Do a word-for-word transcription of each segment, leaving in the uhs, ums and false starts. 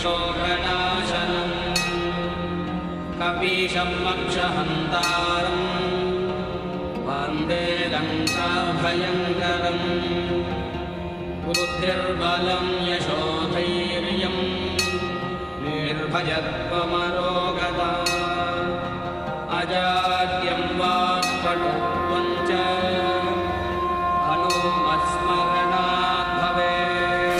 शोकनाशनम् कपीशं मक्षहन्तारम् वन्दे लङ्काभयङ्करम् बुद्धिर्बलं यशोधैर्यं निर्भयत्वमरोगता अजाड्यं वाक्पटुत्वं च हनुमत्स्मरणात् भवेत्।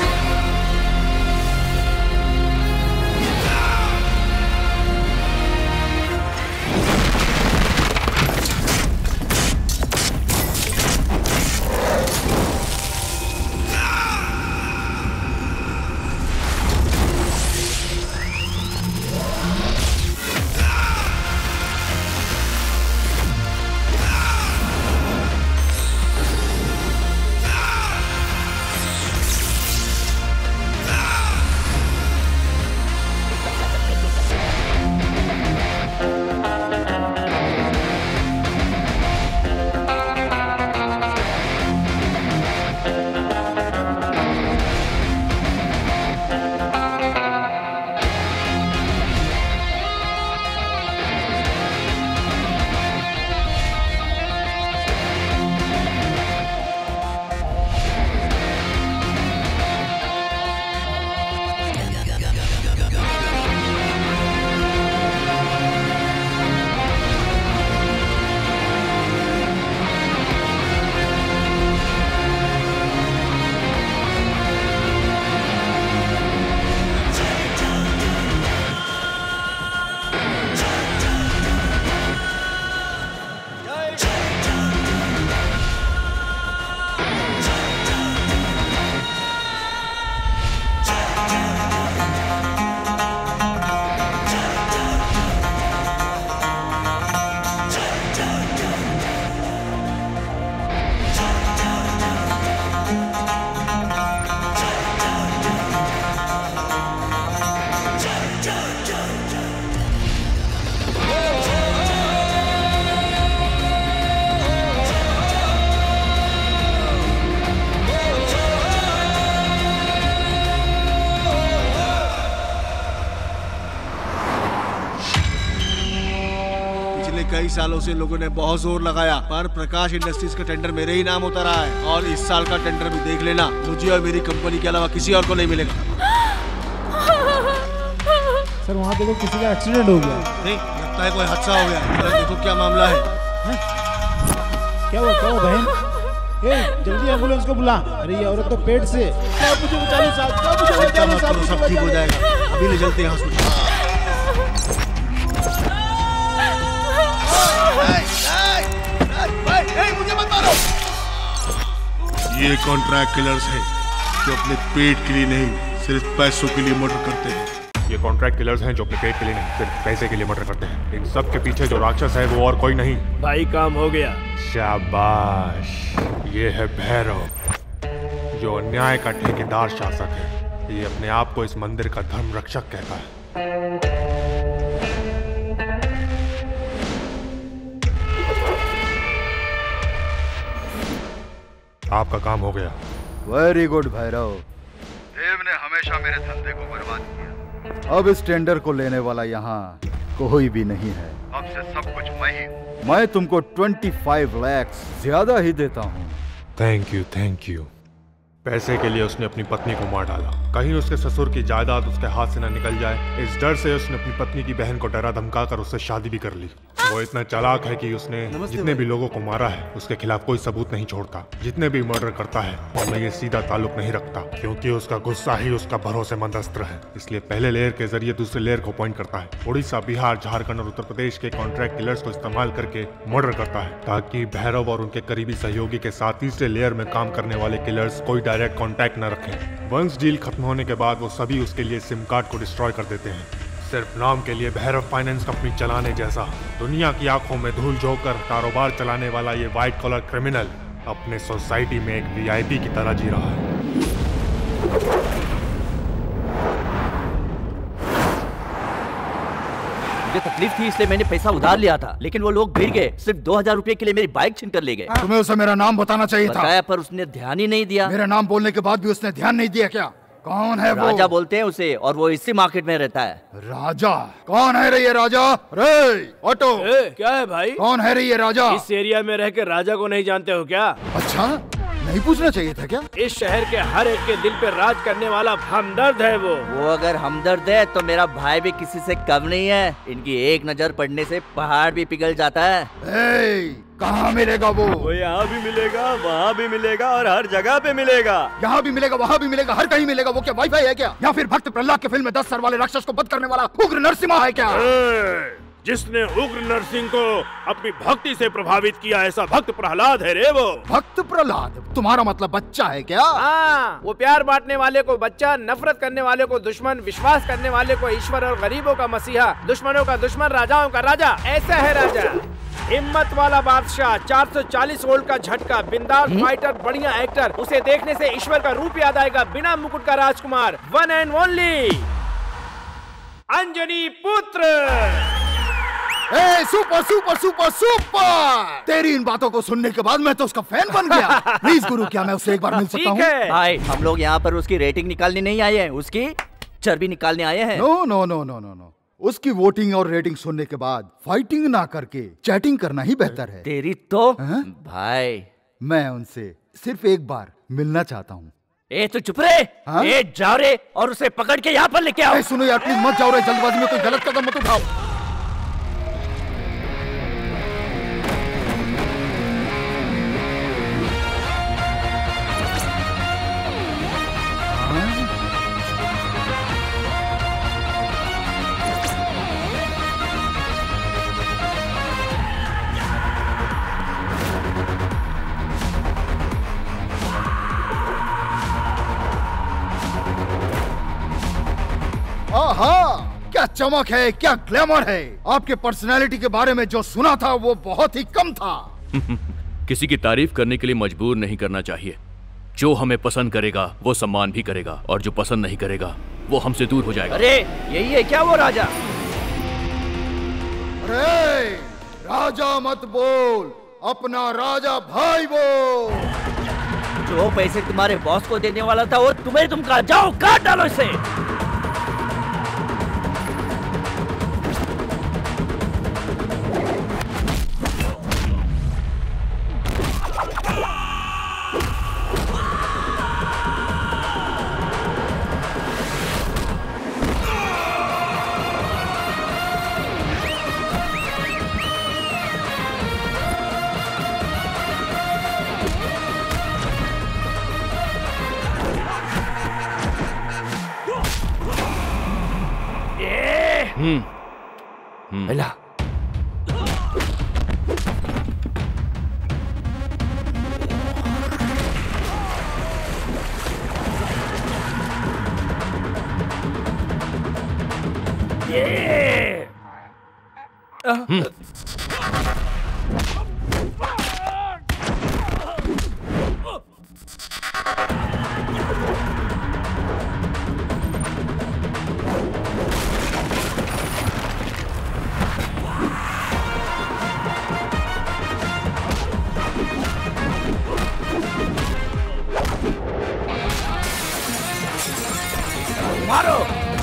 कई सालों से लोगों ने बहुत जोर लगाया, पर प्रकाश इंडस्ट्रीज का टेंडर मेरे ही नाम उतर रहा है और इस साल का टेंडर भी देख लेना, मुझे और मेरी कंपनी के अलावा किसी और को नहीं मिलेगा। सर वहाँ देखो किसी का एक्सीडेंट हो गया। नहीं, लगता है कोई हादसा हो गया। देखो क्या मामला है, है? क्या हुआ क्या हुआ बहन? ए, जल्दी एम्बुलेंस को बुला। अरे ये औरत तो पेट से। क्या मुझे बचा लो साहब, क्या मुझे बचा लो साहब, सब ठीक हो जाएगा, अभी ले चलते हैं हॉस्पिटल। मुझे मत मारो। ये कॉन्ट्रैक्ट किलर्स हैं जो अपने पेट के लिए नहीं सिर्फ पैसों के लिए मर्डर करते हैं। ये कॉन्ट्रैक्ट किलर्स हैं जो अपने पेट के लिए नहीं सिर्फ पैसे के लिए मर्डर करते हैं। इन सब के पीछे जो राक्षस है वो और कोई नहीं। भाई काम हो गया। शाबाश, ये है भैरव जो अन्याय का ठेकेदार शासक है। ये अपने आप को इस मंदिर का धर्म रक्षक कहता है। आपका काम हो गया। Very good Bhairav. देव ने हमेशा मेरे धंधे को बर्बाद किया, अब इस टेंडर को लेने वाला यहाँ कोई भी नहीं है। अब से सब कुछ मैं ही हूँ। मैं तुमको पच्चीस लाख ज्यादा ही देता हूँ। Thank you thank you. पैसे के लिए उसने अपनी पत्नी को मार डाला, कहीं उसके ससुर की जायदाद उसके हाथ से न निकल जाए, इस डर से उसने अपनी पत्नी की बहन को डरा धमका कर उससे शादी भी कर ली। वो इतना चालाक है कि उसने जितने भी लोगों को मारा है उसके खिलाफ कोई सबूत नहीं छोड़ता, जितने भी मर्डर करता है उनमें ये सीधा ताल्लुक नहीं रखता, क्योंकि उसका गुस्सा ही उसका भरोसेमंद अस्त्र है। इसलिए पहले लेयर के जरिए दूसरे लेयर को पॉइंट करता है। उड़ीसा, बिहार, झारखंड और उत्तर प्रदेश के कॉन्ट्रैक्ट किलर्स को इस्तेमाल करके मर्डर करता है, ताकि भैरव और उनके करीबी सहयोगी के साथ तीसरे लेयर में काम करने वाले किलर्स कोई डायरेक्ट कॉन्टैक्ट न रखें। वंस डील खत्म होने के बाद वो सभी उसके लिए सिम कार्ड को डिस्ट्रॉय कर देते हैं, सिर्फ नाम के लिए। भैरव फाइनेंस कंपनी चलाने जैसा दुनिया की आंखों में धूल झोंककर कारोबार चलाने वाला ये व्हाइट कॉलर क्रिमिनल अपने सोसाइटी में एक वीआईपी की तरह जी रहा है। मुझे तकलीफ थी इसलिए मैंने पैसा उधार लिया था, लेकिन वो लोग भिड़ गए, सिर्फ दो हजार रुपए के लिए मेरी बाइक छीन कर ले गए। तुम्हें उसे मेरा नाम बताना चाहिए था। बताया पर उसने ध्यान ही नहीं दिया। मेरा नाम बोलने के बाद भी उसने ध्यान नहीं दिया क्या? कौन है वो? राजा बोलते हैं उसे, और वो इसी मार्केट में रहता है। राजा? कौन है रे ये राजा? रे ऑटो, क्या है भाई? कौन है रे ये राजा? इस एरिया में रह के राजा को नहीं जानते हो क्या? अच्छा, नहीं पूछना चाहिए था क्या? इस शहर के हर एक के दिल पे राज करने वाला हमदर्द है वो। वो अगर हमदर्द है तो मेरा भाई भी किसी से कम नहीं है। इनकी एक नजर पड़ने से पहाड़ भी पिघल जाता है। ए, कहाँ मिलेगा वो? वो यहाँ भी मिलेगा, वहाँ भी मिलेगा और हर जगह पे मिलेगा। यहाँ भी मिलेगा, वहाँ भी मिलेगा, हर कहीं मिलेगा। वो क्या वाईफाई है क्या? या फिर भक्त प्रहलाद के फिल्म में दस सर वाले राक्षस को वध करने वाला उग्र नरसिम्हा है क्या? जिसने उग्र नरसिंह को अपनी भक्ति से प्रभावित किया, ऐसा भक्त प्रहलाद है रे वो। भक्त प्रहलाद? तुम्हारा मतलब बच्चा है क्या? हाँ, वो प्यार बांटने वाले को बच्चा, नफरत करने वाले को दुश्मन, विश्वास करने वाले को ईश्वर और गरीबों का मसीहा, दुश्मनों का दुश्मन, राजाओं का राजा। ऐसा है राजा। हिम्मत वाला बादशाह, चार सौ चालीस वोल्ट का झटका, बिंदास फाइटर, बढ़िया एक्टर। उसे देखने से ईश्वर का रूप याद आएगा। बिना मुकुट का राजकुमार, वन एंड ओनली अंजनी पुत्र। ए, सुपर सुपर सुपर सुपर! तेरी इन बातों को सुनने के बाद मैं तो उसका फैन बन गया। प्लीज गुरु, क्या मैं उससे एक बार मिल सकता हूँ? भाई, हम लोग यहाँ पर उसकी रेटिंग निकालने नहीं आए हैं, उसकी चर्बी निकालने आए हैं। No no no no no no उसकी वोटिंग और रेटिंग सुनने के बाद फाइटिंग ना करके चैटिंग करना ही बेहतर है। तेरी तो है? भाई, मैं उनसे सिर्फ एक बार मिलना चाहता हूँ। ए तू चुप रे। हाँ? ए जाओ रे और उसे पकड़ के यहाँ पर लेके आओ। सुनो यार, प्लीज मत जाओ रे, जल्दबाजी में कोई गलत कदम मत उठाओ। आहा, क्या चमक है, क्या ग्लैमर है। आपके पर्सनालिटी के बारे में जो सुना था वो बहुत ही कम था। किसी की तारीफ करने के लिए मजबूर नहीं करना चाहिए। जो हमें पसंद करेगा वो सम्मान भी करेगा, और जो पसंद नहीं करेगा वो हमसे दूर हो जाएगा। अरे यही है क्या वो राजा? अरे राजा मत बोल, अपना राजा भाई बोल। जो पैसे तुम्हारे बॉस को देने वाला था वो तुम्हें तुम कहा, जाओ काट डालो इसे। हम्म मिला। मारो।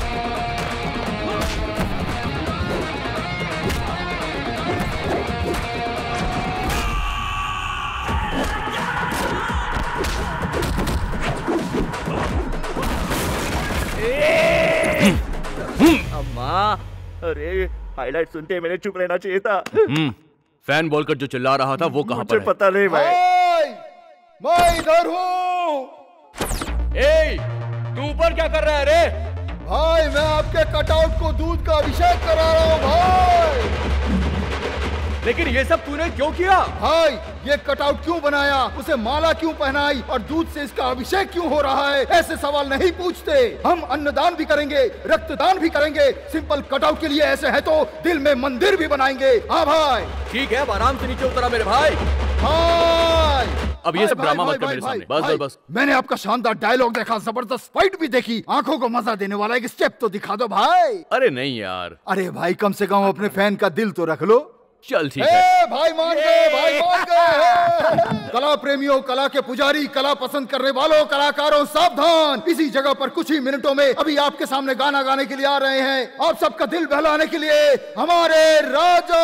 अम्मा, अरे हाईलाइट सुनते मैंने चुप रहना चाहिए था। फैन बोलकर जो चिल्ला रहा था वो कहाँ पर है? पता नहीं भाई। मैं इधर हूँ। ए, तू ऊपर क्या कर रहा है रे? भाई मैं आपके कटआउट को दूध का अभिषेक करा रहा हूँ भाई। लेकिन ये सब तूने क्यों किया? भाई ये कटआउट क्यों बनाया, उसे माला क्यों पहनाई और दूध से इसका अभिषेक क्यों हो रहा है, ऐसे सवाल नहीं पूछते। हम अन्नदान भी करेंगे, रक्तदान भी करेंगे। सिंपल कटआउट के लिए ऐसे है तो दिल में मंदिर भी बनाएंगे। हाँ भाई। ठीक है, अब आराम से नीचे उतरा मेरे भाई। भाई अब ये सब ड्रामा मत कर मेरे सामने। बस बस बस। मैंने आपका शानदार डायलॉग देखा, जबरदस्त फाइट भी देखी, आंखों को मजा देने वाला एक स्टेप तो दिखा दो भाई। अरे नहीं यार। अरे भाई कम से कम अपने फैन का दिल तो रख लो। चल ठीक है। भाई मान गए, भाई मान गए। कला प्रेमियों, कला के पुजारी, कला पसंद करने वालों, कलाकारों सावधान। इसी जगह पर कुछ ही मिनटों में अभी आपके सामने गाना गाने के लिए आ रहे हैं। आप सबका दिल बहलाने के लिए हमारे राजा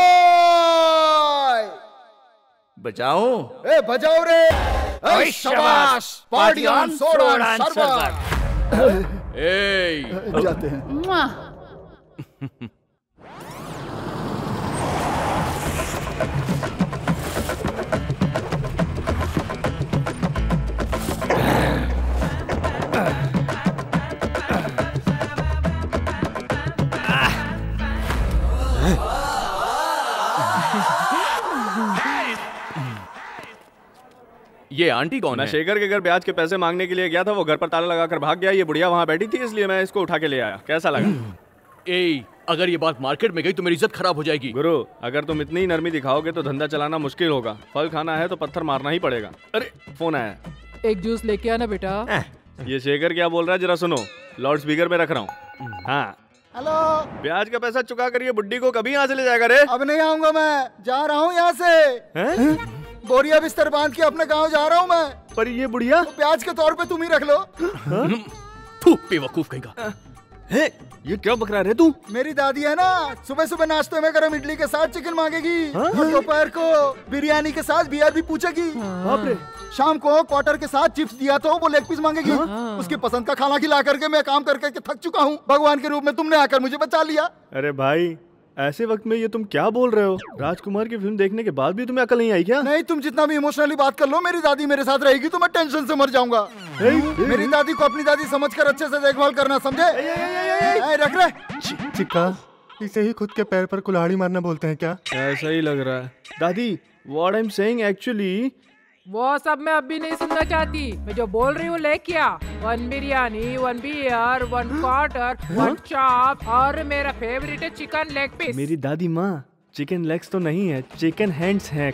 भाई। बजाओ? ए बजाओ रे। ए शाबाश, पार्टी ऑन सोडा सरवर। ए जाते हैं। ये आंटी कौन मैं है? शेखर के घर ब्याज के पैसे मांगने के लिए गया था, वो घर पर ताला लगाकर भाग गया। ये बुढ़िया वहाँ बैठी थी, इसलिए मैं इसको उठा के ले आया। कैसा लगा? ए, अगर ये बात मार्केट में गई तो मेरी इज्जत खराब हो जाएगी। गुरु, अगर तुम इतनी नरमी दिखाओगे तो धंधा चलाना मुश्किल होगा। फल खाना है तो पत्थर मारना ही पड़ेगा। अरे फोन आया। एक जूस लेके आना बेटा। ये शेखर क्या बोल रहा है जरा सुनो। लाउड स्पीकर में रख रहा हूँ। हाँ हेलो। ब्याज का पैसा चुका करिए, बुड्ढी को कभी यहाँ से ले जाएगा रे? अब नहीं आऊंगा, मैं जा रहा हूँ यहाँ से। बोरिया बिस्तर बांध के अपने गांव जा रहा हूँ मैं। पर ये बुढ़िया तो प्याज के तौर पे तुम ही रख लो। थू, बेवकूफ कहेगा। है ये क्या बकरा रहे तू? मेरी दादी है ना, सुबह सुबह नाश्ते में गरम इडली के साथ चिकन मांगेगी और दोपहर को बिरयानी के साथ बियर भी पूछेगी। बाप रे। शाम को क्वार्टर के साथ चिप्स दिया तो वो लेग पीस मांगेगी। उसकी पसंद का खाना खिला करके मैं काम कर करके थक चुका हूँ। भगवान के रूप में तुमने आकर मुझे बचा लिया। अरे भाई, ऐसे वक्त में ये तुम क्या बोल रहे हो? राजकुमार की फिल्म देखने के बाद भी तुम्हें अकल नहीं आई क्या? नहीं, तुम जितना भी इमोशनली बात कर लो, मेरी दादी मेरे साथ रहेगी तो मैं टेंशन से मर जाऊंगा। मेरी दादी को अपनी दादी समझकर अच्छे से देखभाल करना, समझे? रख रहे चिक्का, इसे ही खुद के पैर पर कुल्हाड़ी मारना बोलते हैं क्या? ऐसा ही लग रहा है। दादी, what I am saying actually, वो सब मैं अभी नहीं सुनना चाहती। मैं जो बोल रही हूँ ले क्या? One biryani, one beer, one quarter, one chop और मेरा फेवरेट है चिकन लेग पीस। मेरी दादी माँ, चिकन लेग्स तो नहीं है, चिकन हैंड्स हैं।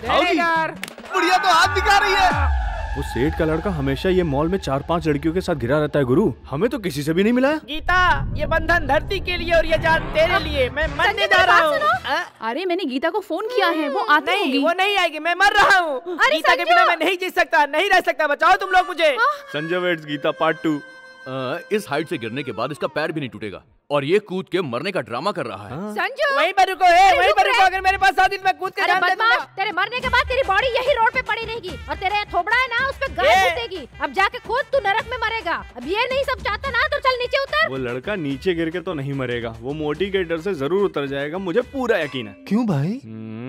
बुढ़िया तो हाथ दिखा रही है। वो सेठ का लड़का हमेशा ये मॉल में चार पांच लड़कियों के साथ घिरा रहता है गुरु। हमें तो किसी से भी नहीं मिलाया। गीता, ये बंधन धरती के लिए और ये जान तेरे लिए। मैं मरने जा रहा हूँ। अरे मैंने गीता को फोन किया है, वो आती नहीं, होगी। वो नहीं आएगी। मैं मर रहा हूँ। गीता के बिना मैं नहीं जी सकता, नहीं रह सकता। बचाओ तुम लोग मुझे। Sanjay weds Geeta part two. इस हाइट से गिरने के बाद इसका पैर भी नहीं टूटेगा और ये कूद के मरने का ड्रामा कर रहा है। संजू, वहीं पर रुको, है वहीं पर रुको। अगर मेरे पास साथ मैं कूद के अरे जान दे दूंगा। बदमाश, तेरे मरने के बाद तेरी बॉडी यही रोड पे पड़ी रहेगी और तेरे थोबड़ा है ना, उस पे गाय घुसेगी। अब जाके खुद तू नरक में मरेगा। अब ये नहीं सब चाहता ना, तो चल नीचे उतर। वो लड़का नीचे गिर के तो नहीं मरेगा, वो मोटी के डर से जरूर उतर जाएगा, मुझे पूरा यकीन है। क्यों भाई?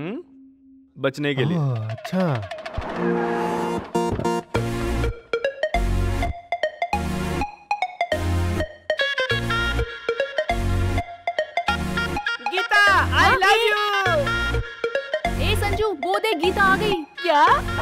बचने के लिए। अच्छा। I love you. ए संजू, वो देख गीता आ गई। क्या?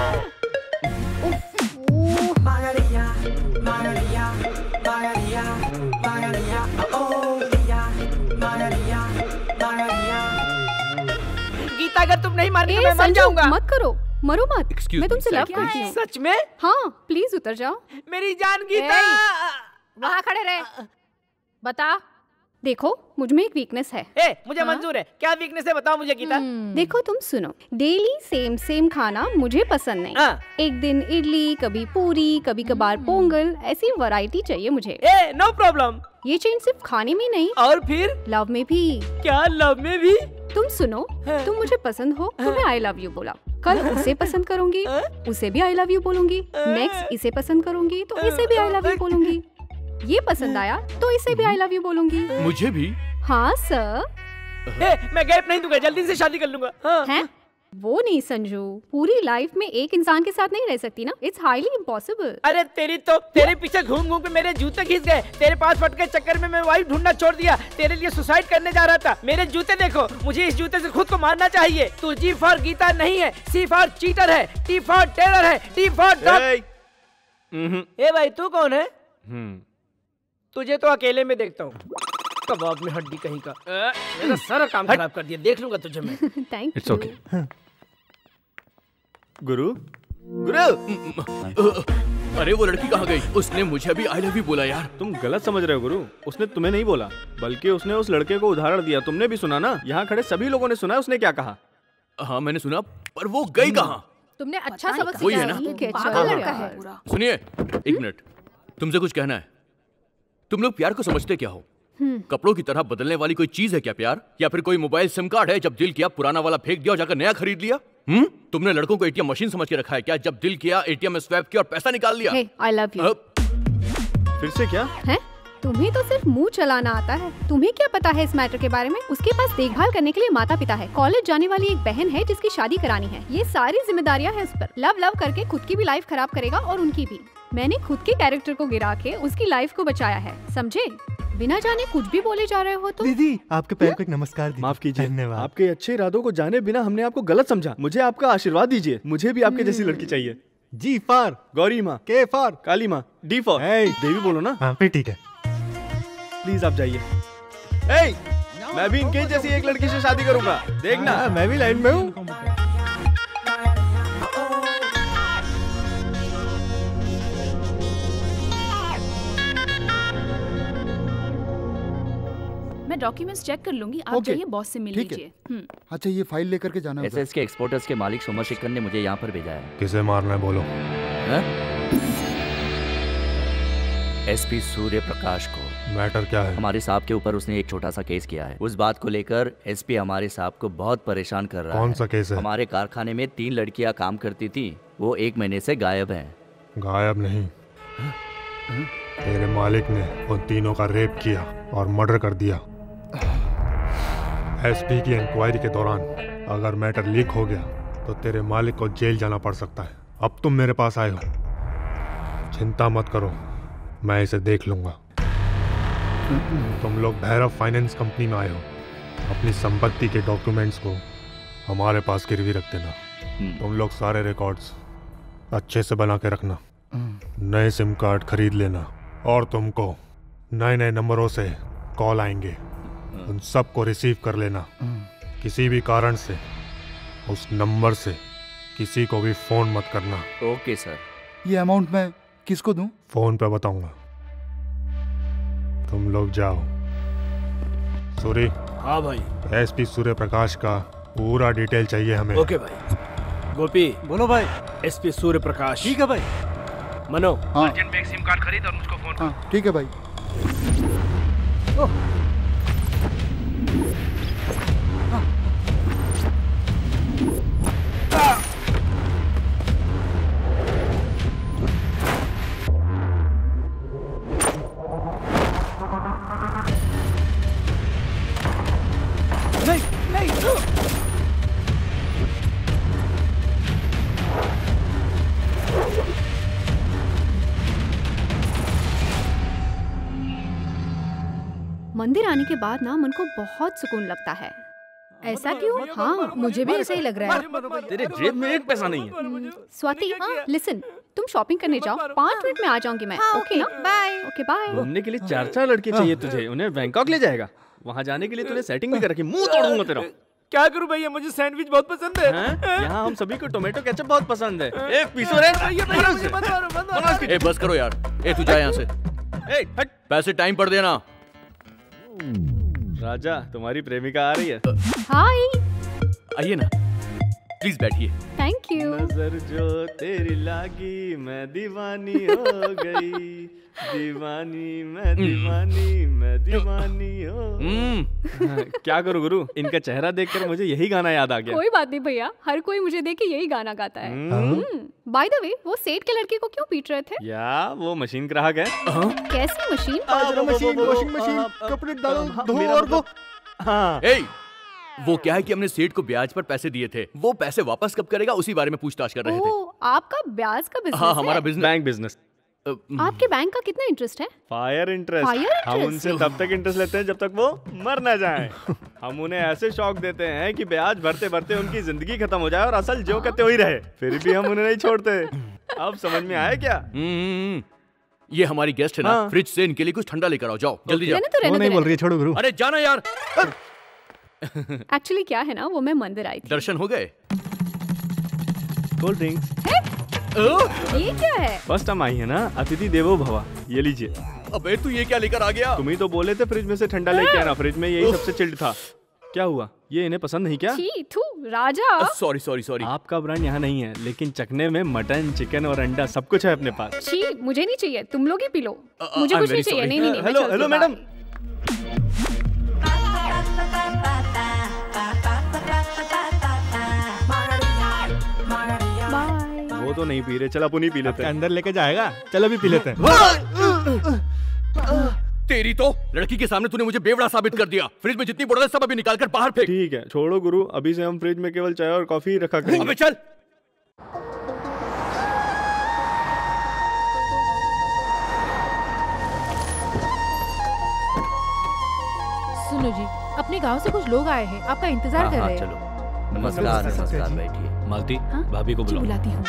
गीता, अगर तुम नहीं मारती तो मैं मर जाऊंगा। मत करो, मरो मत। Excuse मैं me, तुमसे sir, लव क्या करती हूँ। सच में? हाँ, प्लीज उतर जाओ। मेरी जान गीता। वहाँ खड़े रहे। बता। देखो, मुझ में एक वीकनेस है। ए, मुझे मंजूर है। क्या वीकनेस है बताओ मुझे गीता। देखो तुम सुनो, डेली सेम सेम खाना मुझे पसंद नहीं। हाँ। एक दिन इडली, कभी पूरी, कभी कभार पोंगल, ऐसी वैरायटी चाहिए मुझे। ए, नो प्रॉब्लम। ये चेंज सिर्फ खाने में नहीं, और फिर लव में भी। क्या लव में भी? तुम सुनो, तुम मुझे पसंद हो तो मैं आई लव यू बोला, कल उसे पसंद करूंगी, उसे भी आई लव यू बोलूंगी, नेक्स्ट इसे पसंद करूंगी तो इसे भी आई लव यू बोलूंगी, ये पसंद आया तो इसे भी आई लव यू बोलूंगी। मुझे भी? हाँ सर। ए, मैं गैप नहीं दूंगा, जल्दी से शादी कर लूंगा। हाँ। हैं? वो नहीं संजू, पूरी लाइफ में एक इंसान के साथ नहीं रह सकती ना, इट्स हाईली इम्पॉसिबल। अरे तेरी तो, तेरे पीछे घूम घूम के मेरे जूते खींच गए। तेरे पास फट के चक्कर में मैं वाइफ ढूंढना छोड़ दिया। तेरे लिए सुसाइड करने जा रहा था। मेरे जूते देखो, मुझे इस जूते से खुद को मारना चाहिए। तू जी फॉर गीता नहीं है, सी फॉर चीटर है, टी फॉर टेरर है, टी फॉर डॉग। ए भाई, तू कौन है? तुझे तो अकेले में देखता हूँ। कबाब में हड्डी कहीं का। मेरा सारा काम खराब कर दिया, देख लूंगा तुझे मैं। Thank you. It's okay. गुरु, गुरु। अरे वो लड़की कहाँ गई? उसने मुझे भी आई लव यू बोला यार। तुम गलत समझ रहे हो गुरु, उसने तुम्हें नहीं बोला, बल्कि उसने उस लड़के को उदाहरण दिया। तुमने भी सुना ना, यहाँ खड़े सभी लोगों ने सुना है उसने क्या कहा। हाँ मैंने सुना, पर वो गई कहाँ? तुमने अच्छा सबक वही है ना? सिखाया। अच्छा पागल लड़का लड़का है। है पूरा। सुनिए एक मिनट, तुमसे कुछ कहना है। तुम लोग प्यार को समझते क्या हो? कपड़ों की तरह बदलने वाली कोई चीज है क्या प्यार? या फिर कोई मोबाइल सिम कार्ड है, जब दिल किया पुराना वाला फेंक दिया और जाकर नया खरीद लिया? हम्म तुमने लड़कों को एटीएम मशीन समझ के रखा है क्या? जब दिल किया एटीएम में स्वैप किया और पैसा निकाल लिया। हे, I love you। फिर से क्या हैं? तुम्हें तो सिर्फ मुंह चलाना आता है। तुम्हें क्या पता है इस मैटर के बारे में? उसके पास देखभाल करने के लिए माता पिता है, कॉलेज जाने वाली एक बहन है जिसकी शादी करानी है। ये सारी जिम्मेदारियां हैं उस पर। लव लव करके खुद की भी लाइफ खराब करेगा और उनकी भी। मैंने खुद के कैरेक्टर को गिरा के उसकी लाइफ को बचाया है, समझे? बिना जाने कुछ भी बोले जा रहे हो तो। दीदी आपके पैर को एक नमस्कार दीदी। माफ कीजिए, धन्यवाद। आपके अच्छे इरादों को जाने बिना हमने आपको गलत समझा। मुझे आपका आशीर्वाद दीजिए। मुझे भी आपके जैसी लड़की चाहिए। जी फॉर गौरी माँ, के फॉर काली माँ, डी फॉर देवी बोलो ना। हाँ फिर ठीक है। प्लीज आप जाइए। ए, मैं भी इनके जैसी एक लड़की से शादी करूंगा, देखना। हाँ, मैं भी लाइन में हूँ। मैं डॉक्यूमेंट्स चेक कर लूंगी, आप ओके, जाइए बॉस से मिल ठीक है। लीजिए। हम्म। अच्छा ये फाइल लेकर के जाना होगा। एसएस के एक्सपोर्टर्स के मालिक सोमर शेखर ने मुझे यहाँ पर भेजा है। किसे मारना है बोलो? एसपी सूर्य प्रकाश को। मैटर क्या है? हमारे साहब के ऊपर उसने एक छोटा सा केस किया है। उस बात को लेकर एसपी हमारे साहब को बहुत परेशान कर रहा है। कौन सा केस है? हमारे कारखाने में तीन लड़कियां काम करती थी, वो एक महीने से गायब हैं। गायब नहीं, तेरे मालिक ने उन तीनों का रेप किया और मर्डर कर दिया। एसपी की इंक्वायरी के दौरान अगर मैटर लीक हो गया तो तेरे मालिक को जेल जाना पड़ सकता है। अब तुम मेरे पास आए हो, चिंता मत करो, मैं इसे देख लूंगा। तुम लोग भैरव फाइनेंस कंपनी में आए हो, अपनी संपत्ति के डॉक्यूमेंट्स को हमारे पास गिरवी रख देना। तुम लोग सारे रिकॉर्ड्स अच्छे से बना के रखना। नए सिम कार्ड खरीद लेना और तुमको नए नए नंबरों से कॉल आएंगे, उन सब को रिसीव कर लेना। किसी भी कारण से उस नंबर से किसी को भी फोन मत करना। Okay sir. ये अमाउंट मैं किसको दूं? फोन पे बताऊंगा। तुम लोग जाओ। सूरी। हाँ भाई। एसपी सूर्य प्रकाश का पूरा डिटेल चाहिए हमें। ओके भाई। गोपी बोलो भाई। एसपी सूर्य प्रकाश। ठीक है भाई। मनो हाँ। अर्जेंट में एक सिम कार्ड खरीद और मुझको फोन। हाँ ठीक है भाई। नहीं नहीं मंदिर आने के बाद ना मन को बहुत सुकून लगता है। ऐसा क्यों? हाँ मुझे भी ऐसा ही लग रहा है। तेरे जेब में एक पैसा नहीं है। स्वाति, लिसन, तुम शॉपिंग करने जाओ, पाँच मिनट में आ जाऊंगी मैं। ओके ना? बाय। Okay bye. घूमने के लिए चार चार लड़के चाहिए तुझे, उन्हें बैंकॉक ले जाएगा। वहाँ जाने के लिए तूने सेटिंग भी कर रखी, मुंह तोड़ दूंगा तेरा। क्या करूं भैया, मुझे सैंडविच बहुत पसंद है। यहाँ हम सभी को टोमेटो केचप बहुत पसंद है। एक पीस और है। ए बस करो यार। ए तू जा यहाँ से। ए हट। पैसे टाइम पर देना। राजा तुम्हारी प्रेमिका आ रही है। हाय। आइए ना, प्लीज बैठिए। Thank you. नजर जो तेरी लागी मैं दीवानी हो गई, दीवानी मैं दीवानी मैं दीवानी हो। हाँ, क्या करूं गुरु, इनका चेहरा देखकर मुझे यही गाना याद आ गया। कोई बात नहीं भैया, हर कोई मुझे देख के यही गाना गाता है। बाय द वे, वो सेठ के लड़के को क्यों पीट रहे थे? या वो मशीन ग्राहक है। कैसी मशीन? मशीन, वॉशिंग मशीन, कपड़े डालो, धो और वो। हाँ। ए, वो क्या है कि हमने सेठ को ब्याज पर पैसे दिए थे, वो पैसे वापस कब करेगा उसी बारे में पूछताछ कर रहे थे। ओ, आपका ब्याज का बिजनेस हाँ, है? हमारा बिजनेस। Bank business. आपके बैंक का कितना इंटरेस्ट है? Fire interest. फायर हम इंटरेस्ट? उनसे तब तक इंटरेस्ट लेते हैं जब तक वो मर ना जाएं। हम उन्हें ऐसे शौक देते हैं कि ब्याज भरते भरते उनकी जिंदगी खत्म हो जाए और असल जो करते हुए रहे, फिर भी हम उन्हें नहीं छोड़ते। अब समझ में आया क्या? हम्म, ये हमारी गेस्ट है ना, हाँ। फ्रिज से इनके लिए कुछ ठंडा लेकर आओ, जाओ जल्दी जाओ। रहने तो, रहने वो नहीं तो, बोल रही है, छोड़ो गुरु। अरे जाना यार। एक्चुअली क्या है ना, वो मैं मंदिर आई थी। दर्शन हो गए? Cold drinks. ये क्या है? फर्स्ट टाइम आई है ना, अतिथि देवो भवा। ये लीजिए। अबे तू ये क्या लेकर आ गया? तुम ही तो बोले थे फ्रिज में से ठंडा लेके आना, फ्रिज में यही सबसे चिल्ड था। क्या हुआ? ये इन्हें पसंद नहीं क्या? छी, थू, राजा। Sorry sorry sorry. आपका ब्रांड यहाँ नहीं है, लेकिन चखने में मटन, चिकन और अंडा सब कुछ है अपने पास। छी, मुझे नहीं चाहिए, तुम लोग ही पी लो। मुझे कुछ नहीं चाहिए। नहीं नहीं नहीं। Hello hello madam. वो तो नहीं पी रहे, चल अपन ही पी लेते हैं। अंदर लेके जाएगा, चलो भी पी लेते हैं। तेरी तो लड़की के सामने तूने मुझे बेवड़ा साबित कर दिया। फ्रिज में जितनी बोतल है सब अभी निकाल कर बाहर फेंक। ठीक है, छोड़ो गुरु, अभी से हम फ्रिज में केवल चाय और कॉफी ही रखा करेंगे। अबे चल। सुनो जी, अपने गांव से कुछ लोग आए हैं, आपका इंतजार हाँ, कर हाँ, रहे हैं। चलो। नमस्कार नमस्कार, बैठिए। मालती, हाँ? भाभी को जी, बुलाओ। बुलाती हूँ।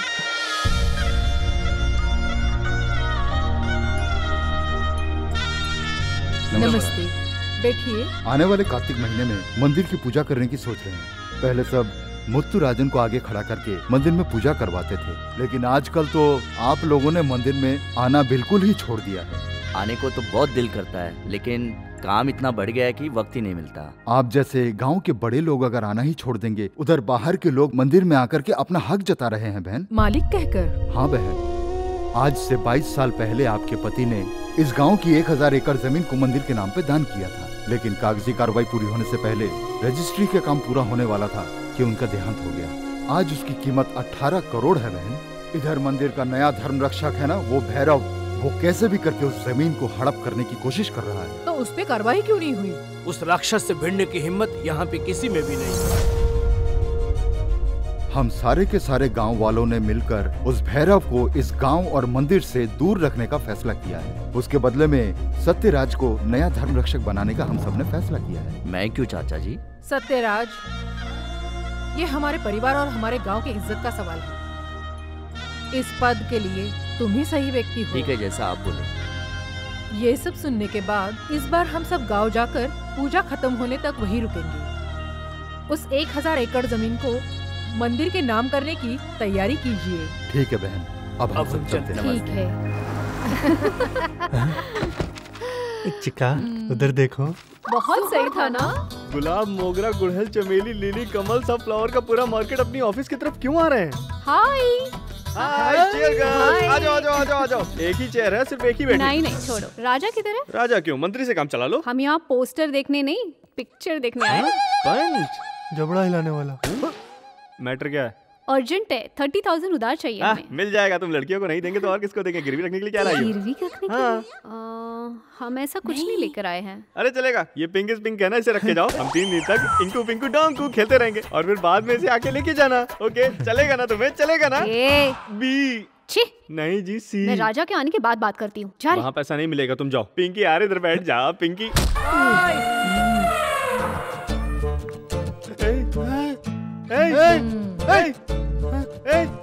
नमस्ते, बैठिए। आने वाले कार्तिक महीने में मंदिर की पूजा करने की सोच रहे हैं। पहले सब मुत्तु राजन को आगे खड़ा करके मंदिर में पूजा करवाते थे, लेकिन आजकल तो आप लोगों ने मंदिर में आना बिल्कुल ही छोड़ दिया है। आने को तो बहुत दिल करता है, लेकिन काम इतना बढ़ गया है कि वक्त ही नहीं मिलता। आप जैसे गांव के बड़े लोग अगर आना ही छोड़ देंगे, उधर बाहर के लोग मंदिर में आकर के अपना हक जता रहे हैं बहन। मालिक कहकर? हाँ बहन, आज से बाईस साल पहले आपके पति ने इस गांव की एक हजार एकड़ जमीन को मंदिर के नाम पे दान किया था, लेकिन कागजी कार्रवाई पूरी होने से पहले रजिस्ट्री का काम पूरा होने वाला था कि उनका देहांत हो गया। आज उसकी कीमत अठारह करोड़ है बहन। इधर मंदिर का नया धर्म रक्षक है ना, वो भैरव, वो कैसे भी करके उस जमीन को हड़प करने की कोशिश कर रहा है। तो उस पे कार्रवाई क्यों नहीं हुई? उस राक्षस से भिड़ने की हिम्मत यहाँ पे किसी में भी नहीं। हम सारे के सारे गांव वालों ने मिलकर उस भैरव को इस गांव और मंदिर से दूर रखने का फैसला किया है। उसके बदले में सत्यराज को नया धर्म रक्षक बनाने का हम सब ने फैसला किया है। मैं क्यों चाचा जी? सत्यराज, ये हमारे परिवार और हमारे गांव की इज्जत का सवाल है। इस पद के लिए तुम ही सही व्यक्ति हो। ठीक है, जैसा आप बोलो। ये सब सुनने के बाद इस बार हम सब गांव जाकर पूजा खत्म होने तक वहीं रुकेंगे। उस एक हजार एकड़ जमीन को मंदिर के नाम करने की तैयारी कीजिए। ठीक है बहन, अब हम सब चलते हैं। ठीक है। चिका, उधर देखो। बहुत सही था ना? गुलाब, मोगरा, गुड़हल, चमेली, लिली, कमल, सब फ्लावर का पूरा मार्केट अपनी ऑफिस की तरफ क्यों आ रहे हैं? हाय हाय, चेयर गर्ल, आ जाओ आ जाओ आ जाओ आ जाओ। एक ही चेयर है, सिर्फ एक ही बैठी। नहीं नहीं, छोड़ो। राजा किधर है? राजा क्यों, मंत्री से काम चला लो। हम यहाँ पोस्टर देखने नहीं, पिक्चर देखने आए। पंच, जबड़ा हिलाने वाला। मैटर क्या है? अर्जेंट है, थर्टी थाउजेंड उधार चाहिए हाँ, हमें। मिल जाएगा। तुम लड़कियों को नहीं देंगे तो और किसको देंगे? गिरवी रखने के लिए क्या लाई हो? गिरवी रखने के हाँ। लिए? आ, हम ऐसा कुछ नहीं लेकर आए हैं। अरे चलेगा, ये पिंक इज पिंक है ना, इसे रख के जाओ। हम तीन दिन तक इंकू पिंकू डोंकू खेलते रहेंगे और फिर बाद में इसे आके लेके जाना। ओके, चलेगा ना तुम्हें? चलेगा ना? ए, बी। छी, नहीं जी, सी। मैं राजा के आने के बाद बात करती हूँ। जा रे। वहाँ पैसा नहीं मिलेगा, तुम जाओ। पिंकी यार इधर बैठ जा। पिंकी ए, ए, ए, ए, ए।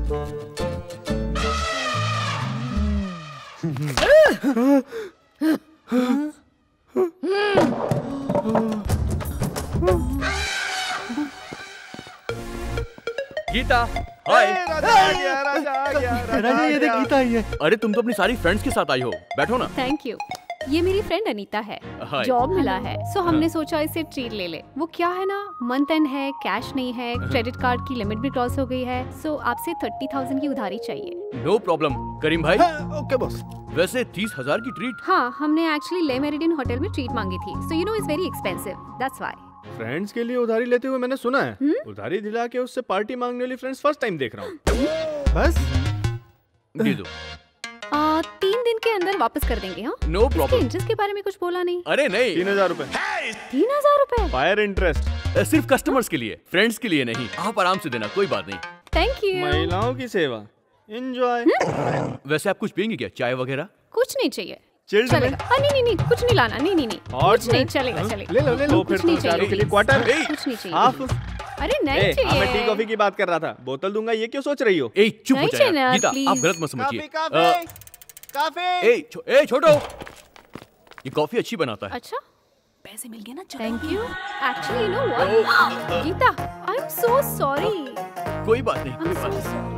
गीता, हाय। राजा आ गया, राजा आ गया, राजा ये देख, गीता आई है। अरे तुम तो अपनी सारी फ्रेंड्स के साथ आई हो, बैठो ना। Thank you. ये मेरी फ्रेंड अनीता है, हाय। जॉब मिला है, सो हमने सोचा इसे ट्रीट ले ले। वो क्या है ना, मंथ एंड है, कैश नहीं है, क्रेडिट कार्ड की लिमिट भी क्रॉस हो गई है, सो आपसे थर्टी थाउजेंड की उधारी चाहिए। नो प्रॉब्लम करीम भाई। Okay boss. वैसे तीस हजार की ट्रीट? हाँ, हमने एक्चुअली ले मेरिडियन होटल में ट्रीट मांगी थी, so you know it's very expensive, that's why. Friends के लिए उधारी लेते हुए मैंने सुना है। हुँ? उधारी दिला के उससे पार्टी मांगने वाली फ्रेंड्स फर्स्ट टाइम देख रहा हूँ। बस दे दो। आ, तीन दिन के अंदर वापस कर देंगे। हाँ, नो प्रॉब्लम। इंटरेस्ट के बारे में कुछ बोला नहीं। अरे नहीं, तीन हजार रूपए। तीन हजार रूपए फायर इंटरेस्ट। सिर्फ कस्टमर्स के लिए, फ्रेंड्स के लिए नहीं। आप आराम से देना, कोई बात नहीं। Thank you. महिलाओं की सेवा, एंजॉय। वैसे आप कुछ पियेंगे क्या, चाय वगैरह? कुछ नहीं चाहिए। चिल्ड चलेगा। हाँ, नहीं नहीं नहीं, कुछ नहीं लाना। नहीं नहीं नहीं, हॉट कुछ नहीं, में? चलेगा चलेगा। ले लो ले लो। कुछ फिर नहीं तो चारों चाहिए। के लिए क्वार्टर। कुछ नहीं चाहिए। हाफ। अरे नहीं ए, हाँ, मैं टी चाहिए। कॉफी की बात कर रहा था। बोतल दूंगा, ये क्यों सोच रही हो? ए चुप हो नहीं जाए चाहिए यार। ना, गीता, प्लीज। आप गलत मत समझिए। काफी, काफी। ए छो, ए छोटो, ये कॉफी अच्छी बनाता है। अच्छा, पैसे मिल गए ना? Thank you. Actually you know what, Geeta, I am so sorry. कोई बात नहीं, आई कोई एम बात सो नहीं। सॉरी।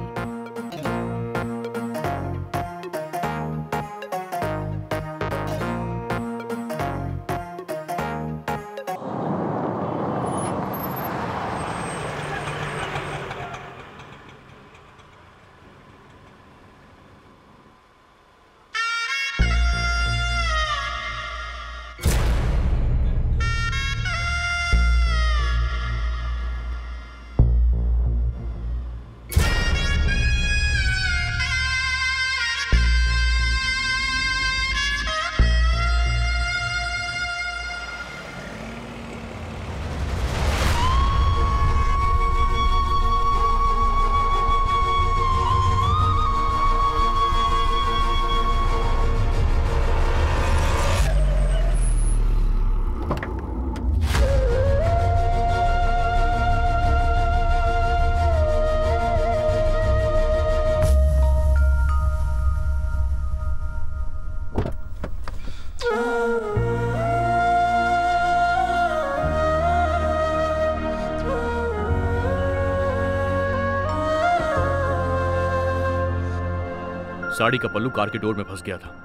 साड़ी का पल्लू कार के डोर में फंस गया था।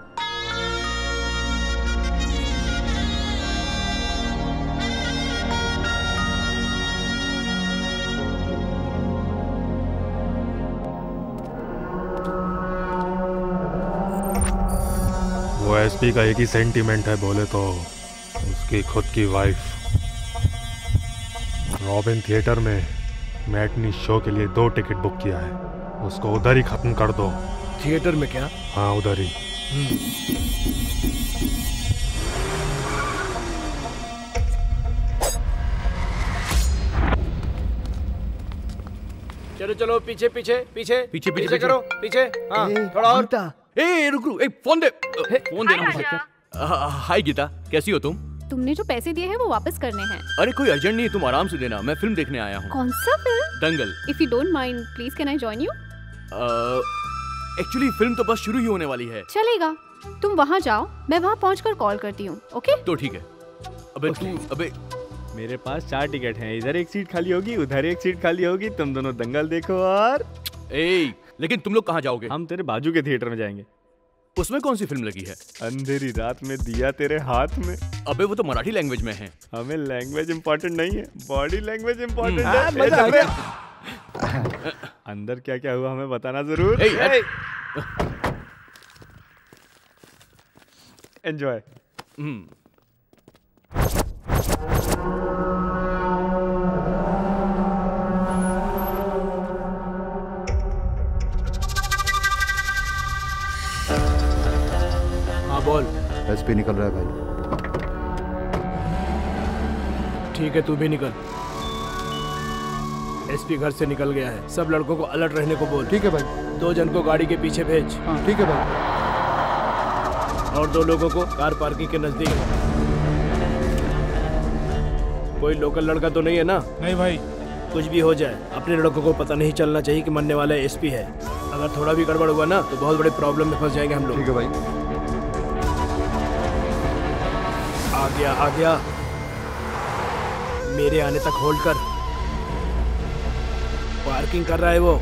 वो एसपी का एक ही सेंटीमेंट है बोले तो उसकी खुद की वाइफ। रॉबिन थिएटर में मैटनी शो के लिए दो टिकट बुक किया है, उसको उधर ही खत्म कर दो। थिएटर में क्या? हाँ उधर ही। चलो चलो पीछे पीछे पीछे पीछे पीछे करो पीछे। हाँ थोड़ा और। ए रुक रुक, ए फोन दे, फोन देना मुझे। हाय गीता, कैसी हो तुम? तुमने जो पैसे दिए हैं वो वापस करने हैं। अरे कोई अर्जेंट नहीं है, तुम आराम से देना, मैं फिल्म देखने आया हूँ। कौन सा फिल्म? Dangal. If you don't mind please can I join you? Actually film तो बस शुरू ही होने वाली है। चलेगा, तुम वहाँ जाओ, मैं वहाँ पहुँचकर कॉल करती हूँ। ओके तो ठीक है। अबे तू, अबे मेरे पास चार टिकट हैं, इधर एक सीट खाली होगी, उधर एक सीट खाली होगी, तुम दोनों दंगल देखो। और ए, लेकिन तुम लोग कहाँ जाओगे? हम तेरे बाजू के थिएटर में जाएंगे। उसमें कौन सी फिल्म लगी है? अंधेरी रात में दिया तेरे हाथ में। अबे वो तो मराठी लैंग्वेज में है। हमें लैंग्वेज इम्पोर्टेंट नहीं है, बॉडी लैंग्वेज इम्पोर्टेंट हाँ, है। मजा आ गया। अंदर क्या क्या हुआ हमें बताना जरूर। एंजॉय। हाँ बोल। एसपी निकल रहा है भाई। ठीक है, तू भी निकल। एसपी घर से निकल गया है, सब लड़कों को अलर्ट रहने को बोल। ठीक है भाई। दो जन को गाड़ी के पीछे भेज। हाँ ठीक है भाई। और दो लोगों को कार पार्किंग के नजदीक। कोई लोकल लड़का तो नहीं है ना? नहीं भाई। कुछ भी हो जाए अपने लड़कों को पता नहीं चलना चाहिए कि मरने वाला एसपी है। अगर थोड़ा भी गड़बड़ हुआ ना तो बहुत बड़े प्रॉब्लम में फंस जाएंगे हम लोग। ठीक है भाई। आ गया आ गया, मेरे आने तक होल्ड कर। पार्किंग कर रहा है वो।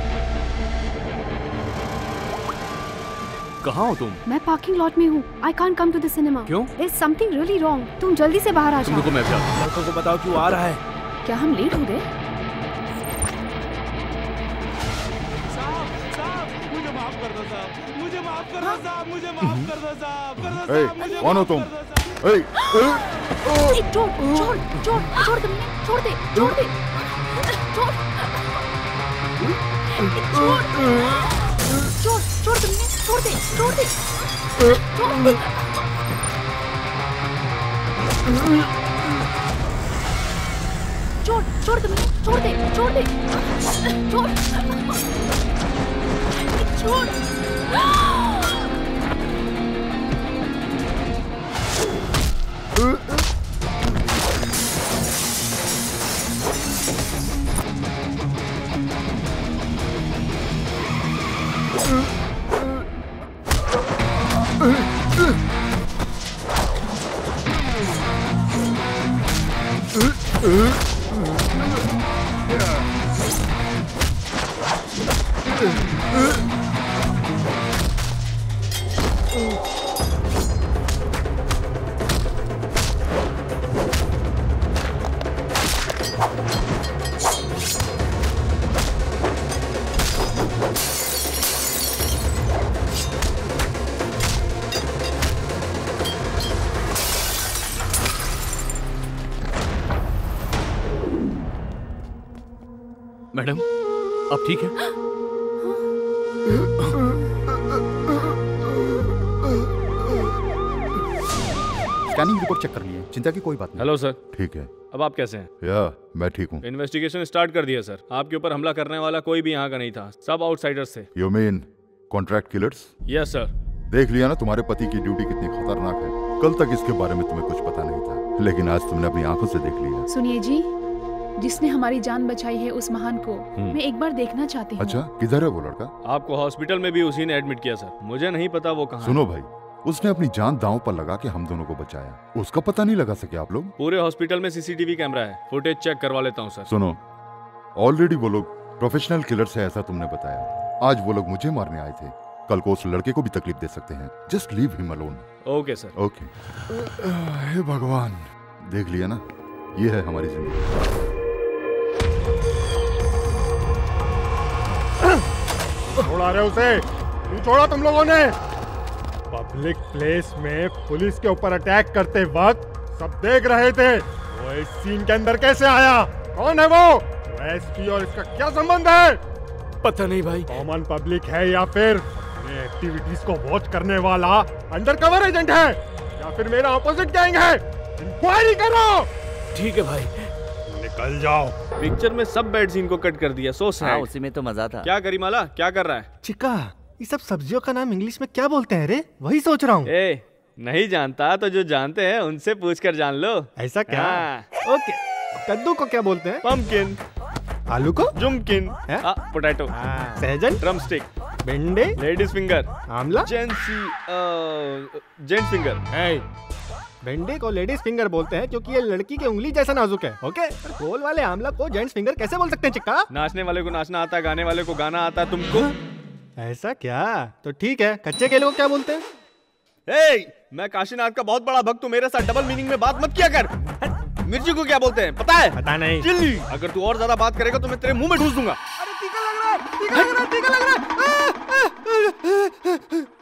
कहाँ हो तुम? मैं पार्किंग लॉट में हूँ। I can't come to the cinema. क्यों? There is something really wrong. तुम जल्दी से बाहर आ जाओ। तुमको मैं भी आता हूँ। लड़कों को बताओ क्यों आ रहा है। क्या हम लेट हो गए? मुझे माफ कर दो साहब, मुझे माफ कर दो साहब, मुझे माफ कर दो साहब, कर दो ए, साहब, मुझे कौन हो माफ तुम? कर दो साहब। ए, ए, ए, छोड़ छोड़ छोड़ छोड़ दे छोड़ दे छोड़ दे छोड़ छोड़ छोड़ छोड़ दे छोड़ दे छोड़ दे छोड़ दे छोड़ छोड़ दे छोड़ दे छोड़ दे छोड़ छोड़ मैडम अब ठीक है? स्कैनिंग रिपोर्ट चेक करनी है, चिंता की कोई बात नहीं। Hello sir. ठीक है। अब आप कैसे हैं? या मैं ठीक हूँ। इन्वेस्टिगेशन स्टार्ट कर दिया सर। आपके ऊपर हमला करने वाला कोई भी यहाँ का नहीं था, सब आउटसाइडर्स थे। You mean contract killers? Yes sir. देख लिया ना तुम्हारे पति की ड्यूटी कितनी खतरनाक है। कल तक इसके बारे में तुम्हें कुछ पता नहीं था, लेकिन आज तुमने अपनी आंखों से देख लिया। सुनिए जी, जिसने हमारी जान बचाई है उस महान को मैं एक बार देखना चाहती हूँ। अच्छा, किधर है वो लड़का? आपको हॉस्पिटल में भी उसी ने एडमिट किया सर। मुझे नहीं पता वो कहाँ। सुनो भाई, उसने अपनी जान दांव पर लगा के हम दोनों को बचाया, उसका पता नहीं लगा सके आप लोग? पूरे हॉस्पिटल में सीसीटीवी कैमरा है, फुटेज चेक करवा लेता हूँ सर। सुनो, ऑलरेडी वो लोग प्रोफेशनल किलर्स है ऐसा तुमने बताया। आज वो लोग मुझे मारने आए थे, कल को उस लड़के को भी तकलीफ दे सकते हैं। Just leave him alone. Okay sir. Okay. हे भगवान, देख लिया ना, ये है हमारी जिंदगी। छोड़ा रहे उसे, क्यों छोड़ा तुम लोगों ने? पब्लिक प्लेस में पुलिस के ऊपर अटैक करते वक्त सब देख रहे थे, वो इस सीन के अंदर कैसे आया? कौन है वो? एसपी और इसका क्या संबंध है? पता नहीं भाई। कॉमन पब्लिक है या फिर अपने एक्टिविटीज को वॉच करने वाला अंडरकवर एजेंट है, या फिर मेरा ऑपोजिट गैंग है? इंक्वायरी करो। ठीक है भाई, निकल जाओ। पिक्चर में सब बैड सीन को कट कर दिया। So sad. हाँ, उसी में तो मजा था। क्या करीमाला, क्या कर रहा है? चिका, ये सब सब्जियों का नाम इंग्लिश में क्या बोलते हैं रे? वही सोच रहा हूँ। ए, नहीं जानता तो जो जानते हैं उनसे पूछ कर जान लो। ऐसा क्या? हाँ। ओके। कद्दू को क्या बोलते हैं? पम्पकिन। आलू को? जुमकिन। पोटैटो। सहजन। ड्रमस्टिक। भिंडी। Ladies finger. आमला। जेंसी जेंट्स फिंगर। भिंडी को लेडीज फिंगर बोलते हैं क्योंकि ये लड़की की उंगली जैसा नाजुक है। ओके। गोल वाले आमला को जेंट्स फिंगर कैसे बोल सकते हैं चिक्का? नाचने वाले को नाचना आता है, गाने वाले को गाना आता है। तुमको ऐसा क्या? तो ठीक है, कच्चे केले को क्या बोलते हैं? ए, मैं काशीनाथ का बहुत बड़ा भक्त हूँ, मेरे साथ डबल मीनिंग में बात मत किया कर। मिर्ची को क्या बोलते हैं पता है? पता नहीं। चिल्ली। अगर तू और ज्यादा बात करेगा तो मैं तेरे मुंह में ठूस दूंगा। अरे टीका लग रहा है, टीका लग रहा है, टीका लग रहा है।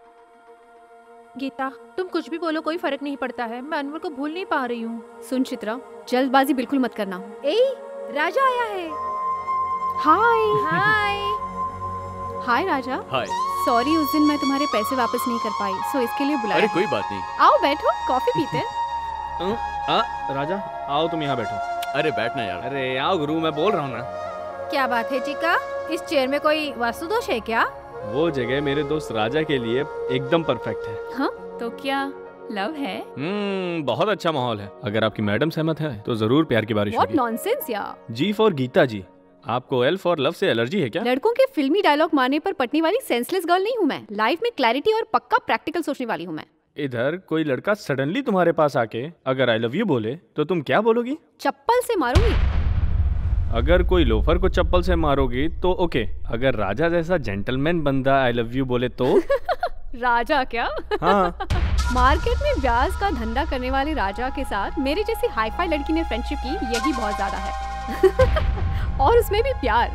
गीता, तुम कुछ भी बोलो, कोई फर्क नहीं पड़ता है। मैं अनवर को भूल नहीं पा रही हूँ। सुन चित्रा, जल्दबाजी बिल्कुल मत करना। ए, राजा आया है। हाय। हाय। हाय राजा। हाय। सॉरी, उस दिन मैं तुम्हारे पैसे वापस नहीं कर पाई, सो इसके लिए बुलाया। अरे कोई बात नहीं। आओ बैठो, कॉफी पीते हैं। आ, राजा आओ, तुम यहाँ बैठो। अरे बैठना यार। अरे आओ गुरु, मैं बोल रहा हूँ ना। क्या बात है चिका, इस चेयर में कोई वास्तु दोष है क्या? वो जगह मेरे दोस्त राजा के लिए एकदम परफेक्ट है। हाँ, तो क्या लव है? हम्म, बहुत अच्छा माहौल है। अगर आपकी मैडम सहमत है तो जरूर प्यार की बारिश What होगी। nonsense यार। G for Geeta ji. आपको एल फॉर लव से एलर्जी है क्या? लड़कों के फिल्मी डायलॉग मारने पर पटने वाली सेंसलेस गर्ल नहीं हूँ मैं। लाइफ में क्लैरिटी और पक्का प्रैक्टिकल सोचने वाली हूँ मैं। इधर कोई लड़का सडनली तुम्हारे पास आके अगर आई लव यू बोले तो तुम क्या बोलोगी? चप्पल से मारूंगी। अगर कोई लोफर को चप्पल से मारोगी तो ओके। अगर राजा जैसा जेंटलमैन बंदा आई लव यू बोले तो? राजा क्या? हाँ। मार्केट में ब्याज का धंधा करने वाले राजा के साथ मेरी जैसी हाईफाई लड़की ने फ्रेंडशिप की, यही बहुत ज्यादा है। और उसमें भी प्यार।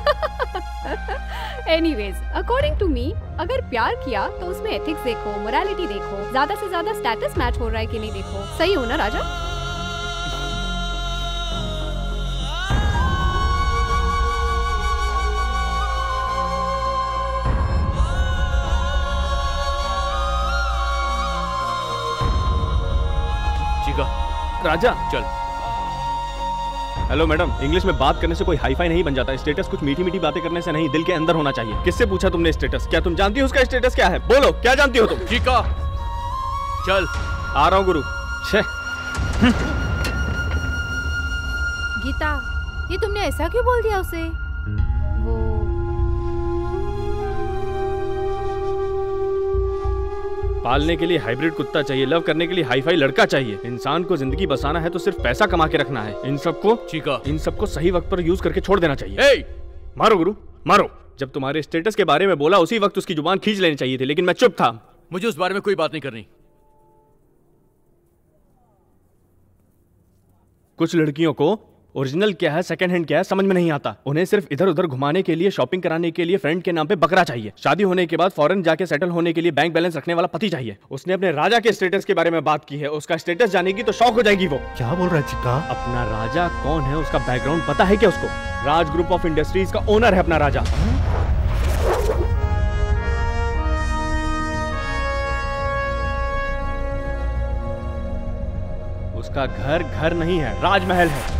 एनीवेज, अकॉर्डिंग टू मी, अगर प्यार किया तो उसमें एथिक्स देखो, मोरालिटी देखो, ज्यादा से ज्यादा स्टेटस मैच हो रहा है कि नहीं देखो। सही हो ना राजा? चिका, राजा चल। हेलो मैडम, इंग्लिश में बात करने से कोई हाईफाई नहीं बन जाता। स्टेटस कुछ मीठी मीठी बातें करने से नहीं, दिल के अंदर होना चाहिए। किससे पूछा तुमने स्टेटस? क्या तुम जानती हो उसका स्टेटस क्या है? बोलो, क्या जानती हो तुम? चिका, चल। आ रहा हूँ गुरु। छे। गीता, ये तुमने ऐसा क्यों बोल दिया उसे? वो पालने के लिए हाइब्रिड कुत्ता चाहिए, लव करने के लिए हाईफाई लड़का चाहिए। इंसान को जिंदगी बसाना है तो सिर्फ पैसा कमा के रखना है। इन सबको चिका, इन सबको सही वक्त पर यूज करके छोड़ देना चाहिए। ए! मारो गुरु, मारो। जब तुम्हारे स्टेटस के बारे में बोला उसी वक्त उसकी जुबान खींच लेनी चाहिए थी, लेकिन मैं चुप था। मुझे उस बारे में कोई बात नहीं करनी। कुछ लड़कियों को ओरिजिनल क्या है, सेकंड हैंड क्या है समझ में नहीं आता। उन्हें सिर्फ इधर उधर घुमाने के लिए, शॉपिंग कराने के लिए फ्रेंड के नाम पे बकरा चाहिए। शादी होने के बाद फॉरेन जाके सेटल होने के लिए बैंक बैलेंस रखने वाला पति चाहिए। उसने अपने राजा के स्टेटस के बारे में बात की है, उसका स्टेटस जानेगी तो शौक हो जाएगी वो। क्या बोल रहा है चिक्का? अपना राजा कौन है, उसका बैकग्राउंड पता है क्या उसको? राज ग्रुप ऑफ इंडस्ट्रीज का ओनर है अपना राजा। उसका घर घर नहीं है, राजमहल है।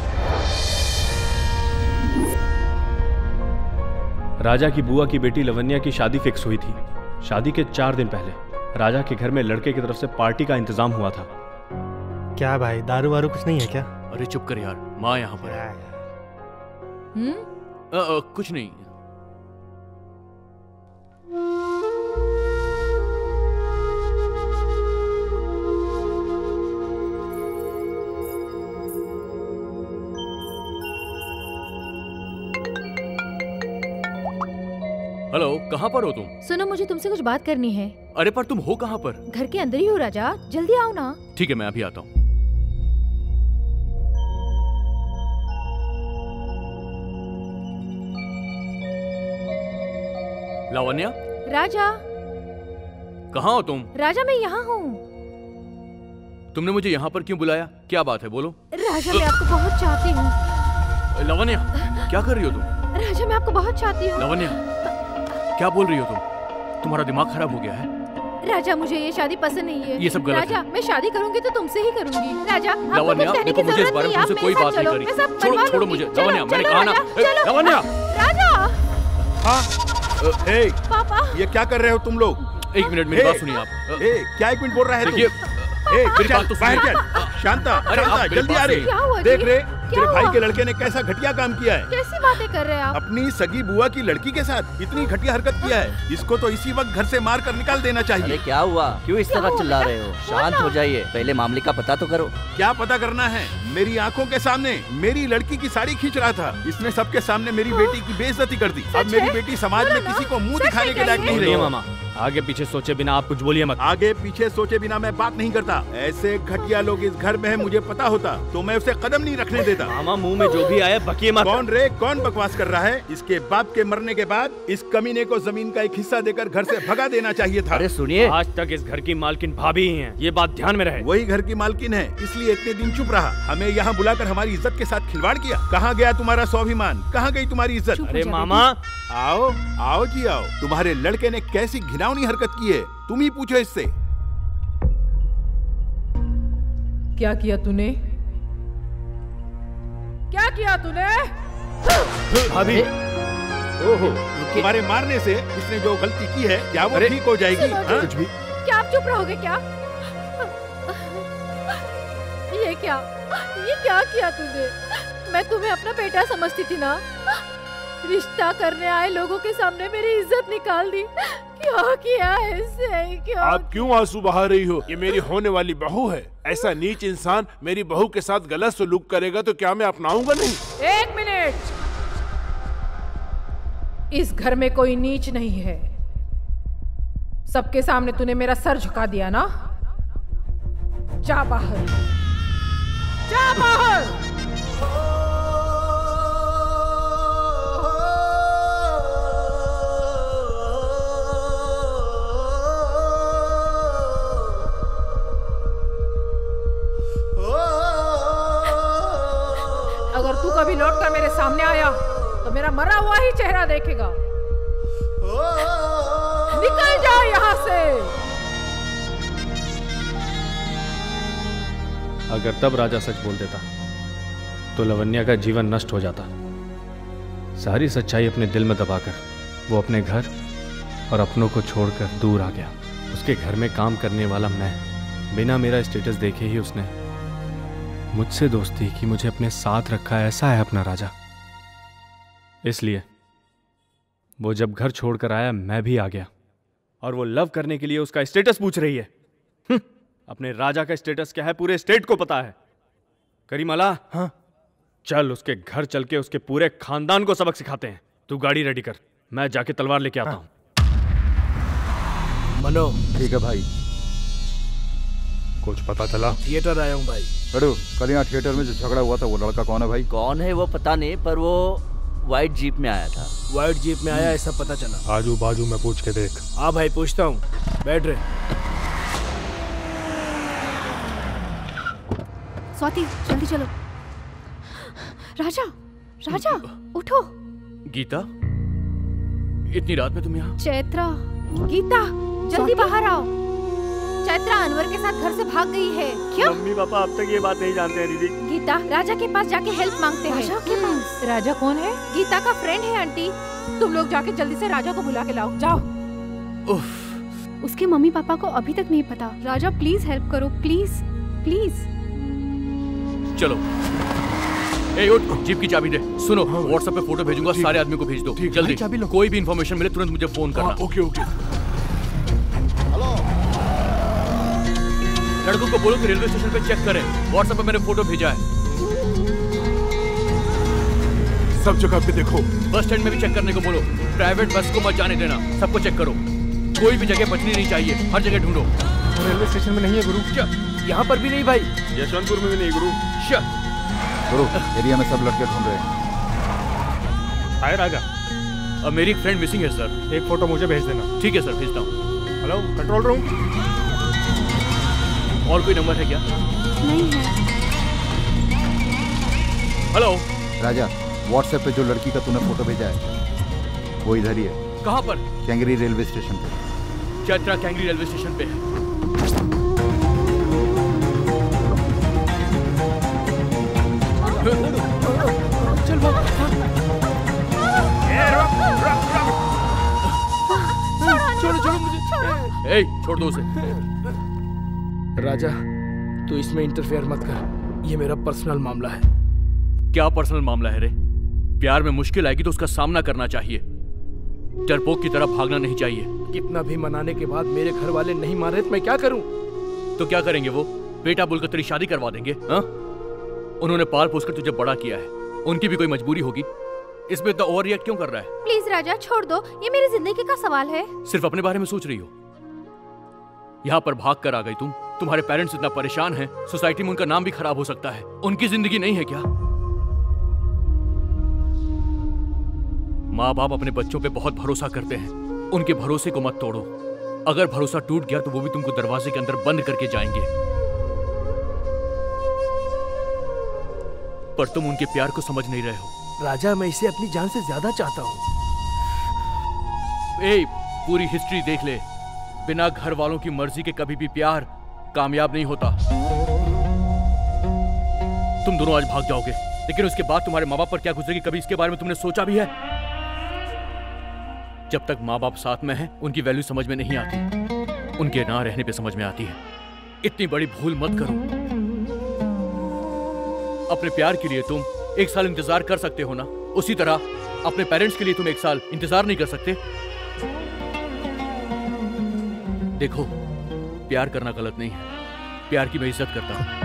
राजा की बुआ की बेटी लवन्या की शादी फिक्स हुई थी। शादी के चार दिन पहले राजा के घर में लड़के की तरफ से पार्टी का इंतजाम हुआ था। क्या भाई, दारू वारू कुछ नहीं है क्या? अरे चुप कर यार, माँ यहाँ पर है। हम्म? अ, अ, कुछ नहीं। हेलो। हेलो, कहाँ पर हो तुम? सुनो, मुझे तुमसे कुछ बात करनी है। अरे पर तुम हो कहाँ पर? घर के अंदर ही हो राजा, जल्दी आओ ना। ठीक है, मैं अभी आता हूँ। लावण्या, राजा। कहाँ हो तुम? राजा, मैं यहाँ हूँ। तुमने मुझे यहाँ पर क्यों बुलाया? क्या बात है, बोलो। राजा, मैं आपको बहुत चाहती हूँ। लावण्या, क्या कर रही हो तुम? राजा, मैं आपको बहुत चाहती हूँ। लावण्या, क्या बोल रही हो तुम? तुम्हारा दिमाग खराब हो गया है? राजा, मुझे ये शादी पसंद नहीं है। ये सब गलत राजा, मैं शादी करूंगी तो तुमसे ही करूंगी। राजा, आपको लावण्या, कुछ कहने देखो की मुझे इस जरूरत बारे में नहीं, तुमसे आप कोई मेरे बात साथ नहीं चलो, करी। मैं सब छोड़ो, बनवा छोड़ो लूंगी। मुझे। चलो, लावण्या, मैंने चलो, कहा ना। राजा, ए, चलो। लावण्या। राजा। हाँ ए, पापा, ये क्या कर रहे हो तुम लोग? एक मिनट, मेरी ए, बात सुनिए आप। ए, क्या एक मिनट बोल रहा है तू? देखिए, ए, मेरी चल, बात तो बाहर सुनिए। चल। शांता, अरे, आप शांता, मेरी जल्दी बात आ रे। सुनिए। क्या हुआ जी? देख रे, क्या तेरे भाई हुआ? के लड़के ने कैसा घटिया काम किया है। कैसी बातें कर रहे हैं आप? अपनी सगी बुआ की लड़की के साथ इतनी घटिया हरकत किया है। इसको तो इसी वक्त घर से मार कर निकाल देना चाहिए। अरे क्या हुआ? क्यों इस तरह चिल्ला रहे हो? शांत हो जाइए, पहले मामले का पता तो करो। क्या पता करना है? मेरी आंखों के सामने मेरी लड़की की साड़ी खींच रहा था। इसने सबके सामने मेरी बेटी की बेइज्जती कर दी। अब मेरी बेटी समाज में किसी को मुंह दिखाने के लायक नहीं रही। मामा, आगे पीछे सोचे बिना आप कुछ बोलिए मत। आगे पीछे सोचे बिना मैं बात नहीं करता। ऐसे घटिया लोग इस घर में है, मुझे पता होता तो मैं उसे कदम नहीं रखने देता। मामा, मुंह में जो भी आया बकिए मत। कौन रे, कौन बकवास कर रहा है? इसके बाप के मरने के बाद इस कमीने को जमीन का एक हिस्सा देकर घर से भगा देना चाहिए था। अरे सुनिए, आज तक इस घर की मालकिन भाभी ही हैं, ये बात ध्यान में रहे। वही घर की मालकिन है, इसलिए इतने दिन चुप रहा। हमें यहाँ बुलाकर हमारी इज्जत के साथ खिलवाड़ किया। कहाँ गया तुम्हारा स्वाभिमान? कहाँ गई तुम्हारी इज्जत? अरे मामा, आओ आओ जी आओ। तुम्हारे लड़के ने कैसी घिनौनी हरकत की है, तुम ही पूछो इससे। क्या किया तूने? क्या किया तूने? भाभी, ओहो, तुम्हारे मारने से इसने जो गलती की है, क्या वो ठीक हो जाएगी? हाँ? कुछ भी। क्या आप चुप रहोगे क्या? ये क्या ये क्या किया तूने? मैं तुम्हें अपना बेटा समझती थी ना। रिश्ता करने आए लोगों के सामने मेरी इज्जत निकाल दी। क्या किया है इसे? क्यों? आप क्यों आंसू बहा रही हो? ये मेरी होने वाली बहू है। ऐसा नीच इंसान मेरी बहू के साथ गलत सलूक करेगा तो क्या मैं अपनाऊंगा नहीं? एक मिनट, इस घर में कोई नीच नहीं है। सबके सामने तूने मेरा सर झुका दिया ना। जा बाहर, जा बाहर। अगर तू कभी लौट कर मेरे सामने आया तो मेरा मरा हुआ ही चेहरा देखेगा। निकल जा यहाँ से। अगर तब राजा सच बोल देता तो लावण्या का जीवन नष्ट हो जाता। सारी सच्चाई अपने दिल में दबाकर वो अपने घर और अपनों को छोड़कर दूर आ गया। उसके घर में काम करने वाला मैं, बिना मेरा स्टेटस देखे ही उसने मुझसे दोस्ती की, मुझे अपने साथ रखा। ऐसा है अपना राजा। इसलिए वो जब घर छोड़कर आया मैं भी आ गया, और वो लव करने के लिए उसका स्टेटस पूछ रही है। अपने राजा का स्टेटस क्या है पूरे स्टेट को पता है। करीमाला, हाँ, चल उसके घर चल के उसके पूरे खानदान को सबक सिखाते हैं। तू गाड़ी रेडी कर, मैं जाके तलवार लेके आता हूं। मनो, ठीक है भाई। कुछ पता चला? थिएटर आया हूँ भाई। अरे कल यहाँ थिएटर में जो झगड़ा हुआ था वो लड़का कौन है भाई? कौन है वो पता नहीं, पर वो व्हाइट जीप में आया था। व्हाइट जीप में आया ऐसा पता चला। आजू बाजू में पूछ के देख। हाँ भाई, पूछता हूँ, बैठ रहे। स्वाति, जल्दी चलो। राजा, राजा, उठो। गीता, इतनी रात में तुम यहाँ? चैत्रा, गीता, जल्दी बाहर आओ। चैत्रा अनवर के साथ घर से भाग गई है। क्यों? मम्मी पापा अब तक ये बात नहीं जानते हैं दीदी। गीता, राजा के पास जाके हेल्प मांगते हैं। राजा के पास? राजा कौन है? गीता का फ्रेंड है आंटी। तुम लोग जाके जल्दी से राजा को बुला के लाओ, जाओ। उफ। उसके मम्मी पापा को अभी तक नहीं पता। राजा प्लीज हेल्प करो, प्लीज प्लीज। चलो, ए उठ, जीप की चाबी दे। सुनो, व्हाट्सएप पे फोटो भेजूंगा, सारे आदमी को भेज दो जल्दी। कोई भी इंफॉर्मेशन मिले तुरंत मुझे फोन करना। Okay okay. लड़कों को बोलो कि रेलवे स्टेशन पे चेक करें। व्हाट्सएप पे मैंने फोटो भेजा है। सब जगह पे देखो। बस स्टैंड में भी चेक करने को बोलो। प्राइवेट बस को मत जाने देना, सबको चेक करो। कोई भी जगह बचनी नहीं चाहिए, हर जगह ढूंढो। रेलवे स्टेशन में नहीं है गुरु। क्या यहाँ पर भी नहीं भाई? यशवंतपुर में भी नहीं गुरु। गुरु एरिया में सब लड़के ढूंढ रहे हैं। हाय राजा। अब मेरी एक फ्रेंड मिसिंग है सर। एक फोटो मुझे भेज देना। ठीक है सर, भेजता हूँ। Hello control room. और कोई नंबर है क्या? नहीं है। हेलो राजा, व्हाट्सएप पे जो लड़की का तूने फोटो भेजा है वो इधर ही है। कहाँ पर? कैंगरी रेलवे स्टेशन पे। चैत्रा कैंगरी रेलवे स्टेशन पे है। चल भाग। छोड़ो छोड़ो मुझे। ए, छोड़ दो उसे। राजा, तू इसमें इंटरफेयर मत कर, ये मेरा पर्सनल मामला है। क्या पर्सनल मामला है रे? प्यार में मुश्किल आएगी तो उसका सामना करना चाहिए, डरपोक की तरह भागना नहीं चाहिए। कितना भी मनाने के बाद मेरे घर वाले नहीं मान रहे तो मैं क्या करूं? तो क्या करेंगे वो? बेटा बोलकर तेरी शादी करवा देंगे? हाँ? उन्होंने पाल पोसकर तुझे बड़ा किया है, उनकी भी कोई मजबूरी होगी। इसमें इतना ओवर रिएक्ट क्यों कर रहा है? प्लीज राजा छोड़ दो, ये मेरी जिंदगी का सवाल है। सिर्फ अपने बारे में सोच रही हो? यहाँ पर भाग कर आ गई तुम। तुम्हारे पेरेंट्स इतना परेशान हैं, सोसाइटी में उनका नाम भी खराब हो सकता है। उनकी जिंदगी नहीं है क्या? माँ बाप अपने बच्चों पे बहुत भरोसा करते हैं, उनके भरोसे को मत तोड़ो। अगर भरोसा टूट गया तो वो भी तुमको दरवाजे के अंदर बंद करके जाएंगे। पर तुम उनके प्यार को समझ नहीं रहे हो। राजा, मैं इसे अपनी जान से ज्यादा चाहता हूँ। ए, पूरी हिस्ट्री देख ले, बिना घर वालों की मर्जी के कभी भी प्यार कामयाब नहीं होता। तुम दोनों आज भाग जाओगे, लेकिन उसके बाद तुम्हारे माँ बाप पर क्या गुजरेगी, कभी इसके बारे में तुमने सोचा भी है? जब तक माँ बाप साथ में हैं, उनकी वैल्यू समझ में नहीं आती, उनके ना रहने पे समझ में आती है। इतनी बड़ी भूल मत करो। अपने प्यार के लिए तुम एक साल इंतजार कर सकते हो ना, उसी तरह अपने पेरेंट्स के लिए तुम एक साल इंतजार नहीं कर सकते? देखो, प्यार करना गलत नहीं है, प्यार की मैं इज्जत करता हूं।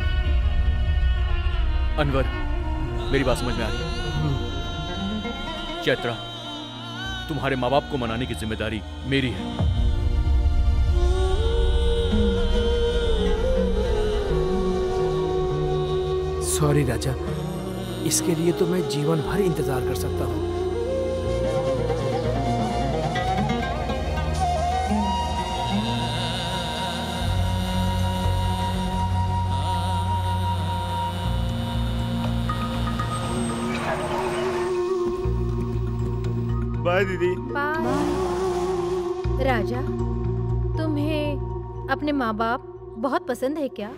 अनवर, मेरी बात समझ में आ रही है? चैत्रा, तुम्हारे माँ बाप को मनाने की जिम्मेदारी मेरी है। सॉरी राजा, इसके लिए तो मैं जीवन भर इंतजार कर सकता हूँ। बाय दीदी। बाय। राजा, तुम्हें अपने माँ बाप बहुत पसंद है क्या?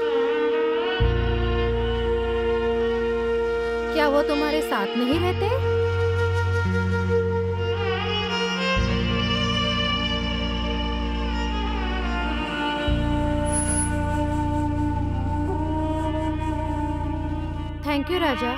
क्या वो तुम्हारे साथ नहीं रहते? Thank you Raja.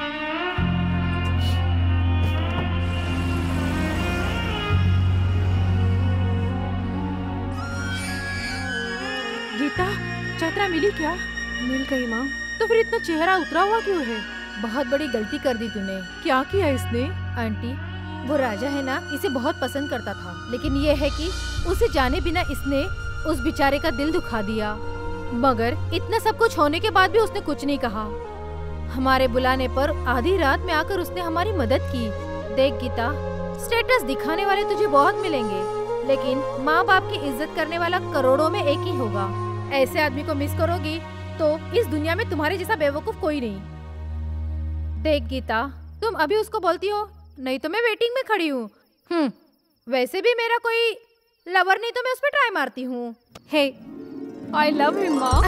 गीता, चैत्रा मिली क्या? मिल गई माँ। तो फिर इतना चेहरा उतरा हुआ क्यों है? बहुत बड़ी गलती कर दी तूने। क्या किया इसने? आंटी, वो राजा है ना, इसे बहुत पसंद करता था, लेकिन ये है कि उसे जाने बिना इसने उस बेचारे का दिल दुखा दिया। मगर इतना सब कुछ होने के बाद भी उसने कुछ नहीं कहा। हमारे बुलाने पर आधी रात में आकर उसने हमारी मदद की। देख गीता, स्टेटस दिखाने वाले तुझे बहुत मिलेंगे, लेकिन माँ बाप की इज्जत करने वाला करोड़ों में एक ही होगा। ऐसे आदमी को मिस करोगी तो इस दुनिया में तुम्हारे जैसा बेवकूफ कोई नहीं। देख गीता, तुम अभी उसको बोलती हो, नहीं तो मैं वेटिंग में खड़ी हूँ। हम्म, वैसे भी मेरा कोई लवर नहीं तो मैं उस पर ट्राई मारती हूँ। हे, आई लव हिम माँ।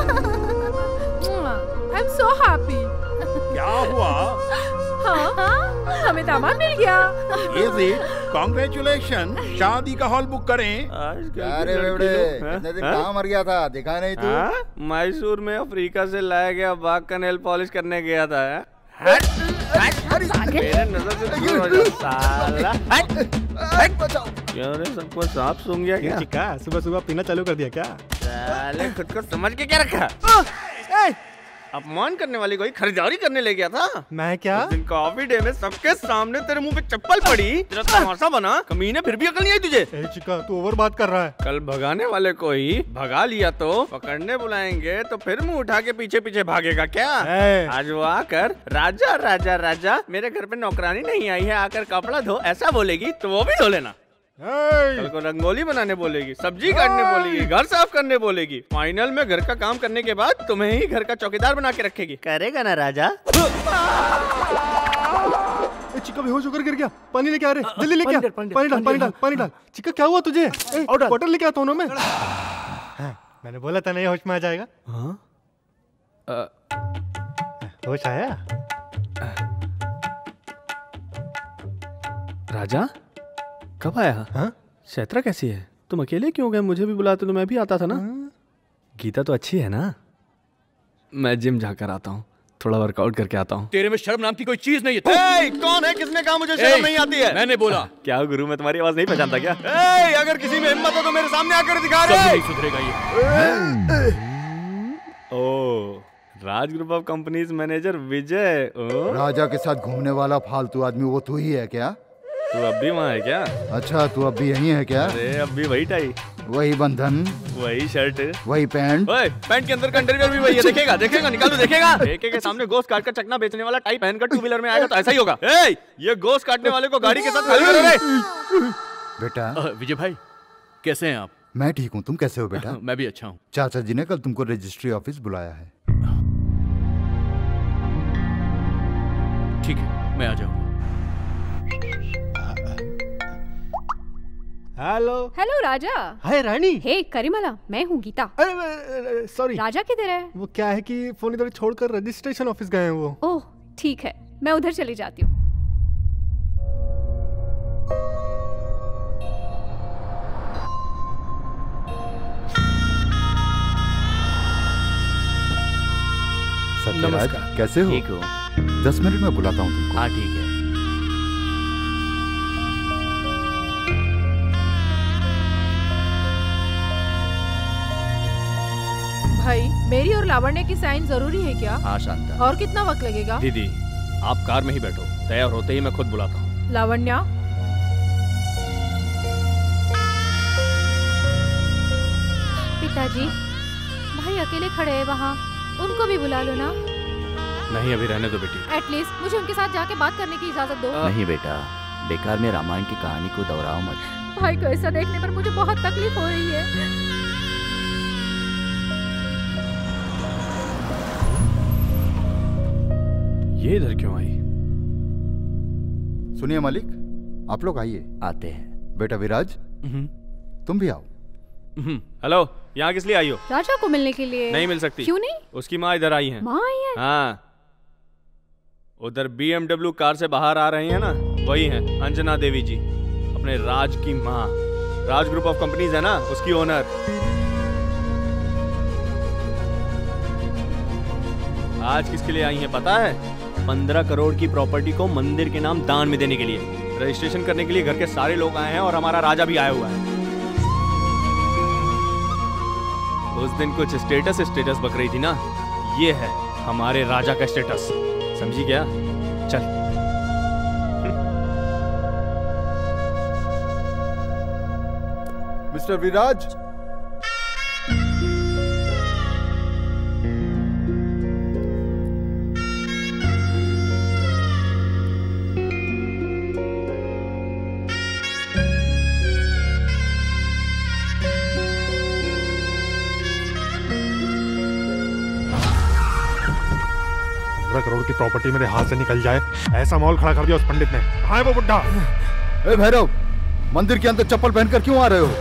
I am so happy. क्या हुआ? हाँ, हाँ, हमें दामाद मिल गया। Is it? Congratulations! शादी का हॉल बुक करें। अरे बेवड़े, कितने दिन कहाँ मर गया था, दिखा नहीं तू? मैसूर में अफ्रीका से लाया गया बाघ का नेल पॉलिश करने गया था। मेरे नजर से दूर हो जा साला। क्यों रे, सबको सांप सूंघ गया क्या? चिका, सुबह सुबह पीना चालू कर दिया क्या? साले खुद को समझ के क्या रखा? अपमान करने वाले को ही खरीदारी करने ले गया था। मैं क्या? उस दिन कॉफी डे में सबके सामने तेरे मुंह पे चप्पल पड़ी, तेरा तमाशा बना। कमीने फिर भी अकल नहीं आई तुझे। ए चिका तू ओवर बात कर रहा है। कल भगाने वाले को ही भगा लिया तो पकड़ने बुलाएंगे तो फिर मुंह उठा के पीछे पीछे भागेगा क्या? आज वो आकर राजा राजा राजा मेरे घर पे नौकरानी नहीं आई है, आकर कपड़ा धो ऐसा बोलेगी तो वो भी धो लेना। कल को रंगोली बनाने बोलेगी, सब्जी काटने बोलेगी, घर साफ करने बोलेगी, फाइनल में घर का काम करने के बाद तुम्हें ही घर का चौकीदार बना के रखेगी। करेगा ना राजा? चिका बेहोश होकर गिर गया। पानी लेके आ रहे, जल्दी लेके आ। पानी डाल पानी डाल पानी डाल। चिका क्या हुआ तुझे? वाटर लेके आ दोनों में। मैंने बोला था नहीं होश में आ जाएगा। होश आया? राजा कब आया? हाँ? शैत्रा कैसी है? तुम अकेले क्यों गए? मुझे भी बुलाते तो मैं भी आता था ना। गीता तो अच्छी है ना? मैं जिम जाकर आता हूँ, थोड़ा वर्कआउट करके आता हूँ। तेरे में शर्म नाम की कोई चीज नहीं है। ए, कौन है? किसने कहा मुझे शर्म नहीं आती है? मैंने बोला। क्या गुरु मैं तुम्हारी आवाज नहीं पहचानता क्या? ए, अगर किसी में हिम्मत हो तो मेरे सामने आकर दिखा रहे। नहीं सुधरेगा ये। ओ, Raj group of companies manager Vijay. Raja के साथ घूमने वाला फालतू आदमी वो तू ही है क्या? तू अब भी वहाँ है क्या? अच्छा तू अब भी यहीं है क्या? अरे अब भी वही टाई, वही बंधन, वही शर्ट, वही पैंट। ओए, पैंट के अंदर का अंडरवियर भी वही है। देखेगा देखेगा निकाल दो देखेगा। ठेके के सामने गोश्त काट कर चकना बेचने वाला टाई पहनकर टू व्हीलर में आएगा तो ऐसा ही होगा। ए, ये गोश्त काटने वाले को गाड़ी के साथ खाली करो रे। बेटा विजय भाई कैसे हैं आप? मैं ठीक हूँ, तुम कैसे हो बेटा? मैं भी अच्छा हूँ। चाचा जी ने कल तुमको रजिस्ट्री ऑफिस बुलाया है। ठीक है मैं आ जाऊंगा। हेलो हेलो राजा। हाय रानी। हे करीमाला, मैं हूँ गीता। अरे सॉरी। राजा किधर है? वो क्या है कि फोन इधर छोड़कर रजिस्ट्रेशन ऑफिस गए हैं वो। ओह ठीक है, मैं उधर चली जाती हूँ। सत्यराज कैसे हो? ठीक हो? दस मिनट में बुलाता हूँ तुमको। हाँ ठीक है। भाई मेरी और लावण्य की साइन जरूरी है क्या? हाँ शांता। और कितना वक्त लगेगा? दीदी आप कार में ही बैठो, तैयार होते ही मैं खुद बुलाता हूँ। लावण्य पिताजी भाई अकेले खड़े हैं वहाँ, उनको भी बुला लो ना। नहीं अभी रहने दो बेटी। एटलीस्ट मुझे उनके साथ जाके बात करने की इजाजत दो। नहीं बेटा, बेकार में रामायण की कहानी को दोहराओ मत। भाई को ऐसा देखने पर मुझे बहुत तकलीफ हो रही है। ये इधर क्यों आई? सुनिए मालिक, आप लोग आइए। आते हैं। बेटा विराज तुम भी आओ। हेलो, यहाँ किस लिए आई हो? राजा को मिलने के लिए। नहीं मिल सकती। क्यों नहीं? उसकी माँ इधर आई है। माँ आई है? हाँ, उधर बी एम डब्ल्यू कार से बाहर आ रही है ना, वही है अंजना देवी जी, अपने राज की माँ। राज ग्रुप ऑफ कंपनीज है ना, उसकी ओनर। आज किसके लिए आई हैं पता है? पंद्रह करोड़ की प्रॉपर्टी को मंदिर के नाम दान में देने के लिए। रजिस्ट्रेशन करने के लिए घर के सारे लोग आए हैं और हमारा राजा भी आया हुआ है। उस दिन कुछ स्टेटस स्टेटस बक रही थी ना, ये है हमारे राजा का स्टेटस, समझी क्या? चल। मिस्टर विराज, करोड़ की प्रॉपर्टी मेरे हाथ से निकल जाए, ऐसा माहौल खड़ा कर दिया उस पंडित ने। कहाँ है वो बुड्ढा? ए भैरव, मंदिर के अंदर चप्पल पहनकर क्यों आ रहे हो?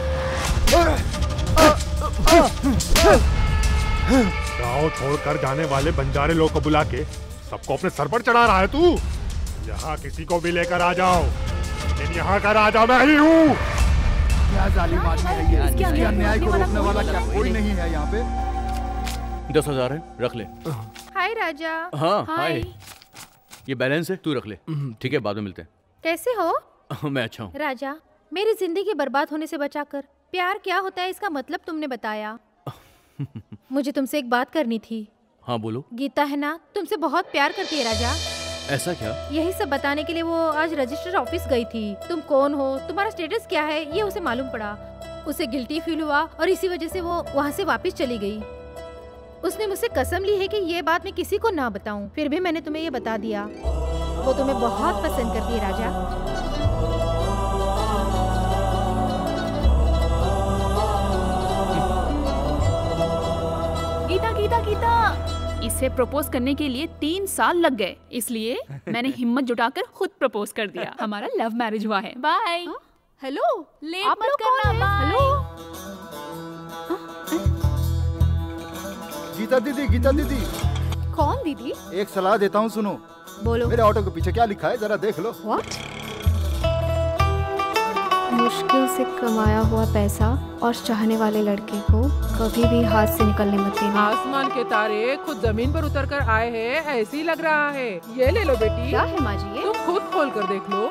गाँव छोड़कर जाने वाले बंजारे लोग को बुला के सबको अपने सर पर चढ़ा रहा है तू। यहाँ किसी को भी लेकर आ जाओ, लेकिन यहाँ का राजा मैं ही हूँ। क्या जालिम आदमी है ये? इसके अन्याय को रोकने वाला क्या कोई नहीं है यहाँ पे? दस हजार है, रख ले। हाय राजा। हाँ हाय। ये बैलेंस है, तू रख ले। ठीक है, बाद में मिलते हैं। कैसे हो? मैं अच्छा हूँ। राजा, मेरी जिंदगी बर्बाद होने से बचाकर प्यार क्या होता है इसका मतलब तुमने बताया। मुझे तुमसे एक बात करनी थी। हाँ बोलो। गीता है ना, तुमसे बहुत प्यार करती है राजा। ऐसा क्या? यही सब बताने के लिए वो आज रजिस्टर ऑफिस गई थी। तुम कौन हो, तुम्हारा स्टेटस क्या है, ये उसे मालूम पड़ा। उसे गिल्टी फील हुआ और इसी वजह से वो वहाँ से वापस चली गई। उसने मुझसे कसम ली है कि ये बात मैं किसी को ना बताऊं। फिर भी मैंने तुम्हें ये बता दिया। वो तुम्हें बहुत पसंद करती है राजा। गीता गीता गीता, इसे प्रपोज करने के लिए तीन साल लग गए, इसलिए मैंने हिम्मत जुटाकर खुद प्रपोज कर दिया। हमारा लव मैरिज हुआ है। बाय। हेलो, लेट आप मत लोग करना। कौन हैं? बाय। हेलो। गीता दीदी, गीता दीदी, कौन दीदी? एक सलाह देता हूँ, सुनो। बोलो। मेरे ऑटो के पीछे क्या लिखा है, जरा देख लो। What? मुश्किल से कमाया हुआ पैसा और चाहने वाले लड़के को कभी भी हाथ से निकलने मत देना। आसमान के तारे खुद जमीन पर उतर कर आए हैं, ऐसे ही लग रहा है। ये ले लो बेटी। क्या है माँ जी ये? तुम खुद खोल कर देख लो।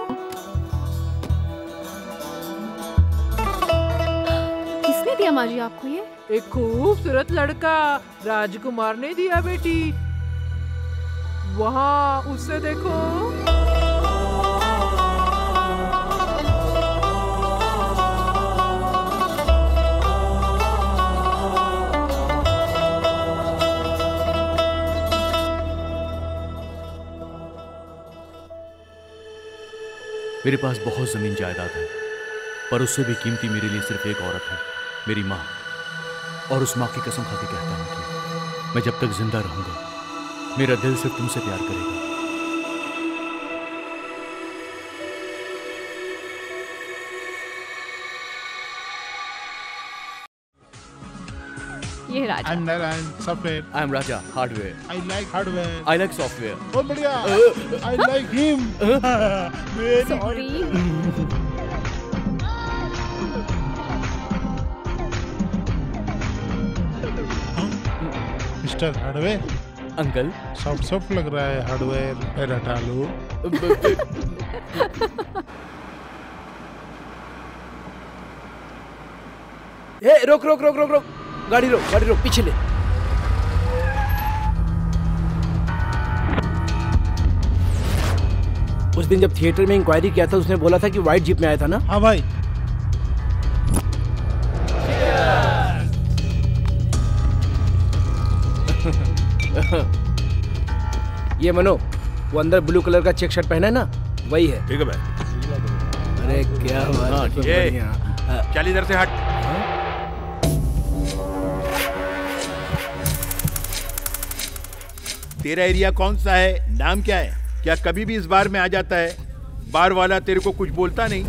किसने दिया माँ जी आपको ये? एक खूबसूरत लड़का राजकुमार ने दिया बेटी। वहाँ उससे देखो। मेरे पास बहुत जमीन जायदाद है, पर उससे भी कीमती मेरे लिए सिर्फ एक औरत है, मेरी माँ। और उस माँ की कसम खा के कहता हूँ कि मैं जब तक जिंदा रहूंगा, मेरा दिल सिर्फ तुमसे प्यार करेगा। ये राजा। I'm Narayan, software. I am Raja, hardware. I like hardware. I like software. बहुत बढ़िया। I like him. Very Sorry. Mister hardware. Uncle. Soft soft लग रहा है हार्डवेयर, पैर हटा लो। ए, रोक रोक रोक रोक रोक, गाड़ी रोक, गाड़ी रोक, पीछे ले। उस दिन जब थिएटर में इंक्वायरी किया था, उसने बोला था कि व्हाइट जीप में आया था ना? हाँ भाई। ये मनो, वो अंदर ब्लू कलर का चेक शर्ट पहना है ना, वही है। ठीक है भाई। अरे क्या बात है, ये, बढ़िया। चल इधर से हट। तेरा एरिया कौन सा है, नाम क्या है? क्या कभी भी इस बार में आ जाता है? बार वाला तेरे को कुछ बोलता नहीं?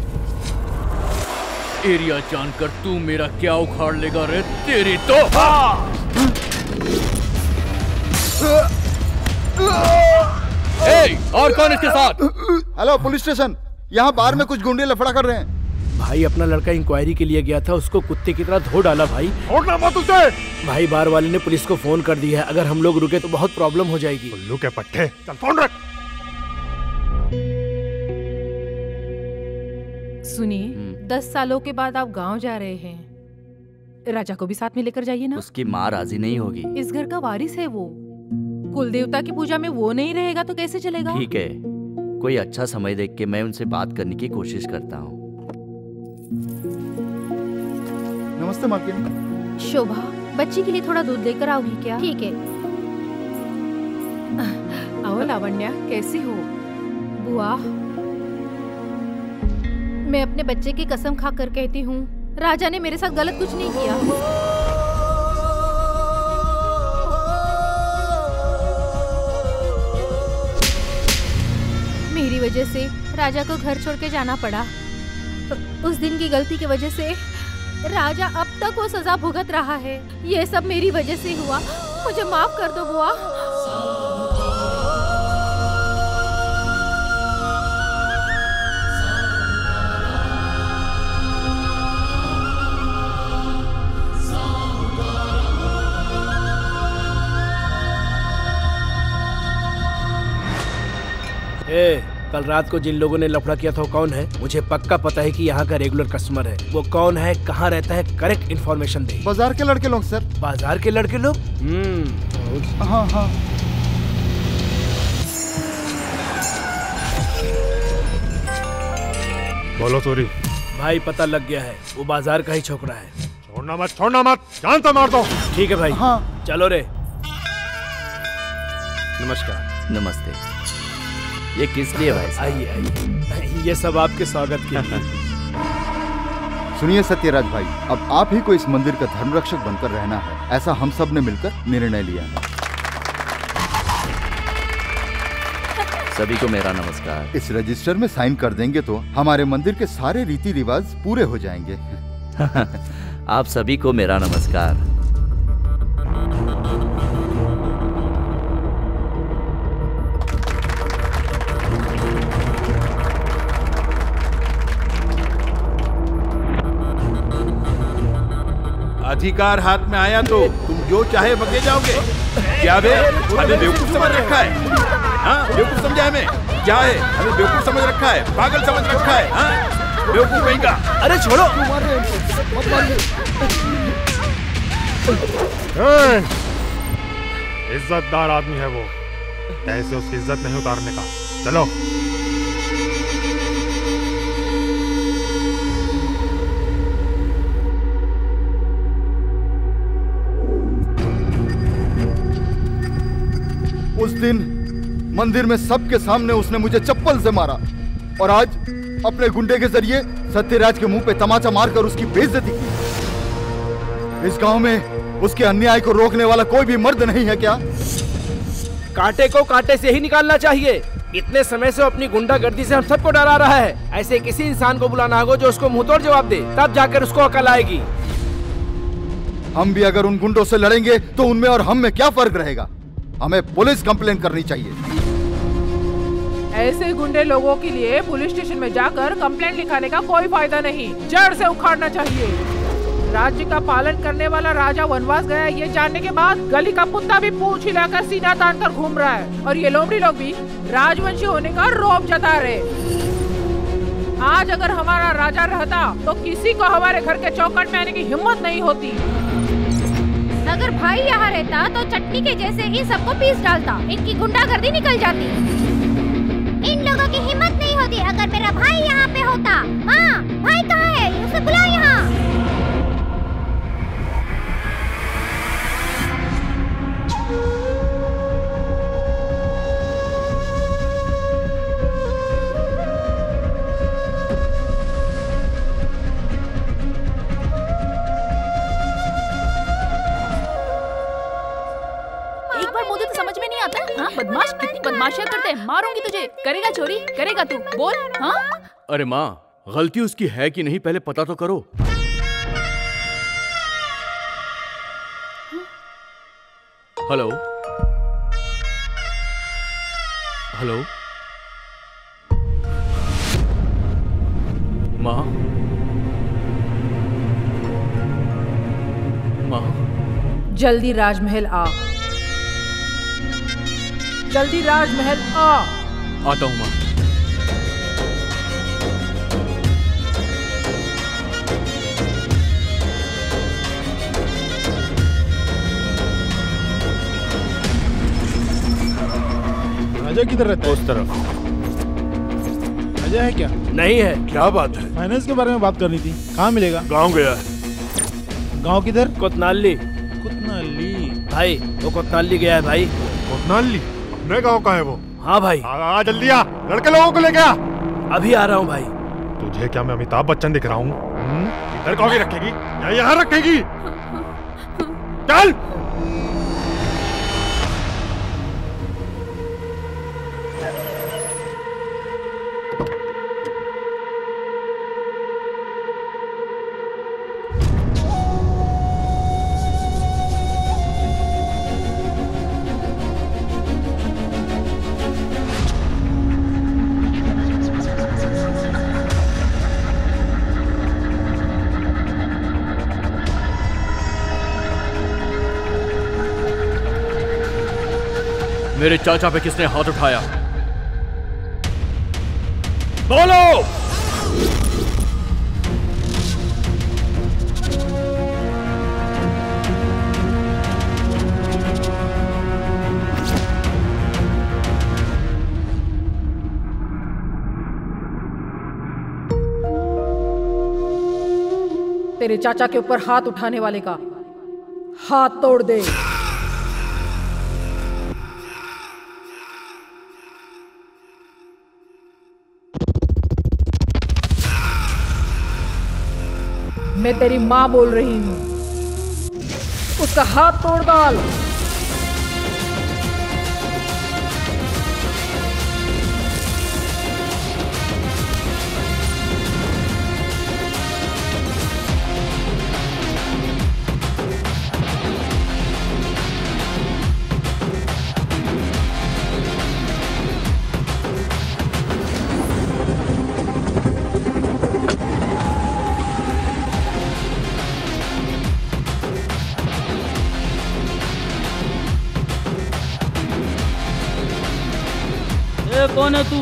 एरिया जानकर तू मेरा क्या उखाड़ लेगा रे, तेरी तो। ए, और कौन इसके साथ? हेलो पुलिस स्टेशन, यहाँ बार में कुछ गुंडे लफड़ा कर रहे हैं। भाई अपना लड़का इंक्वायरी के लिए गया था, उसको कुत्ते की तरह धो डाला भाई। छोड़ना मत उसे। भाई बार वाले ने पुलिस को फोन कर दिया है, अगर हम लोग रुके तो बहुत प्रॉब्लम हो जाएगी। उल्लू के पट्टे, चल फोन रख। सुनिए, दस सालों के बाद आप गांव जा रहे हैं, राजा को भी साथ में लेकर जाइए ना। उसकी माँ राजी नहीं होगी। इस घर का वारिस है वो, कुल देवता की पूजा में वो नहीं रहेगा तो कैसे चलेगा? ठीक है, कोई अच्छा समय देख के मैं उनसे बात करने की कोशिश करता हूँ। नमस्ते मालकिन। शोभा, बच्ची के लिए थोड़ा दूध लेकर आओगी क्या? ठीक है। आओ लावण्या, कैसी हो? बुआ, मैं अपने बच्चे की कसम खाकर कहती हूँ, राजा ने मेरे साथ गलत कुछ नहीं किया। मेरी वजह से राजा को घर छोड़ के जाना पड़ा। उस दिन की गलती की वजह से राजा अब तक वो सजा भुगत रहा है। ये सब मेरी वजह से हुआ, मुझे माफ कर दो बुआ। ए, कल रात को जिन लोगों ने लफड़ा किया था वो कौन है? मुझे पक्का पता है कि यहाँ का रेगुलर कस्टमर है। वो कौन है, कहाँ रहता है, करेक्ट इन्फॉर्मेशन दे। बाजार के लड़के लोग सर। बाजार के लड़के लोग? हम्म हाँ हाँ। बोलो सूरी। भाई पता लग गया है, वो बाजार का ही छोकरा है। छोड़ना मत, छोड़ना मत, जान से मार दो। ठीक है भाई। हाँ। चलो रे। नमस्कार। नमस्ते। ये किस लिए भाई? आइए आइए, ये सब आपके स्वागत के लिए। सुनिए सत्यराज भाई, अब आप ही को इस मंदिर का धर्मरक्षक बनकर रहना है, ऐसा हम सब ने मिलकर निर्णय लिया है। सभी को मेरा नमस्कार। इस रजिस्टर में साइन कर देंगे तो हमारे मंदिर के सारे रीति रिवाज पूरे हो जाएंगे। आप सभी को मेरा नमस्कार। अधिकार हाथ में आया तो तुम जो चाहे बगे जाओगे। क्या बे, हमें बेवकूफ समझ रखा है? हाँ, बेवकूफ समझा हमें? क्या है, हमें बेवकूफ समझ रखा है, पागल समझ रखा है? हाँ, बेवकूफ कहीं का। अरे छोड़ो। इज्जतदार आदमी है वो, ऐसे उसकी इज्जत नहीं उतारने का। चलो। उस दिन मंदिर में सबके सामने उसने मुझे चप्पल से मारा और आज अपने गुंडे के जरिए सत्यराज के मुंह पे तमाचा मारकर उसकी बेइज्जती की। इस गांव में उसके अन्याय को रोकने वाला कोई भी मर्द नहीं है क्या? कांटे को कांटे से ही निकालना चाहिए। इतने समय से अपनी गुंडागर्दी से हम सबको डरा रहा है। ऐसे किसी इंसान को बुलाना होगा जो उसको मुंहतोड़ जवाब दे, तब जाकर उसको अकल आएगी। हम भी अगर उन गुंडों से लड़ेंगे तो उनमें और हम में क्या फर्क रहेगा? हमें पुलिस कंप्लेन करनी चाहिए। ऐसे गुंडे लोगों के लिए पुलिस स्टेशन में जाकर कंप्लेंट लिखाने का कोई फायदा नहीं, जड़ से उखाड़ना चाहिए। राज्य का पालन करने वाला राजा वनवास गया ये जानने के बाद गली का कुत्ता भी पूंछ हिलाकर सीना तान कर घूम रहा है और ये लोमड़ी लोग भी राजवंशी होने का रौब जता रहे। आज अगर हमारा राजा रहता तो किसी को हमारे घर के चौखट में आने की हिम्मत नहीं होती। अगर भाई यहाँ रहता तो चटनी के जैसे इन सबको पीस डालता, इनकी गुंडागर्दी निकल जाती। इन लोगों की हिम्मत नहीं होती। अगर मेरा भाई यहाँ पे होता। माँ, भाई कहाँ है? उसे बुलाओ यहाँ। बदमाश, कितनी बदमाशियां करते हैं। मारूंगी तुझे। करेगा चोरी? करेगा तू? बोल। हाँ? अरे माँ, गलती उसकी है कि नहीं पहले पता तो करो। हेलो हेलो माँ, माँ जल्दी राजमहल आ, जल्दी राजमहल आ। आता हूँ माँ। अजय किधर रहता है? उस तरफ। अजय है क्या? नहीं है। क्या बात है? फाइनेंस के बारे में बात करनी थी। कहाँ मिलेगा? गांव गया है। गांव किधर? कोतनाली। कोतनाली भाई, वो कोतनाली गया है भाई। कोतनाली? अपने गांव का है वो? हाँ भाई। आ, आ जल्दी आ, लड़के लोगों को लेके आ। अभी आ रहा हूँ भाई। तुझे क्या मैं अमिताभ बच्चन दिख रहा हूँ? इधर कॉफी रखेगी या यहाँ रखेगी? चल। मेरे चाचा पे किसने हाथ उठाया? बोलो। तेरे चाचा के ऊपर हाथ उठाने वाले का हाथ तोड़ दे। मैं तेरी माँ बोल रही हूँ, उसका हाथ तोड़ डाल। कौन है तू?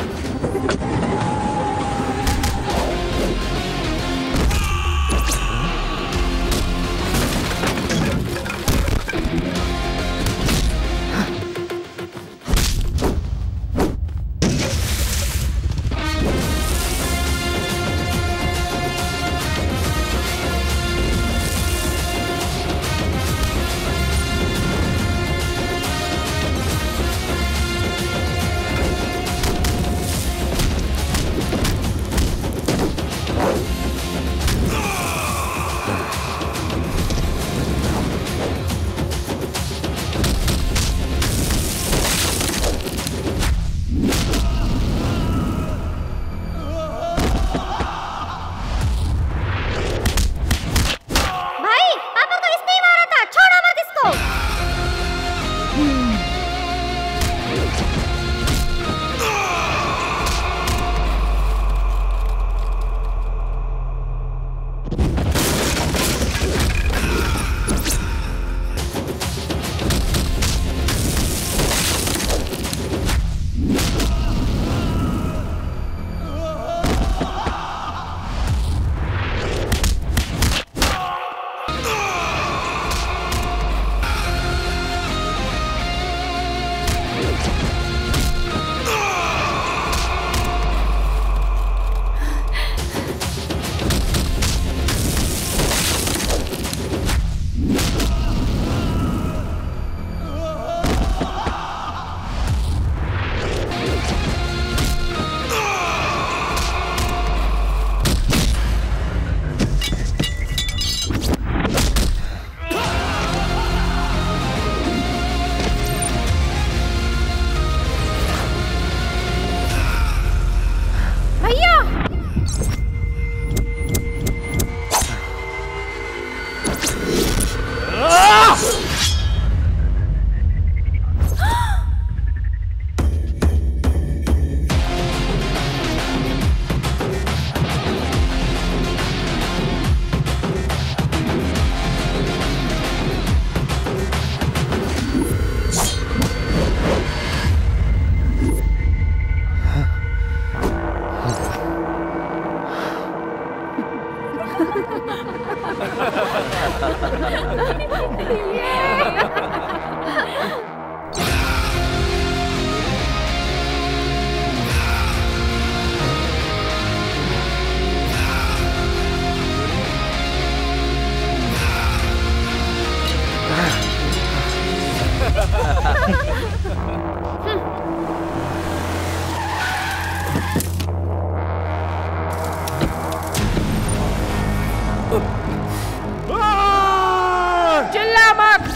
चिल्ला मत।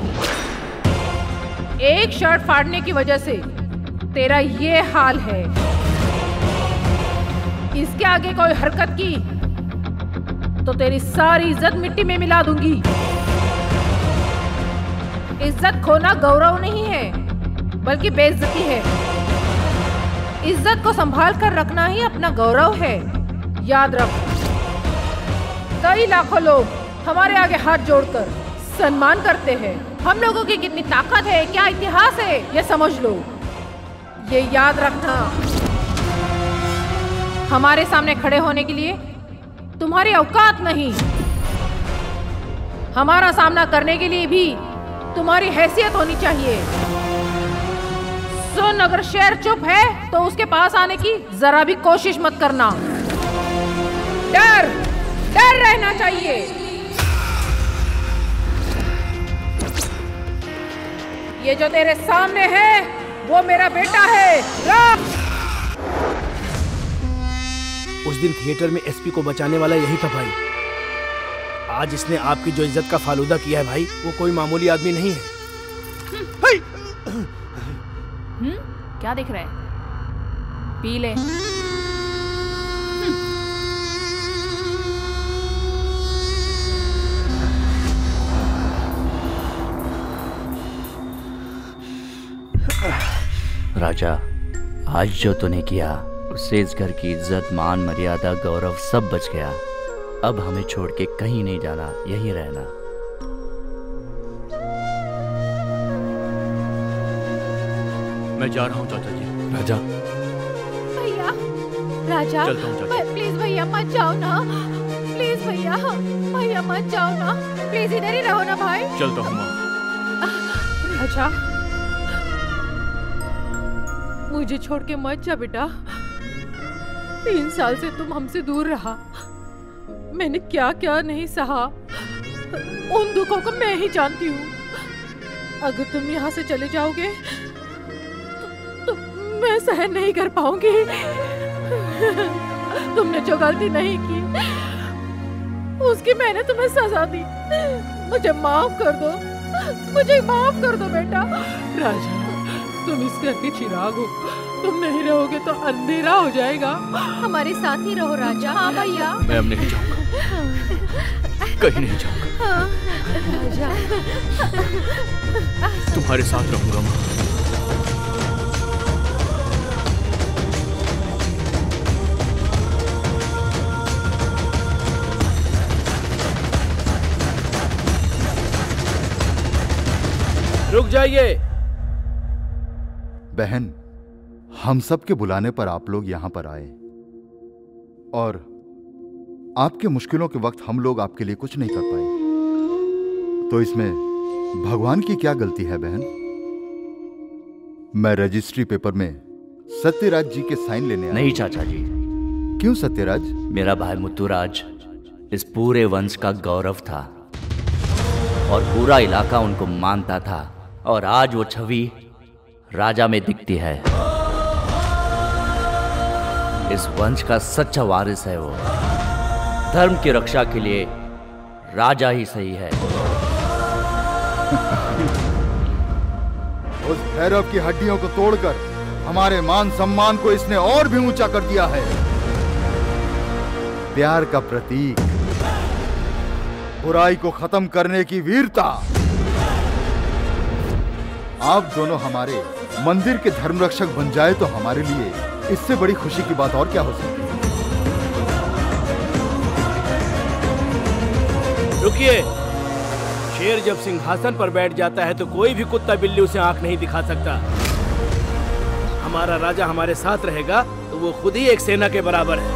एक शर्ट फाड़ने की वजह से तेरा ये हाल है। इसके आगे कोई हरकत की तो तेरी सारी इज्जत मिट्टी में मिला दूंगी। इज्जत खोना गौरव नहीं है बल्कि बेइज्जती है। इज्जत को संभाल कर रखना ही अपना गौरव है, याद रख। कई लाखों लोग हमारे आगे हाथ जोड़कर सम्मान करते हैं। हम लोगों की कितनी ताकत है, क्या इतिहास है, ये समझ लो। ये याद रखना। हमारे सामने खड़े होने के लिए तुम्हारी औकात नहीं। हमारा सामना करने के लिए भी तुम्हारी हैसियत होनी चाहिए। सुन, अगर शेर चुप है तो उसके पास आने की जरा भी कोशिश मत करना। डर डर रहना चाहिए। ये जो तेरे सामने है वो मेरा बेटा है। उस दिन थिएटर में एसपी को बचाने वाला यही था भाई। आज इसने आपकी जो इज्जत का फालूदा किया है भाई, वो कोई मामूली आदमी नहीं है। हम्म, क्या दिख रहा है? पी ले। राजा, आज जो तूने किया उससे इस घर की इज्जत, मान, मर्यादा, गौरव सब बच गया। अब हमें छोड़ के कहीं नहीं जाना, यहीं रहना। मैं जा रहा हूँ चाचा जी। राजा, भैया, राजा, चलता हूँ चाचा। प्लीज भैया मत जाओ ना। प्लीज भैया, भैया मत जाओ ना। प्लीज इधर ही रहो ना भाई। चलता हूँ माँ। राजा, मुझे छोड़ के मत जा बेटा। तीन साल से तुम हमसे दूर रहा। मैंने क्या क्या नहीं सहा, उन दुखों को मैं ही जानती हूँ। अगर तुम यहाँ से चले जाओगे तो, तो मैं सहन नहीं कर पाऊंगी। तुमने जो गलती नहीं की उसकी मैंने तुम्हें सजा दी। मुझे माफ कर दो, मुझे माफ कर दो बेटा। राजा, तुम इस घर के चिराग हो। तुम नहीं रहोगे तो अंधेरा हो जाएगा। हमारे साथ ही रहो राजा। हाँ भैया। मैं अब नहीं जाऊंगा, कहीं नहीं जाऊंगा। हाँ, राजा। तुम्हारे साथ रहूंगा माँ। रुक जाइए। बहन, हम सब के बुलाने पर आप लोग यहां पर आए और आपके मुश्किलों के वक्त हम लोग आपके लिए कुछ नहीं कर पाए, तो इसमें भगवान की क्या गलती है बहन? मैं रजिस्ट्री पेपर में सत्यराज जी के साइन लेने आया। नहीं चाचा जी। क्यों सत्यराज? मेरा भाई मुत्तुराज इस पूरे वंश का गौरव था और पूरा इलाका उनको मानता था, और आज वो छवि राजा में दिखती है। इस वंश का सच्चा वारिस है वो। धर्म की रक्षा के लिए राजा ही सही है। उस भैरव की हड्डियों को तोड़कर हमारे मान सम्मान को इसने और भी ऊंचा कर दिया है। प्यार का प्रतीक, बुराई को खत्म करने की वीरता। आप दोनों हमारे मंदिर के धर्म रक्षक बन जाए तो हमारे लिए इससे बड़ी खुशी की बात और क्या हो सकती है? रुकिए। शेर जब सिंहासन पर बैठ जाता है तो कोई भी कुत्ता बिल्ली उसे आंख नहीं दिखा सकता। हमारा राजा हमारे साथ रहेगा तो वो खुद ही एक सेना के बराबर है।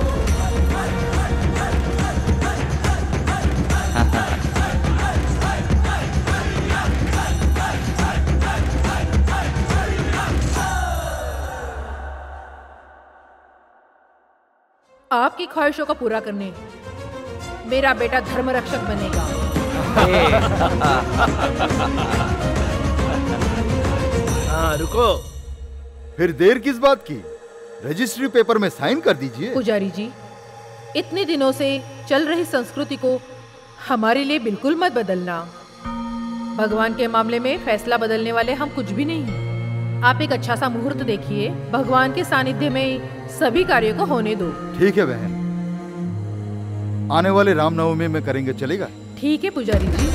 आपकी ख्वाहिशों को पूरा करने मेरा बेटा धर्म रक्षक बनेगा। हाँ, रुको। फिर देर किस बात की? रजिस्ट्री पेपर में साइन कर दीजिए। पुजारी जी, इतने दिनों से चल रही संस्कृति को हमारे लिए बिल्कुल मत बदलना। भगवान के मामले में फैसला बदलने वाले हम कुछ भी नहीं। आप एक अच्छा सा मुहूर्त देखिए, भगवान के सानिध्य में सभी कार्यों को होने दो। ठीक है बहन, आने वाले रामनवमी में करेंगे, चलेगा? ठीक है पुजारी जी।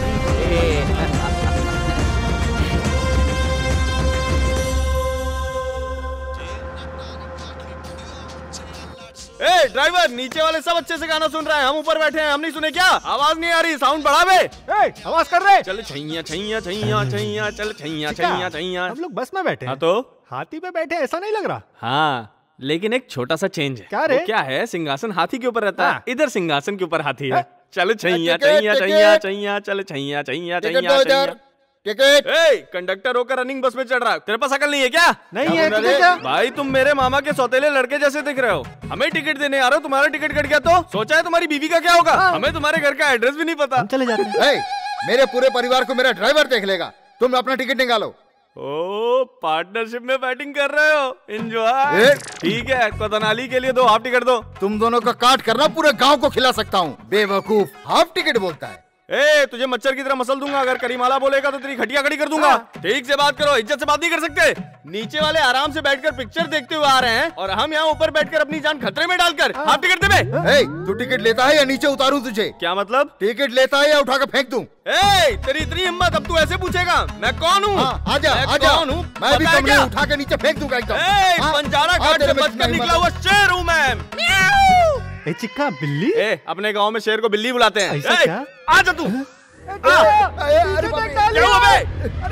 ए ड्राइवर, नीचे वाले सब अच्छे से गाना सुन रहे हैं, हम ऊपर बैठे हैं, हम नहीं सुने क्या? आवाज नहीं आ रही, साउंड बढ़ा बे। ए, आवाज कर रहे। चल छैया छैया छैया छैया, चल छैया छैया छैया। हम लोग बस में बैठे हैं। हाँ तो हाथी पे बैठे ऐसा नहीं लग रहा। हाँ, लेकिन एक छोटा सा चेंज है। क्या रे? वो क्या है, सिंहासन हाथी के ऊपर रहता है, इधर सिंहासन के ऊपर हाथी है। चलो छैया टिकट, छैया टिकट। छैया छैया, चलो छैया छैया टिकट छैया दो इधर। छैया। टिकट। ए, कंडक्टर होकर रनिंग बस में चढ़ रहा है, तेरे पास अकल नहीं है क्या? नहीं है, टिकट क्या? भाई तुम मेरे मामा के सौतेले लड़के जैसे दिख रहे हो, हमें टिकट देने आ रहे हो, तुम्हारा टिकट कट गया तो सोचा है तुम्हारी बीवी का क्या होगा? हमें तुम्हारे घर का एड्रेस भी नहीं पता। चले जाते हैं। ए, मेरे पूरे परिवार को मेरा ड्राइवर देख लेगा, तुम अपना टिकट निकालो। ओ, पार्टनरशिप में बैटिंग कर रहे हो, एंजॉय। ठीक है, कोतनाली के लिए दो हाफ टिकट दो। तुम दोनों का काट करना पूरे गांव को खिला सकता हूँ। बेवकूफ, हाफ टिकट बोलता है। ए, तुझे मच्छर की तरह मसल दूंगा, अगर करीमाला बोलेगा तो तेरी खटिया खड़ी कर दूंगा। ठीक से बात करो, इज्जत से बात नहीं कर सकते। नीचे वाले आराम से बैठकर पिक्चर देखते हुए आ रहे हैं और हम यहाँ ऊपर बैठकर अपनी जान खतरे में डालकर हाफ टिकट दे बे। ए, तू टिकट लेता है या नीचे उतारूं तुझे? क्या मतलब? टिकट लेता है या उठाकर फेंक दूं? ए, तेरी इतनी हिम्मत, अब तू ऐसे पूछेगा मैं कौन हूँ? हाँ, आजा, मैं आजा। कौन हूँ? मैं भी पता है कमरे क्या? उठा के नीचे फेंक दूंगा एकदम। ए, हाँ? बंजारा हाँ, घाट से तेरे में बचकर इतना निकला हिम्मत। हुआ शेर हूँ मैं। ए चिक्का, बिल्ली? ए, अपने गांव में शेर को बिल्ली बुलाते हैं। ऐसा ए, क्या? आजा तू। अरे क्या हुआ बे?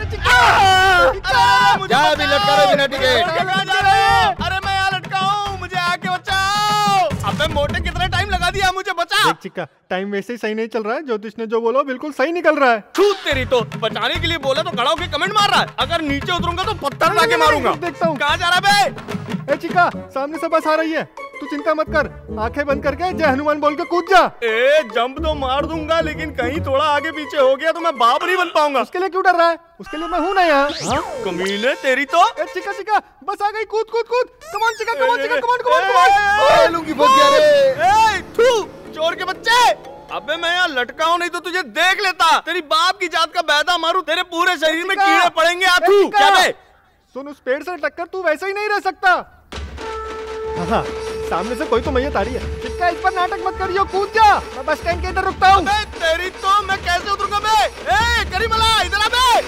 जा भी लटका रहे बिना टिकट। अरे मैं यहाँ लटका हूँ, मुझे आके बचाओ। अबे मोटे, कितना टाइम लगा दिया, मुझे बचा। देख चिक्का, टाइम वैसे ही सही नहीं चल रहा है, ज्योतिष ने जो बोला बिल्कुल सही निकल रहा है। छूत तेरी तो, बचाने के लिए बोला तो खड़ा होकर कमेंट मार रहा है। अगर नीचे उतरूंगा तो पत्थर लाके मारूंगा। देखता हूँ। कहाँ जा रहा बे? ए चिक्का, सामने से बस आ रही है, तू चिंता मत कर, आंखें बंद करके जय हनुमान बोल के कूद जा। ए, जंप तो मार दूंगा, लेकिन कहीं थोड़ा आगे पीछे हो गया तो मैं बाप नहीं बन पाऊंगा। उसके लिए क्यों डर रहा है? उसके लिए मैं हूँ ना यहाँ। कमीने तेरी तो। ए चिक्का चिक्का, बस आ गई, कूद कूद कूद, कमान चिक्का, कमान चिक्का, कमान कमान कमान। लूंगी फंस गया रे। ए, थू, चोर के बच्चे। अबे मैं यहाँ लटका हूँ, नहीं तो तुझे देख लेता। तेरी बाप की जात का बैदा मारू, तेरे पूरे शरीर में कीड़े पड़ेंगे। आथू, क्या बे? सुन, उस पेड़ से टक्कर तू वैसे ही नहीं रह सकता। हाँ, सामने से कोई तो मैयत आ रही है। चिक्का, इस पर नाटक मत करियो, कूद जा। मैं बस स्टैंड के इधर रुकता हूँ। तेरी तो, मैं कैसे उतरूंगा बे? ए, करीमला, इधर आ बे।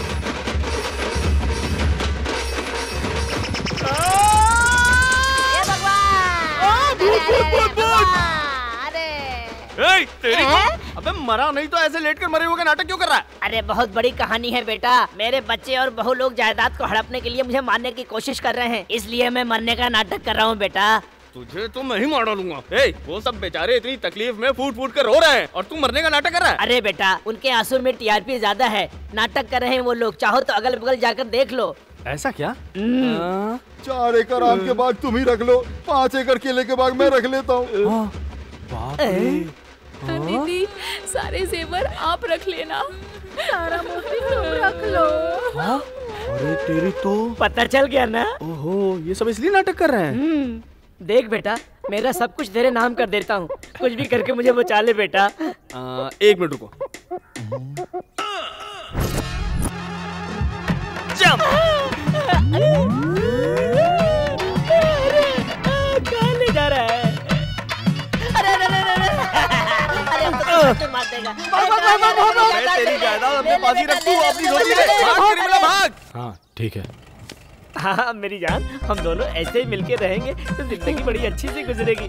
ए, तेरी तो, अबे मरा नहीं तो ऐसे लेट कर मरे हुए का नाटक क्यों कर रहा है? अरे बहुत बड़ी कहानी है बेटा। मेरे बच्चे और बहू लोग जायदाद को हड़पने के लिए मुझे मारने की कोशिश कर रहे हैं, इसलिए मैं मरने का नाटक कर रहा हूँ बेटा। तुझे तो मैं ही मार डालूंगा। ए, वो सब बेचारे इतनी तकलीफ में फूट फूट कर रो रहे हैं और तू मरने का नाटक कर रहा है। अरे बेटा, उनके आंसू में टीआरपी ज्यादा है, नाटक कर रहे हैं वो लोग। चाहो तो अगल बगल जाकर देख लो। ऐसा क्या? चार एकड़ आम के बाग तुम ही रख लो, पाँच एकड़ केले के बाग मैं रख लेता हूँ। दीदी, सारे जेवर आप रख लेना। सारा मोती तुम रख लो। अरे तेरी तो, पता चल गया ना? ओहो, ये सब इसलिए नाटक कर रहे हैं। देख बेटा, मेरा सब कुछ तेरे नाम कर देता हूँ, कुछ भी करके मुझे बचा ले बेटा। आ, एक मिनट रुको। जंप। कहाँ ले जा रहा है? अरे अरे अरे अरे अरे हम तो तुझे मार देगा। मैं तेरी जायदाद अपने पास ही रख तू, अपनी धोती ले। भाग करीमला, भाग। हाँ ठीक है। हाँ मेरी जान, हम दोनों ऐसे ही मिलके रहेंगे तो जिंदगी बड़ी अच्छी से गुजरेगी।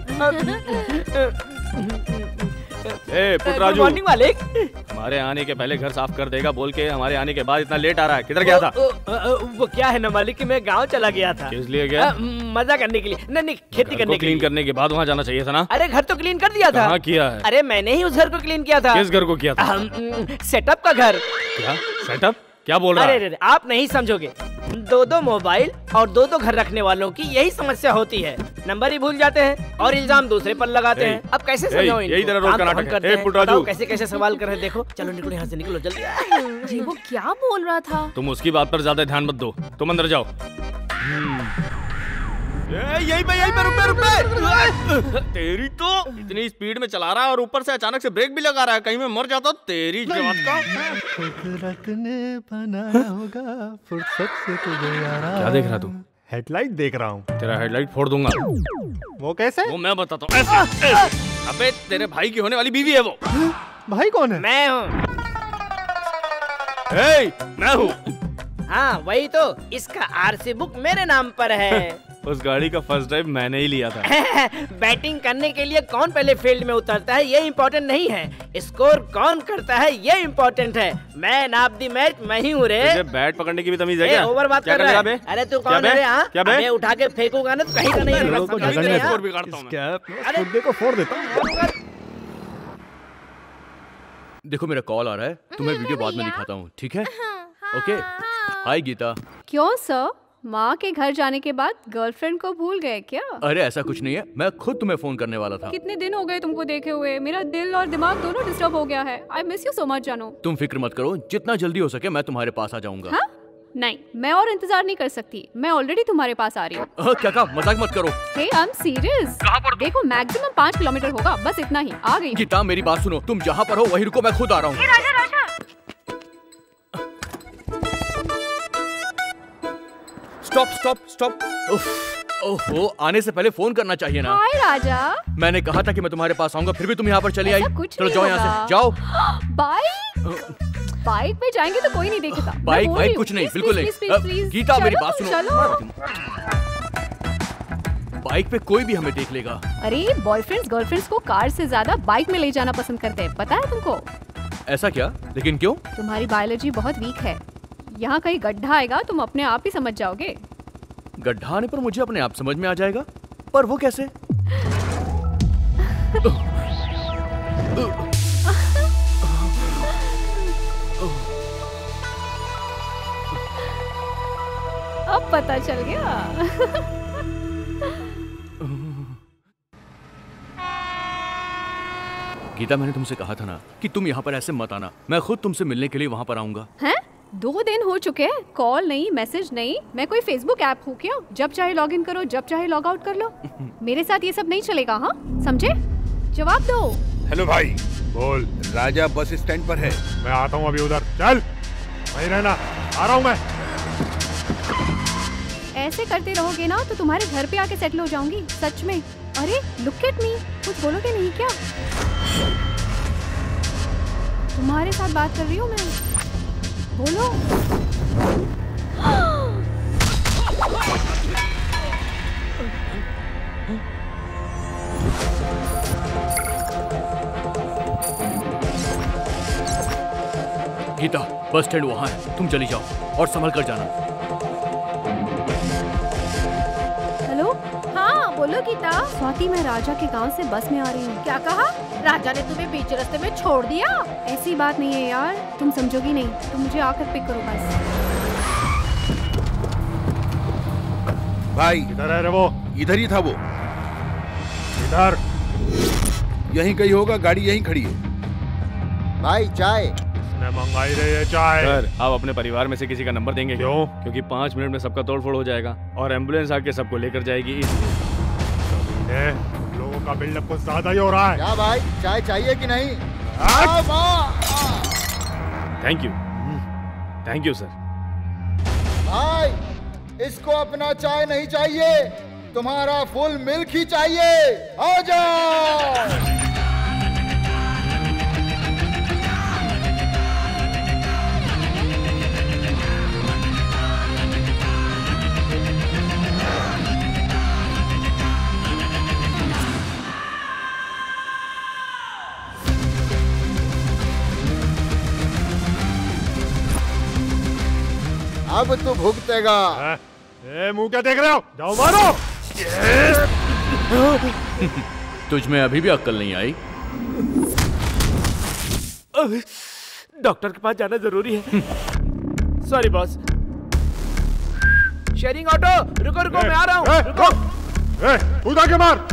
ए, पुटराजू, मॉर्निंग मालिक। हमारे आने के पहले घर साफ कर देगा बोल के हमारे आने के बाद इतना लेट आ रहा है। किधर गया था? ओ, ओ, ओ, वो क्या है ना मालिक कि मैं गांव चला गया था। किस लिए गया? मजा करने के लिए। नहीं नहीं, खेती करने के लिए। क्लीन करने के बाद वहाँ जाना चाहिए था ना? अरे घर तो क्लीन कर दिया था। कहाँ किया है? अरे मैंने ही उस घर को क्लीन किया था। किस घर को किया था? सेटअप का घर। क्या सेटअप? क्या बोल रहा है? अरे अरे आप नहीं समझोगे, दो दो मोबाइल और दो दो घर रखने वालों की यही समस्या होती है। नंबर ही भूल जाते हैं और इल्जाम दूसरे पर लगाते हैं। अब कैसे समझाऊं इनको? यही तरह रोज का नाटक है। ए, पुटराजू, कैसे कैसे सवाल कर रहे हैं, देखो। चलो निकलो यहाँ से, निकलो जल्दी। अरे वो क्या बोल रहा था? तुम उसकी बात पर ज्यादा ध्यान मत दो, तुम अंदर जाओ। यही पे यही पे रुक पे रुक पे। तेरी तो इतनी स्पीड में चला रहा है और ऊपर से अचानक से ब्रेक भी लगा रहा है, कहीं मैं मर जाता तेरी जात का। कुदरत ने बनाया होगा फुर्सत से तुझे यारा। क्या देख रहा तू? हेडलाइट देख रहा हूँ। तेरा हेडलाइट फोड़ दूंगा। वो कैसे? वो मैं बताता हूँ। ऐसे, ऐसे। अबे तेरे भाई की होने वाली बीवी है वो। भाई कौन है? मैं हूँ। ए, मैं हूँ। हाँ वही तो, इसका आरसी बुक मेरे नाम पर है। उस गाड़ी का फर्स्ट ड्राइव मैंने ही लिया था। बैटिंग करने के लिए कौन पहले फील्ड में उतरता है ये इम्पोर्टेंट नहीं है, स्कोर कौन करता है ये इम्पोर्टेंट है। मैन ऑफ द मैच मैं ही हूँ रे। तुझे बैट पकड़ने की भी तमीज है क्या? ओवर बात कर रहा है। अरे तू कौन है रे? हाँ क्या बे? मैं उठा के फेंकूंगा ना तो कहीं का नहीं रहेगा। स्कोर बिगाड़ता हूँ मैं। को फोड़ देता हूँ। देखो मेरा कॉल आ रहा है, तुम्हें वीडियो बाद में दिखाता हूँ, ठीक है? ओके। हाय गीता। क्यों सर, माँ के घर जाने के बाद गर्लफ्रेंड को भूल गए क्या? अरे ऐसा कुछ नहीं है, मैं खुद तुम्हें फोन करने वाला था। कितने दिन हो गए तुमको देखे हुए, मेरा दिल और दिमाग दोनों डिस्टर्ब हो गया है। I miss you so much जानो। तुम फिक्र मत करो, जितना जल्दी हो सके मैं तुम्हारे पास आ जाऊंगा। हाँ? नहीं, मैं और इंतजार नहीं कर सकती, मैं ऑलरेडी तुम्हारे पास आ रही हूँ। क्या कहा? मजाक मत करो। Hey I am serious. कहाँ पर? देखो मैक्सिमम पाँच किलोमीटर होगा, बस इतना ही। आ गई। गीता मेरी बात सुनो, तुम जहाँ पर हो वहीं रुको, मैं खुद आ रहा हूँ। Stop stop stop. ओहो, आने से पहले फोन करना चाहिए ना। हाय राजा। मैंने कहा था कि मैं तुम्हारे पास आऊंगा, फिर भी तुम यहाँ पर चली आई। चलो जाओ यहाँ से, जाओ। बाइक बाइक पे जाएंगे तो कोई नहीं देखेगा। बाइक बाइक कुछ नहीं, बिल्कुल नहीं। गीता मेरी बात सुनो, बाइक पे कोई भी हमें देख लेगा। अरे बॉयफ्रेंड्स गर्लफ्रेंड्स को कार से ज्यादा बाइक में ले जाना पसंद करते हैं, पता है तुमको? ऐसा क्या? लेकिन क्यों? तुम्हारी बायोलॉजी बहुत वीक है। यहाँ कहीं गड्ढा आएगा तुम अपने आप ही समझ जाओगे। गड्ढा आने पर मुझे अपने आप समझ में आ जाएगा, पर वो कैसे? अब पता चल गया। गीता मैंने तुमसे कहा था ना कि तुम यहाँ पर ऐसे मत आना, मैं खुद तुमसे मिलने के लिए वहाँ पर आऊंगा। हैं? दो दिन हो चुके हैं, कॉल नहीं मैसेज नहीं। मैं कोई फेसबुक ऐप हूँ क्या? जब चाहे लॉग इन करो, जब चाहे लॉग आउट कर लो। मेरे साथ ये सब नहीं चलेगा, हाँ समझे? जवाब दो। हेलो भाई। बोल। राजा बस स्टैंड पर है। मैं आता हूँ अभी उधर, चल वहीं रहना, आ रहा हूँ मैं। ऐसे करते रहोगे ना तो तुम्हारे घर पे आके सेटल हो जाऊंगी, सच में। अरे लुक एट मी, कुछ बोलोगे नहीं क्या? तुम्हारे साथ बात कर रही हूँ मैं, बोलो। गीता बस स्टैंड वहाँ है, तुम चली जाओ और संभल कर जाना। हेलो, हाँ बोलो गीता। स्वाति मैं राजा के गांव से बस में आ रही हूँ। क्या कहा? राजा ने तुम्हें बीच रास्ते में छोड़ दिया? ऐसी बात नहीं है यार, तुम समझोगी नहीं, तुम मुझे आकर पिक करो बस। भाई इधर है रे वो। इधर ही था वो। इधर यहीं कहीं होगा, गाड़ी यहीं खड़ी है। भाई चाय। उसने मंगाई रे ये चाय। सर आप अपने परिवार में से किसी का नंबर देंगे? क्यों? क्योंकि पाँच मिनट में सबका तोड़फोड़ हो जाएगा और एम्बुलेंस आके सबको लेकर जाएगी, इसलिए। लोगों का बिल्डअप कुछ ज्यादा ही हो रहा है। क्या भाई, चाय चाहिए कि नहीं? Thank you thank you sir. भाई इसको अपना चाय नहीं चाहिए, तुम्हारा फुल मिल्क ही चाहिए। आ जाओ। अब तू भुगतेगा। ए, मुंह क्या देख रहे हो? जाओ मारो। तुझ में अभी भी अक्ल नहीं आई? डॉक्टर के पास जाना जरूरी है। Sorry boss. शेयरिंग ऑटो, रुको रुको मैं आ रहा हूँ। रुको। ए, कूदा के मार।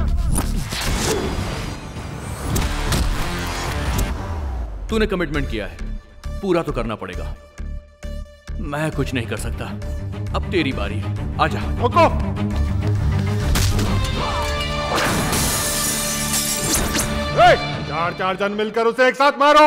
तूने कमिटमेंट किया है, पूरा तो करना पड़ेगा। मैं कुछ नहीं कर सकता, अब तेरी बारी है, आजा। रुको। ए, चार चार जन मिलकर उसे एक साथ मारो।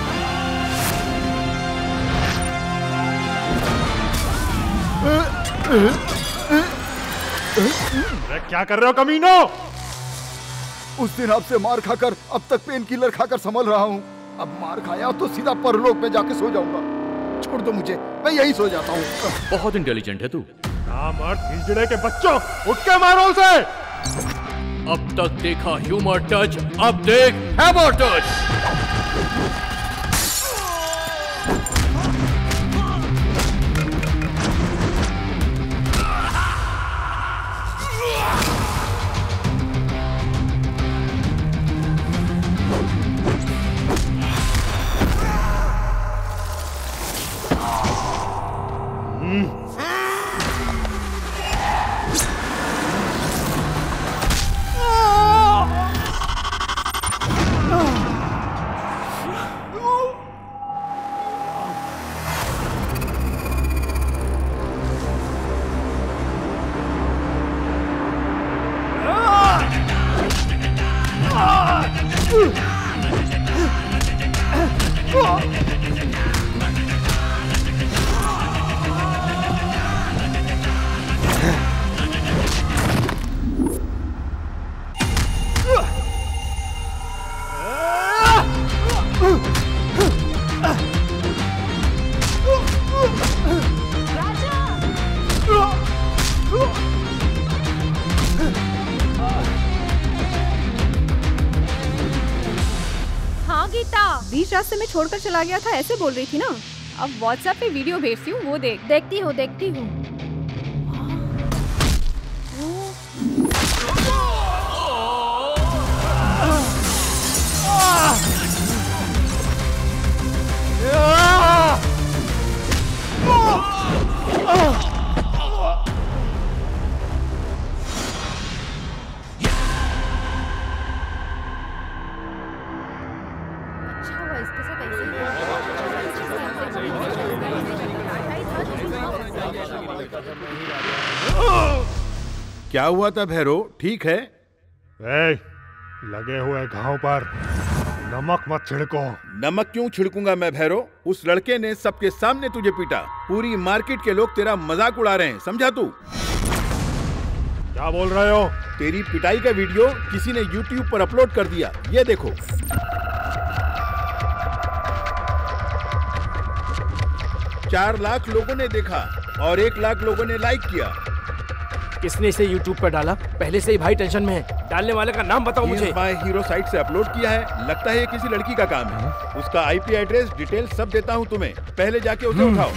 अरे क्या कर रहे हो कमीनो? उस दिन आपसे मार खाकर अब तक पेन किलर खाकर संभल रहा हूँ। अब मार खाया तो सीधा परलोक में जाके सो जाऊंगा। छोड़ दो मुझे, मैं यही सो जाता हूँ। बहुत इंटेलिजेंट है तू। नामर्द हिजड़े के बच्चों, उठ के मारो उसे। अब तक देखा ह्यूमर टच, अब देख हैमर टच। बीच रास्ते में छोड़कर चला गया था, ऐसे बोल रही थी ना। अब व्हाट्सएप पे वीडियो भेजती हूँ, वो देख। देखती हूँ देखती हूँ। क्या हुआ था भैरव, ठीक है? ए, लगे हुए घाव पर नमक मत छिड़को। नमक क्यों छिड़कूंगा मैं भैरव? उस लड़के ने सबके सामने तुझे पीटा। पूरी मार्केट के लोग तेरा मजाक उड़ा रहे हैं, समझा तू? क्या बोल रहे हो? तेरी पिटाई का वीडियो किसी ने यूट्यूब पर अपलोड कर दिया, ये देखो। चार लाख लोगों ने देखा और एक लाख लोगों ने लाइक किया। किसने इसे यूट्यूब पर डाला? पहले से ही भाई टेंशन में है। डालने वाले का नाम बताओ मुझे। माय हीरो साइट से अपलोड किया है, लगता है ये किसी लड़की का काम है। उसका आईपी एड्रेस डिटेल सब देता हूँ तुम्हें, पहले जाके उसे उठाओ।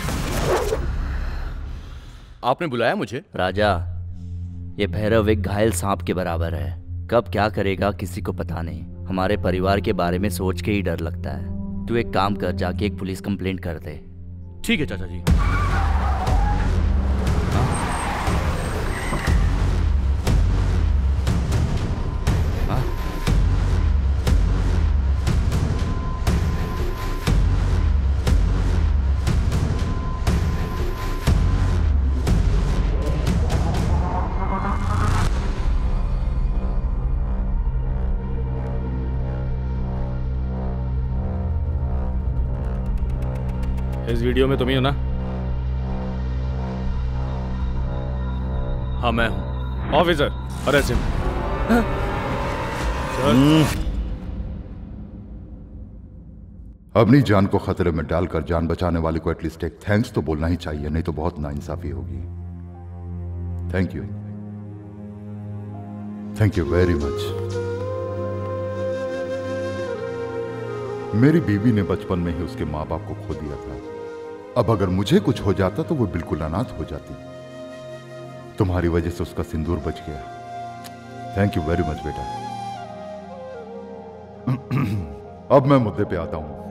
आपने बुलाया मुझे? राजा, ये भैरव एक घायल सांप के बराबर है। कब क्या करेगा किसी को पता नहीं। हमारे परिवार के बारे में सोच के ही डर लगता है। तू एक काम कर, जाके एक पुलिस कंप्लेंट कर दे। ठीक है चाचा जी। इस वीडियो में तुम ही हो ना? हाँ मैं हूं। Officer, arrest him. अपनी जान को खतरे में डालकर जान बचाने वाले को एटलीस्ट एक थैंक्स तो बोलना ही चाहिए, नहीं तो बहुत नाइंसाफी होगी। Thank you, thank you very much. मेरी बीवी ने बचपन में ही उसके माँ बाप को खो दिया था। अब अगर मुझे कुछ हो जाता तो वो बिल्कुल अनाथ हो जाती। तुम्हारी वजह से उसका सिंदूर बच गया। थैंक यू वेरी मच बेटा। अब मैं मुद्दे पे आता हूं।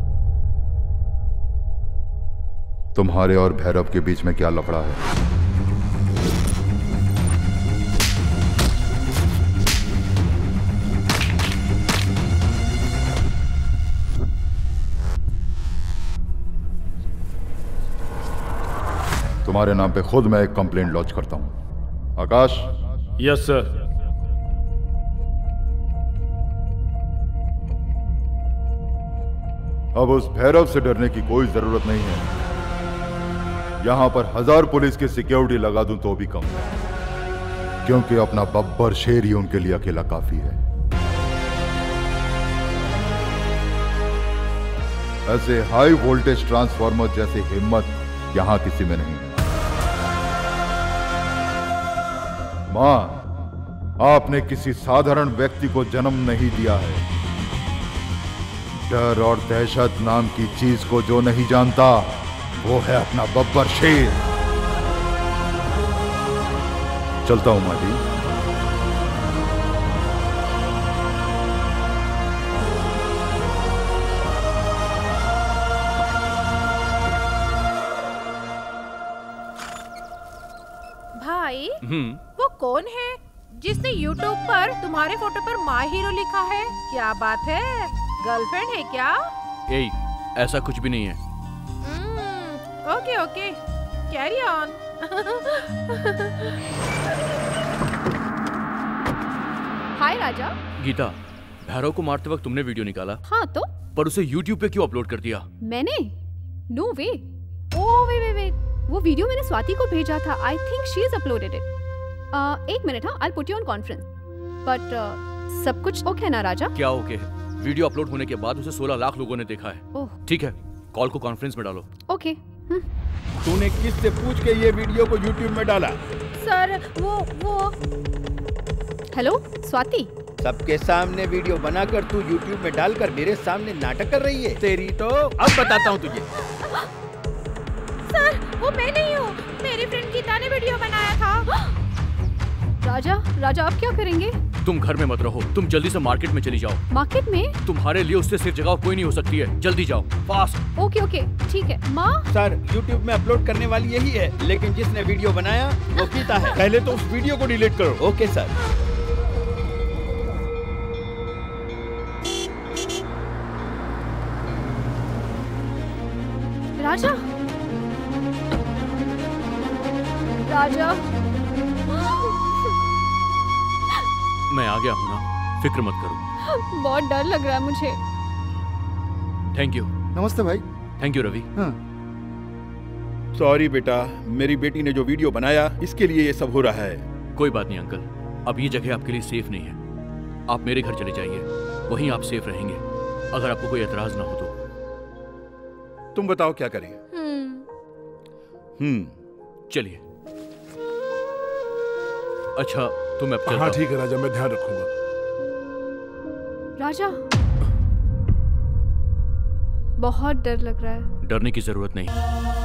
तुम्हारे और भैरव के बीच में क्या लफड़ा है? तुम्हारे नाम पे खुद मैं एक कंप्लेंट लॉन्च करता हूं। आकाश। Yes sir. अब उस भैरव से डरने की कोई जरूरत नहीं है। यहां पर हजार पुलिस की सिक्योरिटी लगा दूं तो भी कम है, क्योंकि अपना बब्बर शेर ही उनके लिए अकेला काफी है। ऐसे हाई वोल्टेज ट्रांसफार्मर जैसे हिम्मत यहां किसी में नहीं है। माँ, आपने किसी साधारण व्यक्ति को जन्म नहीं दिया है। डर और दहशत नाम की चीज को जो नहीं जानता वो है अपना बब्बर शेर। चलता हूं माँ जी। भाई हम्म वो कौन है जिसने YouTube पर तुम्हारे फोटो पर माय हीरो लिखा है? क्या बात है, गर्लफ्रेंड है क्या? ए, ऐसा कुछ भी नहीं है। Okay okay, carry on. Hi Raja. Geeta, Bhairav को मारते वक्त तुमने वीडियो निकाला। हाँ तो पर उसे YouTube पे क्यों अपलोड कर दिया? मैंने? नो वे। ओ वे वे वे वो वीडियो मैंने स्वाति को भेजा था। I think she is uploaded it. एक मिनट, हाँ, I put you on conference. But सब कुछ ओके ना राजा? क्या ओके है? वीडियो अपलोड होने के बाद उसे सोलह लाख लोगों ने देखा है। ओह ठीक है, कॉल को कॉन्फ्रेंस में डालो। ओके। तूने किससे पूछ के ये वीडियो को यूट्यूब में डाला? सर वो वो हेलो स्वाति। सबके सामने वीडियो बनाकर तू यूट्यूब में डालकर मेरे सामने नाटक कर रही है। तेरी तो अब बताता हूँ तुझे। सर वो मैं नहीं हूँ, मेरी फ्रेंड गीता ने वीडियो बनाया था। राजा राजा आप क्या करेंगे? तुम घर में मत रहो, तुम जल्दी से मार्केट में चली जाओ। मार्केट में? तुम्हारे लिए उससे सिर्फ जगह कोई नहीं हो सकती है। जल्दी जाओ, फास्ट। ओके ओके ठीक है। माँ सर यूट्यूब में अपलोड करने वाली यही है, लेकिन जिसने वीडियो बनाया वो गीता है। पहले तो उस वीडियो को डिलीट करो। Okay sir. राजा राजा मैं आ गया हूँ ना, फिक्र मत करो। बहुत डर लग रहा है मुझे। Thank you. नमस्ते भाई। Thank you Ravi. हाँ। सॉरी बेटा, मेरी बेटी ने जो वीडियो बनाया इसके लिए ये सब हो रहा है। कोई बात नहीं अंकल, अब ये जगह आपके लिए सेफ नहीं है। आप मेरे घर चले जाइए, वहीं आप सेफ रहेंगे, अगर आपको कोई एतराज ना हो तो। तुम बताओ क्या करें? हम्म चलिए। अच्छा तो मैं अब चलता हाँ हूं। ठीक है राजा, मैं ध्यान रखूंगा। राजा बहुत डर लग रहा है। डरने की जरूरत नहीं।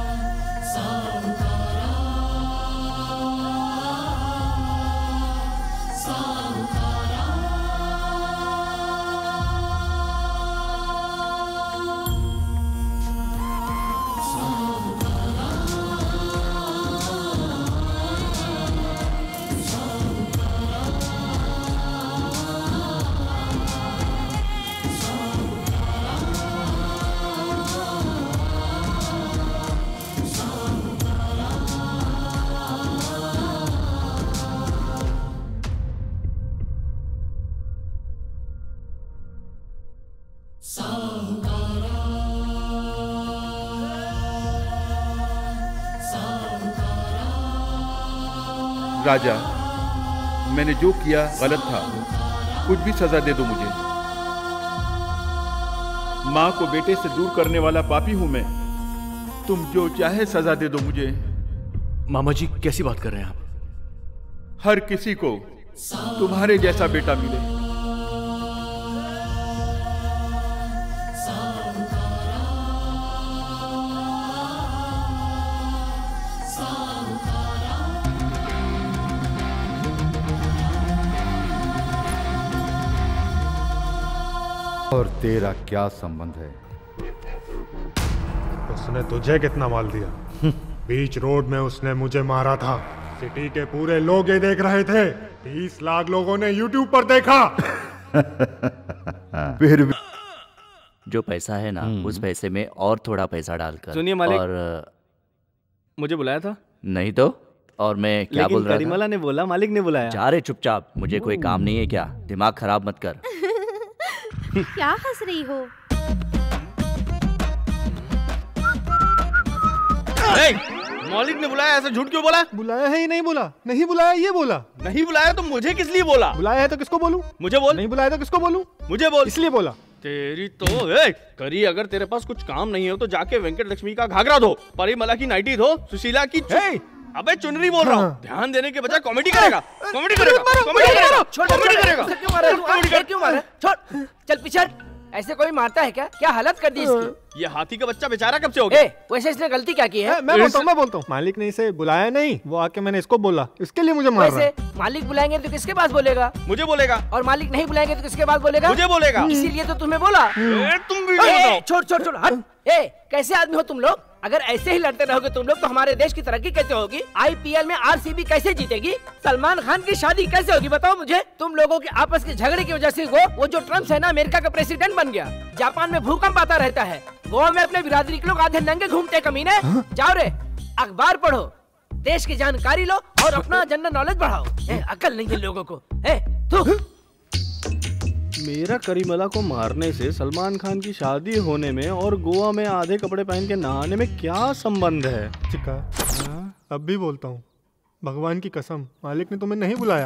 राजा, मैंने जो किया गलत था, कुछ भी सजा दे दो मुझे। माँ को बेटे से दूर करने वाला पापी हूं मैं। तुम जो चाहे सजा दे दो मुझे। मामा जी कैसी बात कर रहे हैं आप? हर किसी को तुम्हारे जैसा बेटा मिले। और तेरा क्या संबंध है? उसने तुझे कितना माल दिया? बीच रोड में उसने मुझे मारा था। सिटी के पूरे लोग ये देख रहे थे। तीस लाख लोगों ने यूट्यूब पर देखा। फिर भी जो पैसा है ना, उस पैसे में और थोड़ा पैसा डालकर। सुनिए मालिक, और मुझे बुलाया था? नहीं तो और मैं क्या बोल रहा था? करीमाला ने बोला, मालिक ने बुलाया। जा रे चुपचाप, मुझे कोई काम नहीं है क्या? दिमाग खराब मत कर। क्या हंस रही हो? मालिक ने बुलाया, ऐसा झूठ क्यों बोला? बुलाया है ही नहीं बोला, नहीं बुलाया ये बोला। नहीं बुलाया तो मुझे किस लिए बोला? बुलाया है तो किसको बोलूं? मुझे बोल। नहीं बुलाया तो किसको बोलूं? मुझे बोल। इसलिए बोला। तेरी तो ए, करी अगर तेरे पास कुछ काम नहीं हो तो जाके वेंकट लक्ष्मी का घाघरा धो, परिमला की नाइटी धो, सुशीला की हे, अबे चुनरी बोल रहा हूँ। ध्यान देने के बजाय कॉमेडी करेगा, कॉमेडी करेगा, कॉमेडी करेगा, छोड़ कॉमेडी करेगा। क्यों मारा तू? आ, क्यों मारा? छोड़, चल पीछे। ऐसे कोई मारता है क्या? क्या हालत कर दी इसकी? ये हाथी का बच्चा बेचारा कब से हो गया? ए, वैसे इसने गलती क्या की है? मैं बोलता हूँ मैं बोलता हूँ मालिक ने इसे बुलाया नहीं, वो आके मैंने इसको बोला, इसके लिए मुझे मार रहा है। वैसे मालिक बुलाएंगे तो किसके पास बोलेगा? मुझे बोलेगा। और मालिक नहीं बुलाएंगे तो किसके पास बोलेगा? मुझे बोलेगा। इसीलिए तो तुम्हें बोला। तुम भी छोड़ छोड़ छोड़ हट। ए, कैसे आदमी हो तुम लोग? अगर ऐसे ही लड़ते रहोगे तुम लोग तो हमारे देश की तरक्की कैसे होगी? आईपीएल में आरसीबी कैसे जीतेगी? सलमान खान की शादी कैसे होगी बताओ मुझे? तुम लोगों के आपस के झगड़े की वजह से वो वो जो ट्रम्प है ना अमेरिका का प्रेसिडेंट बन गया। जापान में भूकंप आता रहता है। गोवा में अपने बिरादरी के लोग आधे नंगे घूमते कमीने। जाओ रे, अखबार पढ़ो, देश की जानकारी लो और अपना जनरल नॉलेज बढ़ाओ। ए, अकल नहीं है लोगों को। ए, तू मेरा करीमला को मारने से सलमान खान की शादी होने में और गोवा में आधे कपड़े पहन के नहाने में क्या संबंध है? चिका, अब भी बोलता हूँ, भगवान की कसम, मालिक ने तुम्हें नहीं बुलाया।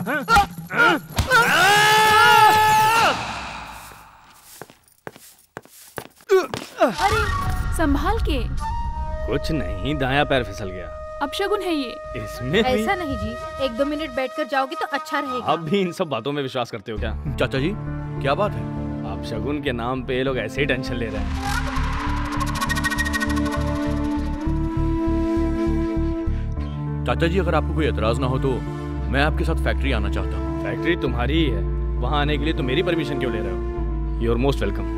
अरे संभाल के। कुछ नहीं, दायां पैर फिसल गया। अब शगुन है ये। इसमें भी ऐसा नहीं जी, एक दो मिनट बैठकर जाओगे तो अच्छा रहेगा। आप भी इन सब बातों में विश्वास करते हो क्या? चाचा जी क्या बात है? आप शगुन के नाम पे ये लोग ऐसे ही टेंशन ले रहे हैं। चाचा जी अगर आपको कोई एतराज ना हो तो मैं आपके साथ फैक्ट्री आना चाहता हूँ। फैक्ट्री तुम्हारी ही है, वहाँ आने के लिए तो मेरी परमिशन क्यों ले रहे हो? You are most welcome.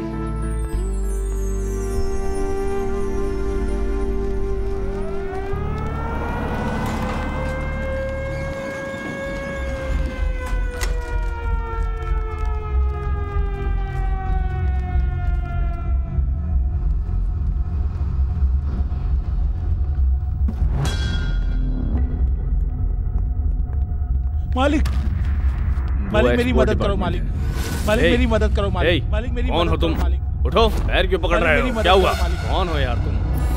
मालिक मालिक मेरी मदद करो मालिक मालिक मेरी मदद करो मालिक मालिक मेरी कौन हो तुम? उठो, पैर क्यों पकड़ रहे हो? क्या हुआ? कौन हो यार तुम?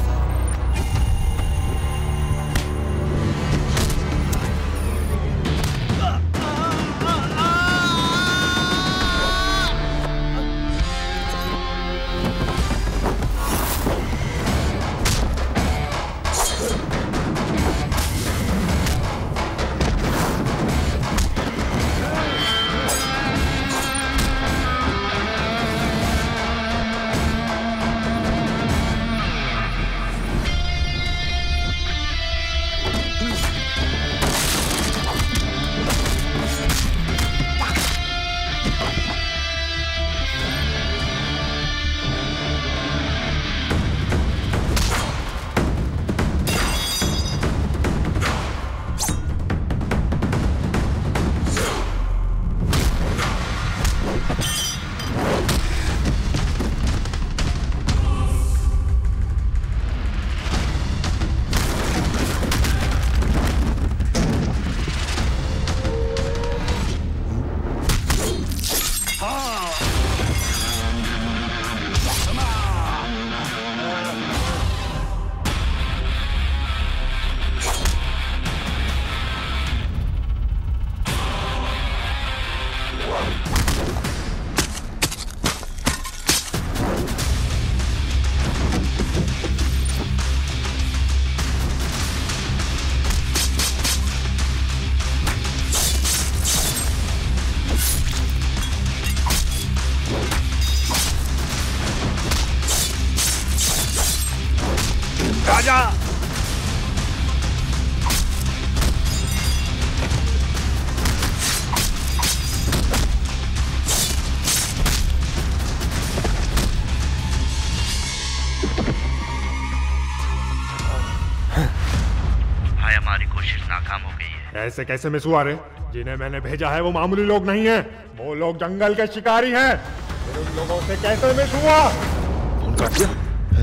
राजा भाई हमारी कोशिश नाकाम हो गई है। ऐसे कैसे मिस हुआ रे? जिन्हें मैंने भेजा है वो मामूली लोग नहीं हैं, वो लोग जंगल के शिकारी हैं। फिर उन लोगों से कैसे मिस हुआ? कौन काट दिया?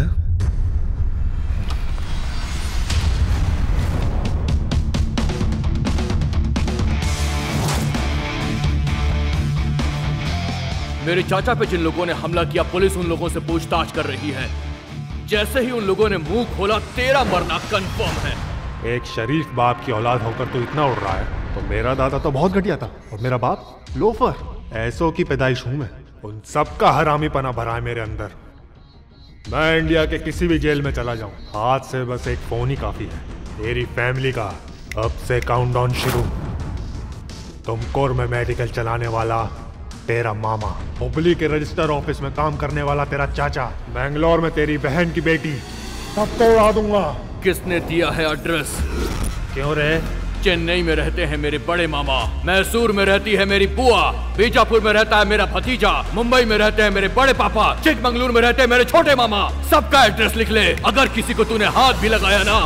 मेरे चाचा पे जिन लोगों ने हमला किया पुलिस उन लोगों से पूछताछ कर रही है। जैसे ही उन लोगों ने मुंह खोला तेरा मरना कंफर्म है। एक शरीफ बाप की औलाद होकर तो इतना उड़ रहा है, तो मेरा दादा तो बहुत घटिया था और मेरा बाप लोफर। ऐसों की पैदाइश हूं मैं, उन सबका हरामीपना भरा है मेरे अंदर। मैं इंडिया के किसी भी जेल में चला जाऊं, हाथ से बस एक फोन ही काफी है। तेरी फैमिली का अब से काउंटडाउन शुरू। तुमकोर में मेडिकल चलाने वाला तेरा मामा, हुबली के रजिस्टर ऑफिस में काम करने वाला तेरा चाचा, बेंगलोर में तेरी बहन की बेटी, सबको उड़ा दूंगा। किसने दिया है एड्रेस? क्यों रे? चेन्नई में रहते हैं मेरे बड़े मामा, मैसूर में रहती है मेरी बुआ, बीजापुर में रहता है मेरा भतीजा, मुंबई में रहते हैं मेरे बड़े पापा, चिकमंगलुरु में रहते हैं मेरे छोटे मामा। सबका एड्रेस लिख ले। अगर किसी को तूने हाथ भी लगाया ना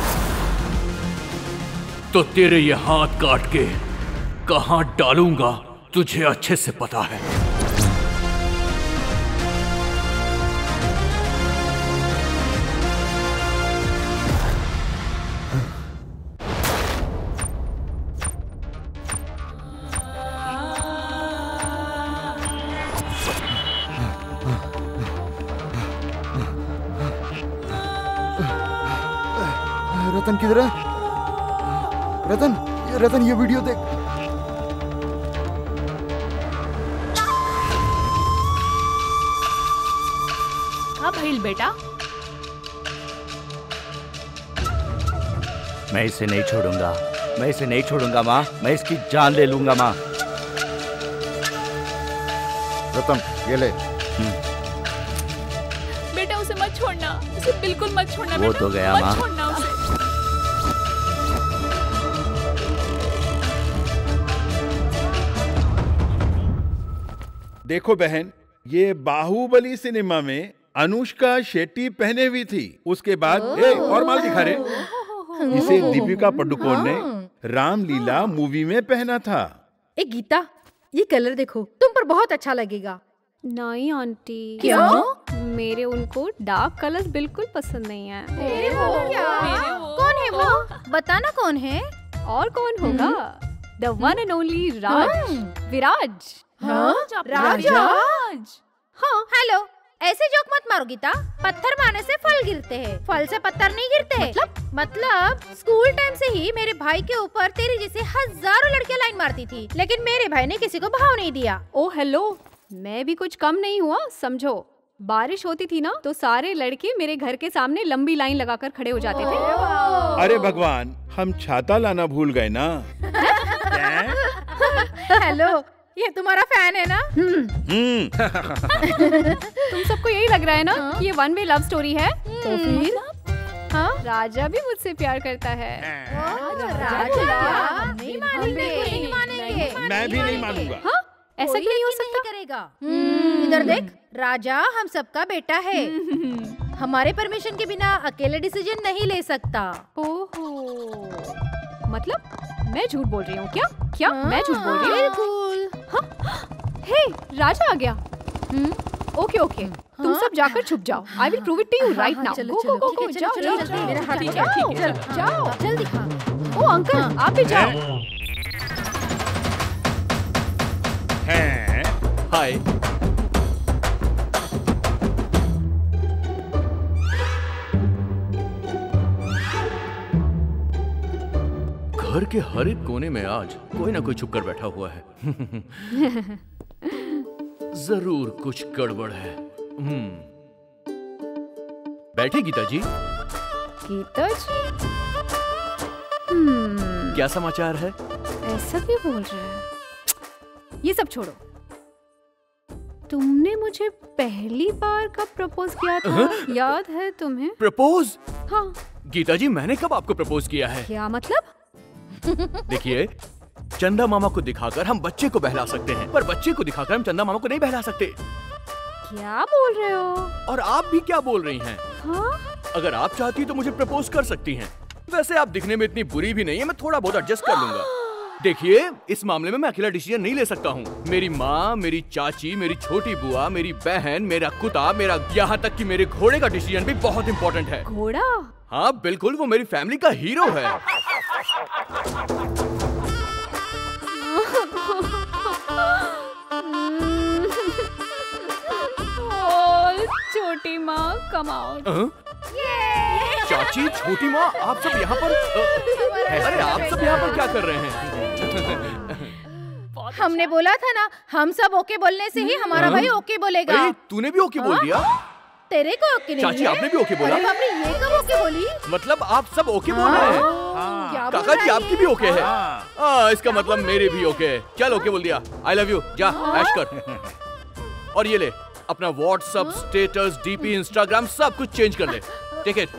तो तेरे ये हाथ काट के कहां डालूंगा तुझे अच्छे से पता है। रतन किधर है? रतन, रतन ये वीडियो देख। हाँ भइल बेटा, मैं इसे नहीं छोड़ूंगा, मैं इसे नहीं छोड़ूंगा माँ, मैं इसकी जान ले लूंगा माँ। रतन ये ले। बेटा उसे मत छोड़ना, उसे बिल्कुल मत छोड़ना। वो बेटा, तो गया मत माँ। छोड़ना उसे। देखो बहन, ये बाहुबली सिनेमा में अनुष्का शेट्टी पहने हुई थी, उसके बाद ए, और माल दिखा रहे। इसे दीपिका पादुकोण ने रामलीला मूवी में पहना था। ए गीता, ये कलर देखो, तुम पर बहुत अच्छा लगेगा। नहीं आंटी। क्यों? मेरे उनको डार्क कलर्स बिल्कुल पसंद नहीं है। ए, वो क्या? कौन है वो? बताना कौन है? और कौन होगा? The one and only Raj, Viraj. हाँ? राजा? हाँ। हेलो, ऐसे जोक मत मारो गीता। पत्थर मारने से फल गिरते हैं, फल से पत्थर नहीं गिरते। मतलब? मतलब स्कूल टाइम से ही मेरे भाई के ऊपर तेरे जैसे हजारों लड़कियां लाइन मारती थी, लेकिन मेरे भाई ने किसी को भाव नहीं दिया। ओ हेलो, मैं भी कुछ कम नहीं हुआ समझो। बारिश होती थी ना तो सारे लड़के मेरे घर के सामने लंबी लाइन लगाकर खड़े हो जाते थे। अरे भगवान, हम छाता लाना भूल गए ना। हेलो, ये तुम्हारा फैन है ना? हम्म। तुम सबको यही लग रहा है ना कि ये वन वे लव स्टोरी है? तो फिर हाँ, राजा भी मुझसे प्यार करता है। राजा? नहीं मानेंगे, नहीं मानेंगे। मैं भी नहीं मानूंगा। हाँ? ऐसा क्यों नहीं हो सकता? करेगा। इधर देख, राजा हम सबका बेटा है, हमारे परमिशन के बिना अकेले डिसीजन नहीं ले सकता। ओहो, मतलब मैं झूठ बोल रही हूँ क्या? क्या मैं झूठ बोल रही हूँ? बिल्कुल। हाँ? हे, राजा आ गया। ओके ओके, तुम सब जाकर छुप जाओ। I will prove it to you right now. Go go go go, जाओ जाओ जाओ। मेरा हाथ ठीक है, ठीक है, जाओ जल्दी खा। ओ अंकल, आप भी जाओ। हाय। घर के हर एक कोने में आज कोई ना कोई छुपकर बैठा हुआ है। जरूर कुछ गड़बड़ है। हम्म। बैठे गीता जी। गीता जी? हम्म, क्या समाचार है? ऐसा क्यों बोल रहे हैं? ये सब छोड़ो, तुमने मुझे पहली बार कब प्रपोज किया था? याद है तुम्हें? प्रपोज? हाँ। गीता जी, मैंने कब आपको प्रपोज किया है? क्या मतलब? देखिए, चंदा मामा को दिखाकर हम बच्चे को बहला सकते हैं, पर बच्चे को दिखाकर हम चंदा मामा को नहीं बहला सकते। क्या बोल रहे हो? और आप भी क्या बोल रही हैं? हाँ? अगर आप चाहती तो मुझे प्रपोज कर सकती हैं। वैसे आप दिखने में इतनी बुरी भी नहीं है, मैं थोड़ा बहुत एडजस्ट कर लूंगा। देखिए, इस मामले में मैं अकेला डिसीजन नहीं ले सकता हूँ। मेरी माँ, मेरी चाची, मेरी छोटी बुआ, मेरी बहन, मेरा कुत्ता, मेरा यहाँ तक कि मेरे घोड़े का डिसीजन भी बहुत इम्पोर्टेंट है। घोड़ा? हाँ बिल्कुल, वो मेरी फैमिली का हीरो है। छोटी माँ कम आउट। चाची, छोटी माँ, आप सब यहाँ पर? अरे आप सब यहाँ पर क्या कर रहे हैं? हमने बोला था ना, हम सब ओके बोलने से ही हमारा भाई ओके बोलेगा। तूने भी ओके बोल दिया? तेरे को ओके नहीं चाची है? आपने भी ओके बोला? अरे बाप रे, ये कब ओके बोली? मतलब आप सब ओके बोल रहे हैं? क्या बोल काका जी रहा है आपकी भी ओके है? हाँ, इसका मतलब मेरी भी ओके है। चल ओके बोल दिया। I love you. जा ऐश कर। और ये ले अपना व्हाट्सएप स्टेटस, डीपी, इंस्टाग्राम सब कुछ चेंज कर ले। Take it.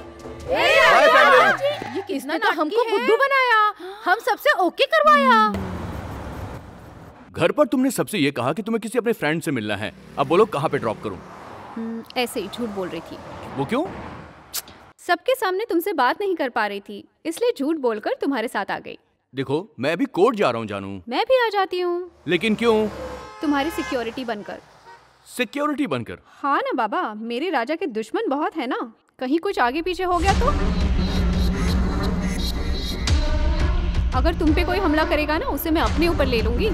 ये किसने तो हमको बुद्धू बनाया, हम सबसे ओके करवाया। घर पर तुमने सबसे ये कहा कि तुम्हें किसी अपने फ्रेंड से मिलना है। अब बोलो कहाँ पे ड्रॉप करूं? हम्म, ऐसे ही झूठ बोल रही थी। वो क्यों? सबके सामने तुमसे बात नहीं कर पा रही थी, इसलिए झूठ बोलकर तुम्हारे साथ आ गई। देखो मैं अभी कोर्ट जा रहा हूँ जानू। मैं भी आ जाती हूँ। लेकिन क्यों? तुम्हारी सिक्योरिटी बनकर। सिक्योरिटी बनकर? हाँ ना बाबा, मेरे राजा के दुश्मन बहुत है ना, कहीं कुछ आगे पीछे हो गया तो? अगर तुम पे कोई हमला करेगा ना, उसे मैं अपने ऊपर ले लूंगी।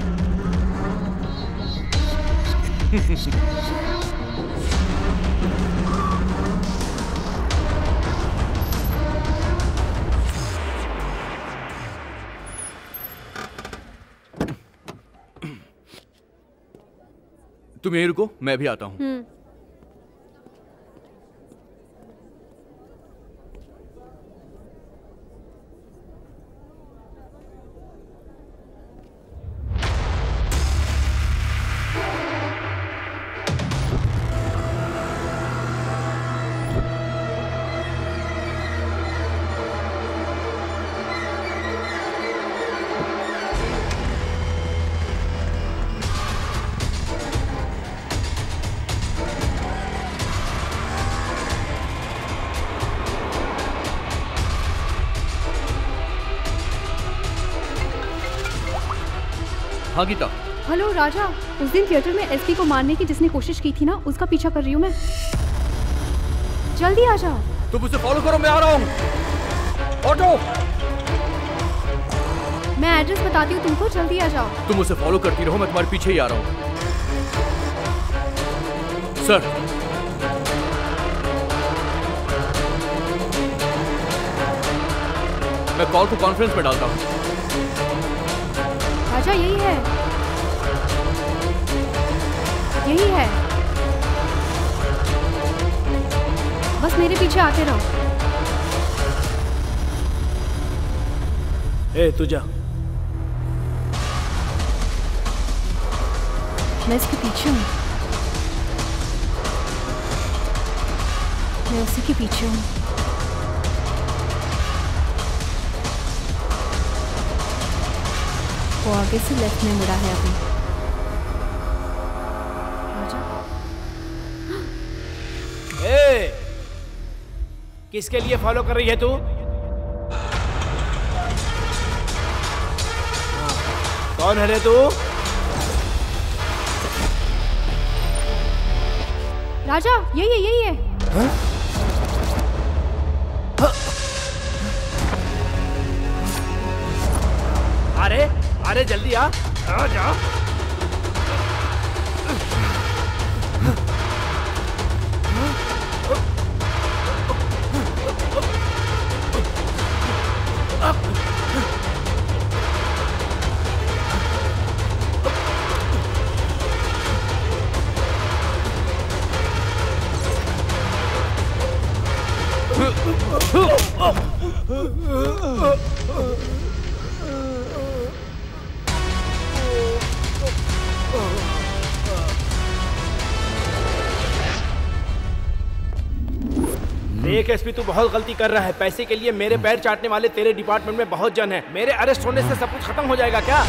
तुम यहीं रुको, मैं भी आता हूँ। हाँ गीता। हेलो राजा, उस दिन थिएटर में एसपी को मारने की जिसने कोशिश की थी ना, उसका पीछा कर रही हूँ मैं। जल्दी आ जाओ। तुम उसे फॉलो करो, मैं आ रहा हूँ। ऑटो। मैं एड्रेस बताती हूँ तुमको, जल्दी आ जाओ। तुम उसे फॉलो करती रहो, मैं तुम्हारे पीछे ही आ रहा हूँ। सर। मैं कॉल को कॉन्फ्रेंस में डालता हूँ। राजा यही है, यही है, बस मेरे पीछे आते रहो। ए तू जा। मैं इसके पीछे हूँ, मैं उसी के पीछे हूँ। वो आगे से लेफ्ट में मुड़ा है अभी। ए, किसके लिए फॉलो कर रही है तू? कौन है रे तू? राजा यही है, यही है। हा? अरे अरे जल्दी आ, आ जा। देख एसपी, तू बहुत गलती कर रहा है। पैसे के लिए मेरे पैर चाटने वाले तेरे डिपार्टमेंट में बहुत जन है। मेरे अरेस्ट होने से सब कुछ खत्म हो जाएगा क्या?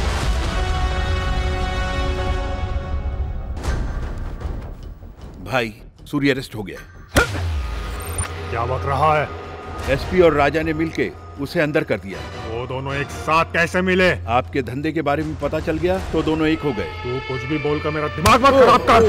भाई सूर्य अरेस्ट हो गया। क्या बक रहा है? एसपी और राजा ने मिलके उसे अंदर कर दिया। वो दोनों एक साथ कैसे मिले? आपके धंधे के बारे में पता चल गया तो दोनों एक हो गए। तू कुछ भी बोलकर मेरा दिमाग मत खराब कर।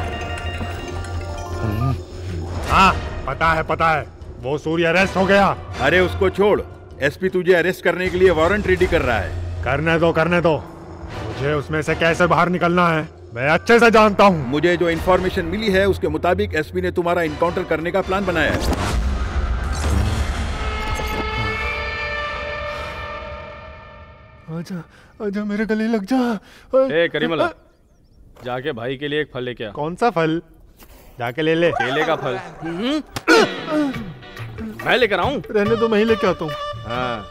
हाँ पता है पता है, वो सूर्य अरेस्ट हो गया। अरे उसको छोड़, एसपी तुझे अरेस्ट करने के लिए वारंट रेडी कर रहा है। करने दो करने दो, मुझे उसमें से कैसे बाहर निकलना है मैं अच्छे से जानता हूँ। मुझे जो इन्फॉर्मेशन मिली है उसके मुताबिक एसपी ने तुम्हारा इनकाउंटर करने का प्लान बनाया है। आजा आजा मेरे गले लग जा। ए करीमला, जाके भाई के लिए एक फल लेके आ। कौन सा फल? जाके ले ले केले का फल। मैं लेकर आऊं? रहने दो, मैं ही लेके आता हूँ। हाँ।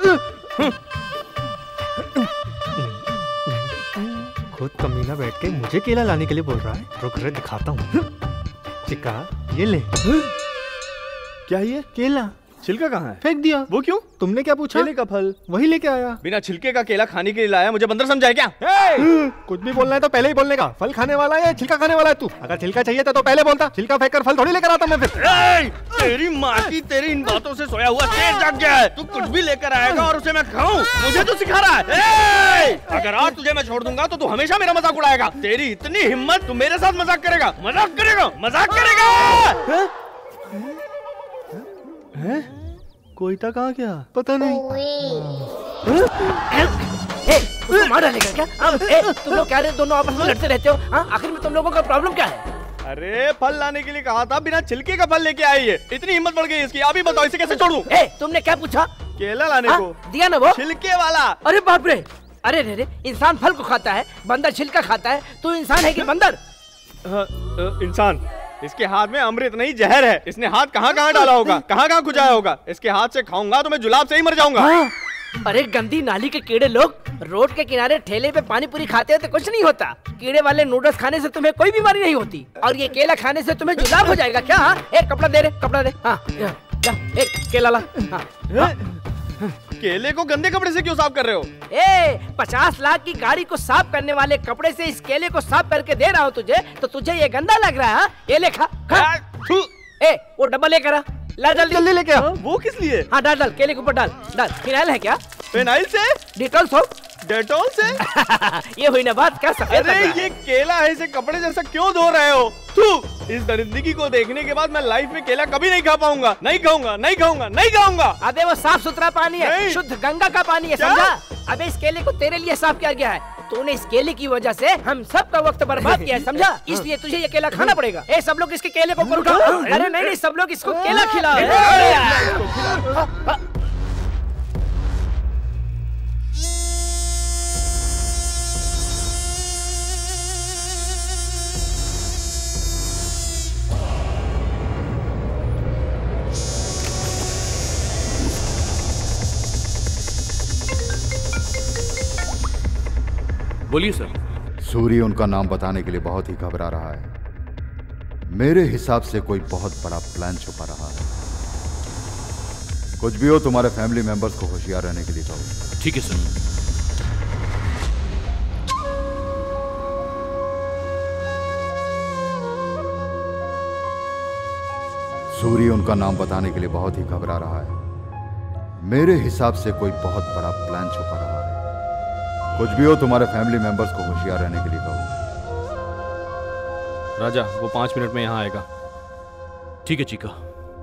खुद कमीना बैठ के मुझे केला लाने के लिए बोल रहा है। रुक रे दिखाता हूँ। चिक्का ये ले। क्या ये? केला। छिलका कहाँ है? फेंक दिया। वो क्यों? तुमने क्या पूछा? केले का फल। वही लेके आया। बिना छिलके का केला खाने के लिए लाया, मुझे बंदर समझा है क्या? कुछ भी बोलना है तो पहले ही बोलने का। फल खाने वाला है या छिलका खाने वाला है तू? अगर छिलका चाहिए था तो पहले बोलता। छिलका फेंक कर फल थोड़ी लेकर आता मैं फिर। तेरी माँ की तेरी इन बातों से सोया हुआ शेर जाग गया है। तू कुछ भी लेकर आएगा और उसे मैं खाऊं, मुझे तू सिखा रहा है। अगर आज तुझे मैं छोड़ दूंगा तो तू हमेशा मेरा मजाक उड़ाएगा। तेरी इतनी हिम्मत, तू मेरे साथ मजाक करेगा? मजाक करेगा? मजाक करेगा? कोयता कहाँ गया? पता नहीं। ए, उसको मार डालेगा क्या? अब, ए, तुम लोग क्या रे दोनों आपस में लड़ते रहते हो? हाँ, आखिर में तुम लोगों का प्रॉब्लम क्या है? अरे फल लाने के लिए कहा था, बिना छिलके का फल लेके आई है। इतनी हिम्मत बढ़ गई इसकी। आप ही बताओ इसे कैसे छोड़ूं? ए, तुमने क्या पूछा? केला लाने हाँ, को दिया ना वो छिलके वाला। अरे बाप रे, अरे रे रे, इंसान फल को खाता है, बंदर छिलका खाता है। तू इंसान है कि बंदर? इंसान। इसके हाथ में अमृत नहीं जहर है। इसने हाथ कहाँ कहाँ डाला होगा, कहाँ कहाँ खुजाया होगा। इसके हाथ से खाऊंगा तो मैं जुलाब से ही मर जाऊंगा। हाँ। अरे गंदी नाली के कीड़े लोग, रोड के किनारे ठेले पे पानी पूरी खाते हो तो कुछ नहीं होता। कीड़े वाले नूडल्स खाने से तुम्हें कोई बीमारी नहीं होती, और ये केला खाने से तुम्हें जुलाब हो जाएगा क्या? हाँ? एक कपड़ा दे रे, कपड़ा दे। हाँ, जा, एक केला ला। हाँ, हाँ। केले को गंदे कपड़े से क्यों साफ कर रहे हो? ए, पचास लाख की गाड़ी को साफ करने वाले कपड़े से इस केले को साफ करके दे रहा हूँ तुझे, तो तुझे ये गंदा लग रहा है? ये ले खा, खा। ए, वो डब्बा लेकर आ, ला जल्दी जल्दी लेके आ। वो किस लिए? हाँ डाल डाल, केले के ऊपर डाल डाल। फिनाइल है क्या? फिनाइल से? Dettol soap? डेटॉल से? ये हुई ना बात, क्या सफेद अरे ये केला है, इसे कपड़े जैसा क्यों धो रहे हो? तू इस दरिंदगी को देखने के बाद मैं लाइफ में केला कभी नहीं खा पाऊंगा। नहीं खाऊंगा, नहीं खाऊंगा, नहीं खाऊंगा। अबे वो साफ सुथरा पानी है, शुद्ध गंगा का पानी है, समझा? अबे इस केले को तेरे लिए साफ किया गया है। तूने इस केले की वजह से हम सब का वक्त बर्बाद किया है, समझा? इसलिए तुझे ये केला खाना पड़ेगा। ए, सब लोग इसके केले को ऊपर उठाओ। अरे नहीं नहीं, सब लोग इसको केला खिलाओ। बोलिए सर। सूर्य उनका नाम बताने के लिए बहुत ही घबरा रहा है। मेरे हिसाब से कोई बहुत बड़ा प्लान छुपा रहा है। कुछ भी हो, तुम्हारे फैमिली मेंबर्स को होशियार रहने के लिए कहो। ठीक है सर। सूर्य उनका नाम बताने के लिए बहुत ही घबरा रहा है। मेरे हिसाब से कोई बहुत बड़ा प्लान छुपा रहा है। कुछ भी हो, तुम्हारे फैमिली मेंबर्स को होशियार रहने के लिए कहो। राजा, वो पांच मिनट में यहाँ आएगा। ठीक है चीका।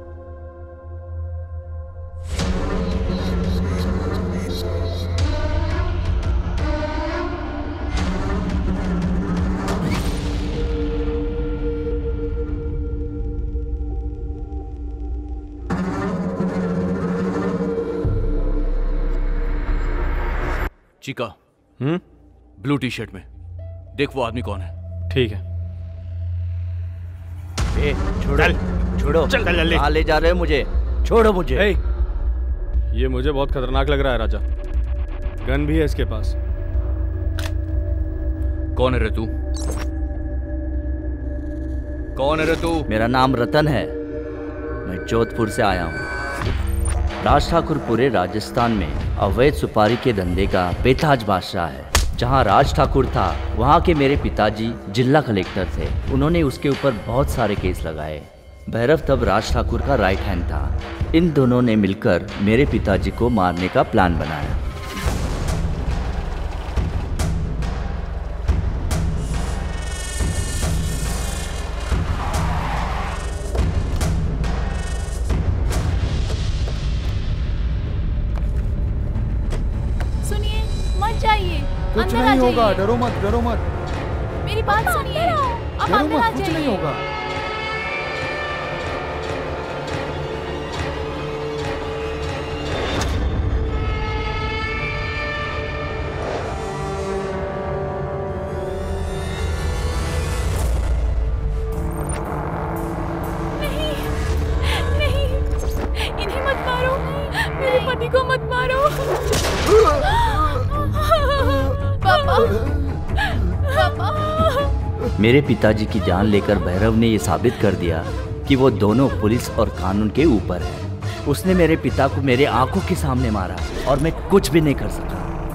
चीका। हम्म ब्लू टी शर्ट में देख, वो आदमी कौन है? ठीक है। ए, छोड़ो छोड़ो, चल जल्दी। कहाँ ले जा रहे हो मुझे? छोड़ो मुझे। ए, ये मुझे बहुत खतरनाक लग रहा है राजा। गन भी है इसके पास। कौन है रे तू? कौन है रे तू? मेरा नाम रतन है, मैं जोधपुर से आया हूँ। राज ठाकुर पूरे राजस्थान में अवैध सुपारी के धंधे का बेताज बादशाह है। जहाँ राज ठाकुर था, वहाँ के मेरे पिताजी जिला कलेक्टर थे। उन्होंने उसके ऊपर बहुत सारे केस लगाए। भैरव तब राज ठाकुर का राइट हैंड था। इन दोनों ने मिलकर मेरे पिताजी को मारने का प्लान बनाया। कुछ नहीं होगा, डरो मत, डरो मत। मेरी बात सुनिए, अब डरो अंदर आ मत, कुछ जाइए। नहीं होगा। को मत मारो। पापा, पापा। मेरे पिताजी की जान लेकर भैरव ने ये साबित कर दिया कि वो दोनों पुलिस और कानून के ऊपर है। उसने मेरे पिता को मेरे आंखों के सामने मारा और मैं कुछ भी नहीं कर सका।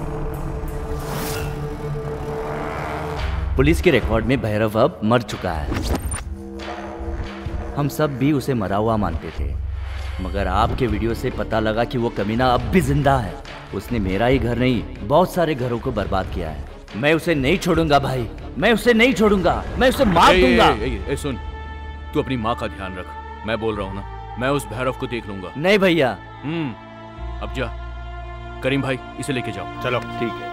पुलिस के रिकॉर्ड में भैरव अब मर चुका है। हम सब भी उसे मरा हुआ मानते थे, मगर आपके वीडियो से पता लगा कि वो कमीना अब भी जिंदा है। उसने मेरा ही घर नहीं, बहुत सारे घरों को बर्बाद किया है। मैं उसे नहीं छोड़ूंगा भाई, मैं उसे नहीं छोड़ूंगा, मैं उसे मार ए, दूंगा। ए, ए, ए, सुन, तू अपनी माँ का ध्यान रख। मैं बोल रहा हूँ ना, मैं उस भैरव को देख लूंगा। नहीं भैया। हम्म, अब जा। करीम भाई, इसे लेके जाओ। चलो। ठीक है।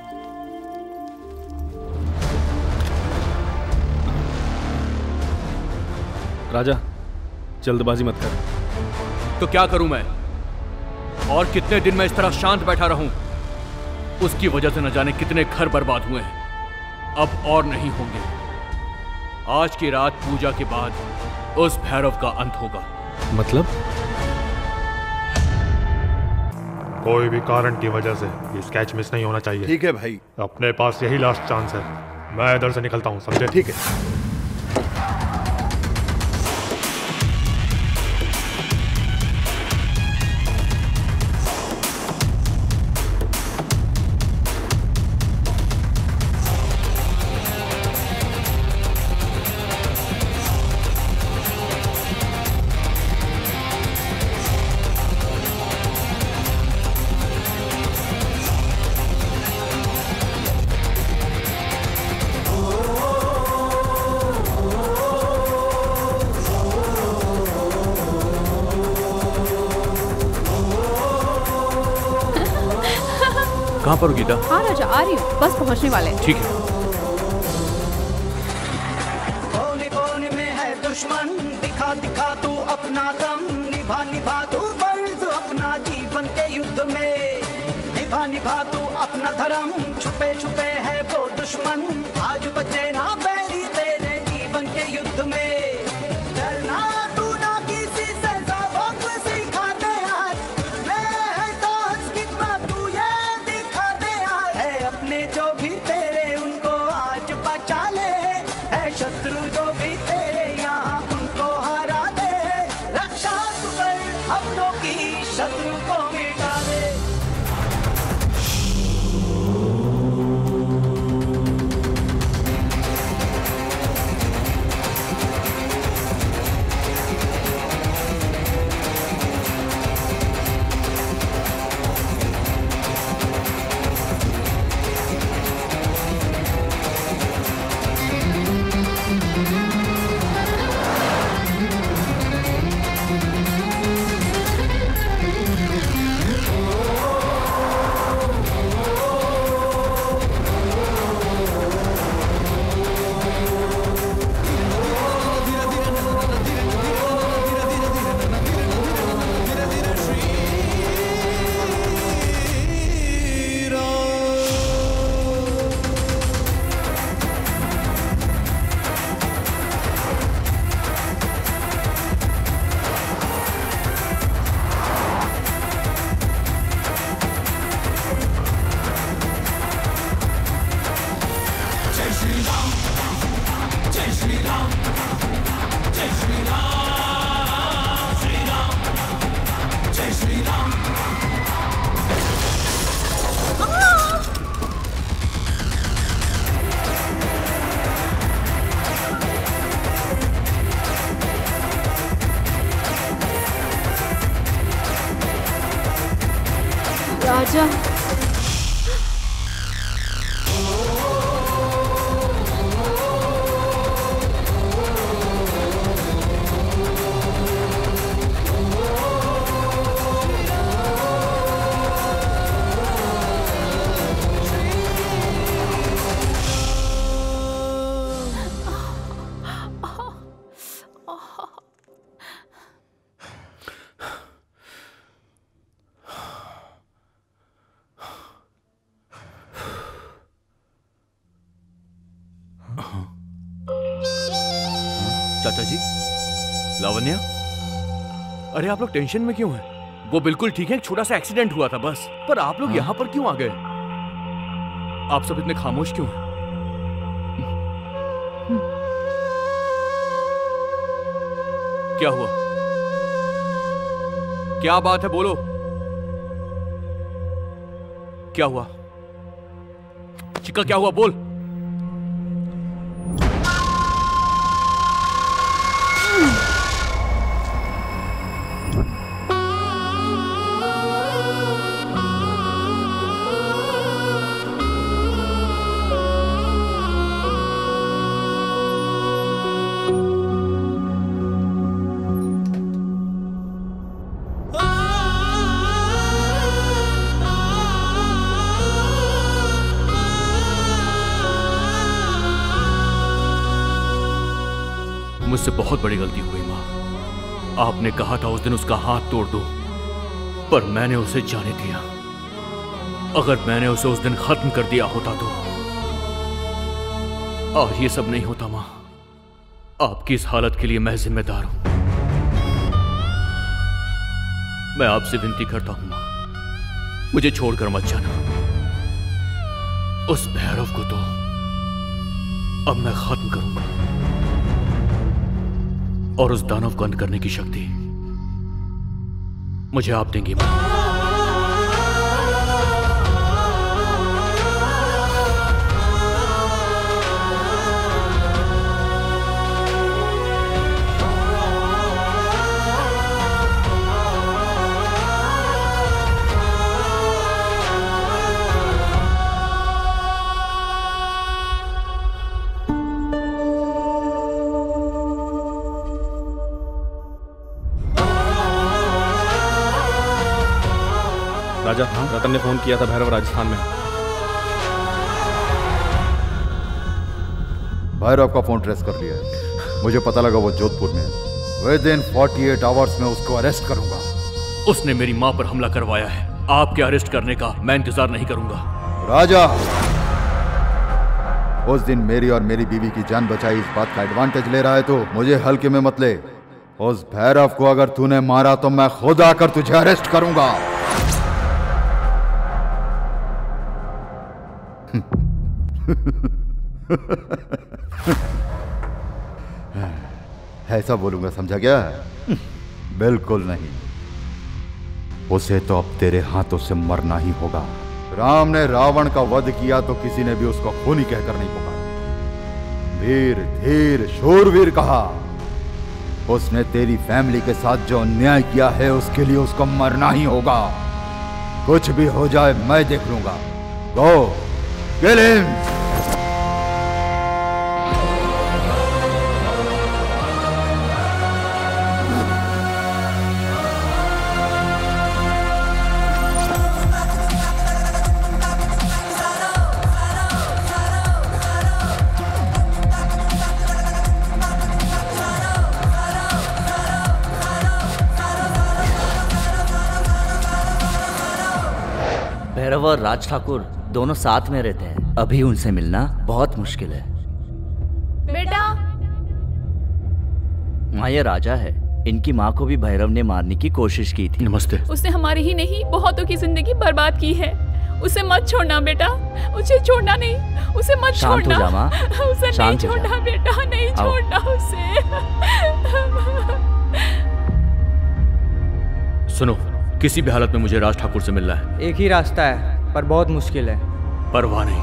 राजा, जल्दबाजी मत कर। तो क्या करूं मैं? और कितने दिन मैं इस तरह शांत बैठा रहूं? उसकी वजह से न जाने कितने घर बर्बाद हुए हैं। अब और नहीं होंगे। आज की रात पूजा के बाद उस भैरव का अंत होगा। मतलब? कोई भी कारण की वजह से ये स्केच मिस नहीं होना चाहिए। ठीक है भाई। अपने पास यही लास्ट चांस है। मैं इधर से निकलता हूँ, समझे? ठीक है। कहाँ पर हो गीता? हाँ राजा, आ रही हूँ, बस पहुँचने वाले हैं। ठीक है। कोने कोने में है दुश्मन, दिखा दिखा तू अपना दम, निभा निभा तू फर्ज अपना जीवन के युद्ध में, निभा निभा तू अपना धर्म, छुपे छुपे है वो दुश्मन, आज बचे ना बैरी तेरे जीवन के युद्ध में। डरना तू ना किसी से, सबक सिखा दे आज, मैं है दोस्त कितना तू ये दिखा दे आज, है अपने जो भी तेरे उनको आज बचा ले, है शत्रु जो भी तेरे यहाँ उनको हरा दे, रक्षा तू कर अपनों की, शत्रु को मिटा दे। राजा, चाचा जी, लावण्या, अरे आप लोग टेंशन में क्यों हैं? वो बिल्कुल ठीक है, एक छोटा सा एक्सीडेंट हुआ था बस। पर आप लोग यहाँ पर क्यों आ गए? आप सब इतने खामोश क्यों हैं? क्या हुआ? क्या बात है, बोलो। क्या हुआ? चिक्का क्या हुआ, बोल। मुझसे बहुत बड़ी गलती हुई माँ। आपने कहा था उस दिन उसका हाथ तोड़ दो, पर मैंने उसे जाने दिया। अगर मैंने उसे उस दिन खत्म कर दिया होता तो आज ये सब नहीं होता माँ। आपकी इस हालत के लिए मैं जिम्मेदार हूं। मैं आपसे विनती करता हूं माँ, मुझे छोड़कर मत जाना। उस भैरव को तो अब मैं खत्म करूंगा और उस दानव को अंत करने की शक्ति मुझे आप देंगी मां। राजा, रतन ने फोन किया था, भैरव राजस्थान में। भैरव का फोन ट्रेस कर लिया है। मुझे पता लगा वो जोधपुर में है। विद इन अड़तालीस आवर्स में उसको अरेस्ट करूंगा। उसने मेरी मां पर हमला करवाया है। आपके अरेस्ट करने का मैं इंतजार नहीं करूंगा। राजा, उस दिन मेरी और मेरी बीवी की जान बचाई, इस बात का एडवांटेज ले रहा है तो मुझे हल्के में मत ले। उस भैरव को अगर तूने मारा तो मैं खुद आकर तुझे अरेस्ट करूंगा। ऐसा बोलूंगा समझा क्या? बिल्कुल नहीं। उसे तो अब तेरे हाथों से मरना ही होगा। राम ने रावण का वध किया तो किसी ने भी उसको खूनी कहकर नहीं पुकारा। वीर धीर शूरवीर कहा। उसने तेरी फैमिली के साथ जो अन्याय किया है उसके लिए उसको मरना ही होगा। कुछ भी हो जाए मैं देख लूंगा। गो किल हिम। भैरव और राज ठाकुर दोनों साथ में रहते हैं। अभी उनसे मिलना बहुत मुश्किल है। बेटा, माँ ये राजा है। इनकी माँ को भी भैरव ने मारने की कोशिश की थी। नमस्ते। उसने हमारी ही नहीं बहुतों की जिंदगी बर्बाद की है। उसे मत छोड़ना बेटा, उसे छोड़ना नहीं, उसे मत शांत छोड़ना। हो जा माँ, उसे नहीं छोड़ना बेटा, नहीं छोड़ना उसे। सुनो, किसी भी हालत में मुझे राज ठाकुर से मिलना है। एक ही रास्ता है पर बहुत मुश्किल है। परवाह नहीं।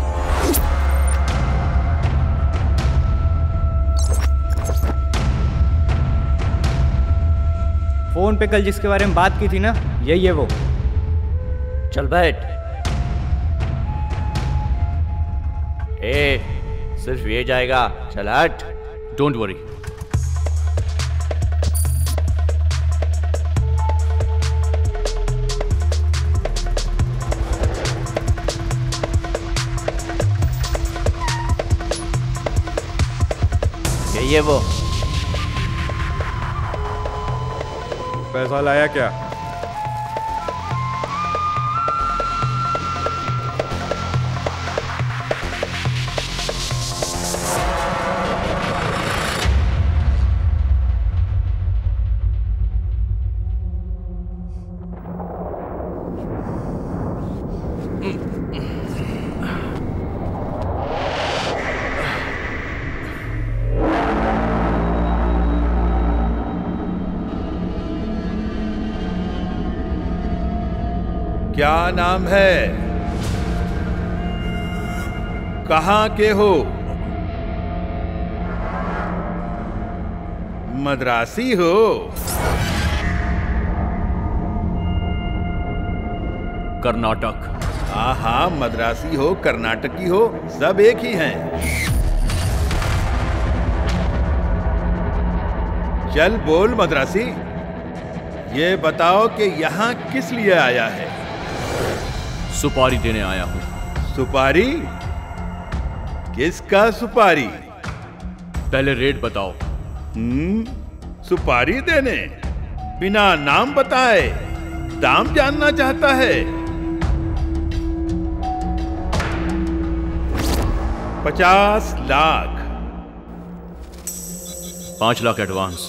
फोन पे कल जिसके बारे में बात की थी ना, यही है वो। चल बैठ। ए, सिर्फ ये जाएगा, चल हट। Don't worry. ये वो पैसा लाया क्या? क्या नाम है? कहाँ के हो? मद्रासी हो? कर्नाटक। हाँ हाँ, मद्रासी हो, कर्नाटकी हो, सब एक ही हैं। चल बोल मद्रासी, ये बताओ कि यहाँ किस लिए आया है? सुपारी देने आया हूँ। सुपारी? किसका सुपारी? पहले रेट बताओ। हम्म, सुपारी देने? बिना नाम बताए दाम जानना चाहता है? पचास लाख। पांच लाख एडवांस।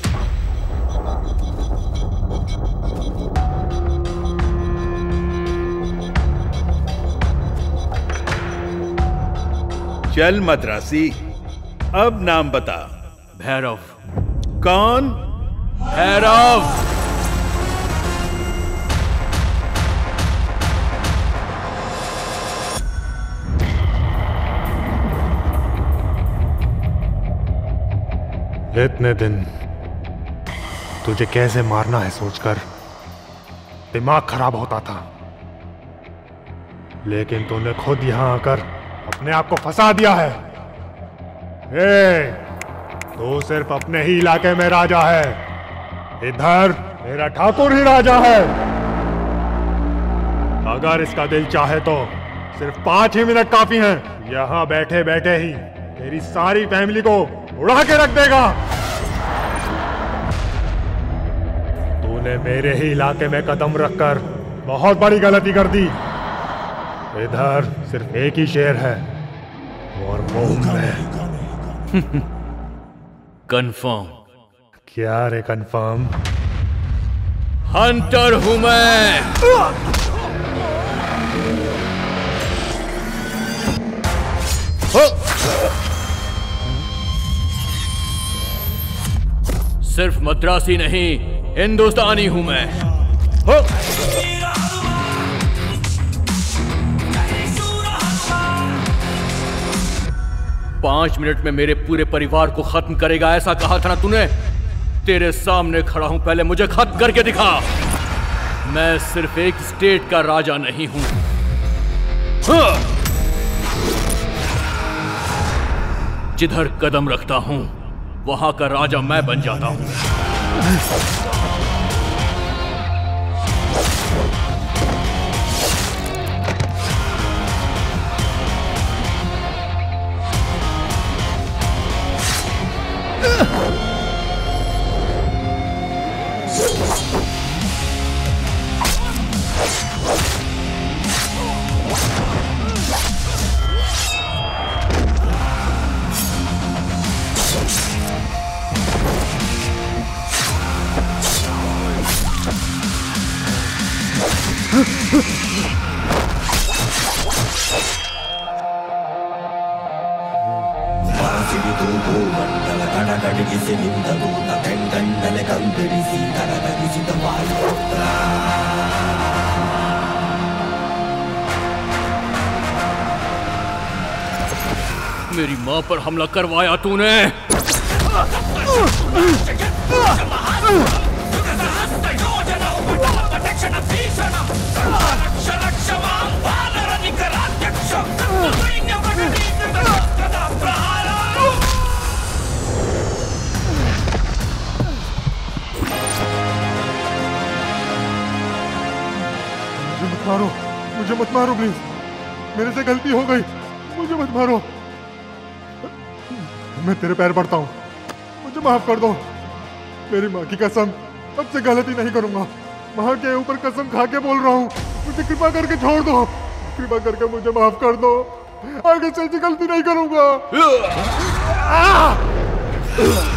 चल मद्रासी, अब नाम बता। भैरव। कौन? भैरव। इतने दिन तुझे कैसे मारना है सोचकर दिमाग खराब होता था, लेकिन तूने खुद यहां आकर अपने आप को फंसा दिया है। ए, तू सिर्फ अपने ही इलाके में राजा है, इधर मेरा ठाकुर ही राजा है। अगर इसका दिल चाहे तो सिर्फ पांच ही मिनट काफी हैं। यहां बैठे बैठे ही मेरी सारी फैमिली को उड़ा के रख देगा। तूने मेरे ही इलाके में कदम रखकर बहुत बड़ी गलती कर दी। इधर सिर्फ एक ही शेर है और वो मैं। कंफर्म? क्या रे कंफर्म? हंटर हूं मैं। सिर्फ मद्रासी नहीं, हिंदुस्तानी हूं मैं। हो। पांच मिनट में मेरे पूरे परिवार को खत्म करेगा, ऐसा कहा था ना तूने? तेरे सामने खड़ा हूं, पहले मुझे खत्म करके दिखा। मैं सिर्फ एक स्टेट का राजा नहीं हूं। जिधर कदम रखता हूं वहां का राजा मैं बन जाता हूं। मेरी मां पर हमला करवाया तूने। मुझे मत मारो, मुझे मत मारो प्लीज, मेरे से गलती हो गई, मुझे मत मारो। मैं तेरे पैर पड़ता हूँ, मुझे माफ कर दो। मेरी माँ की कसम, अब से गलती नहीं करूंगा। माँ के ऊपर कसम खा के बोल रहा हूँ, मुझे कृपा करके छोड़ दो, कृपा करके मुझे माफ कर दो। आगे से ऐसी गलती नहीं करूंगा।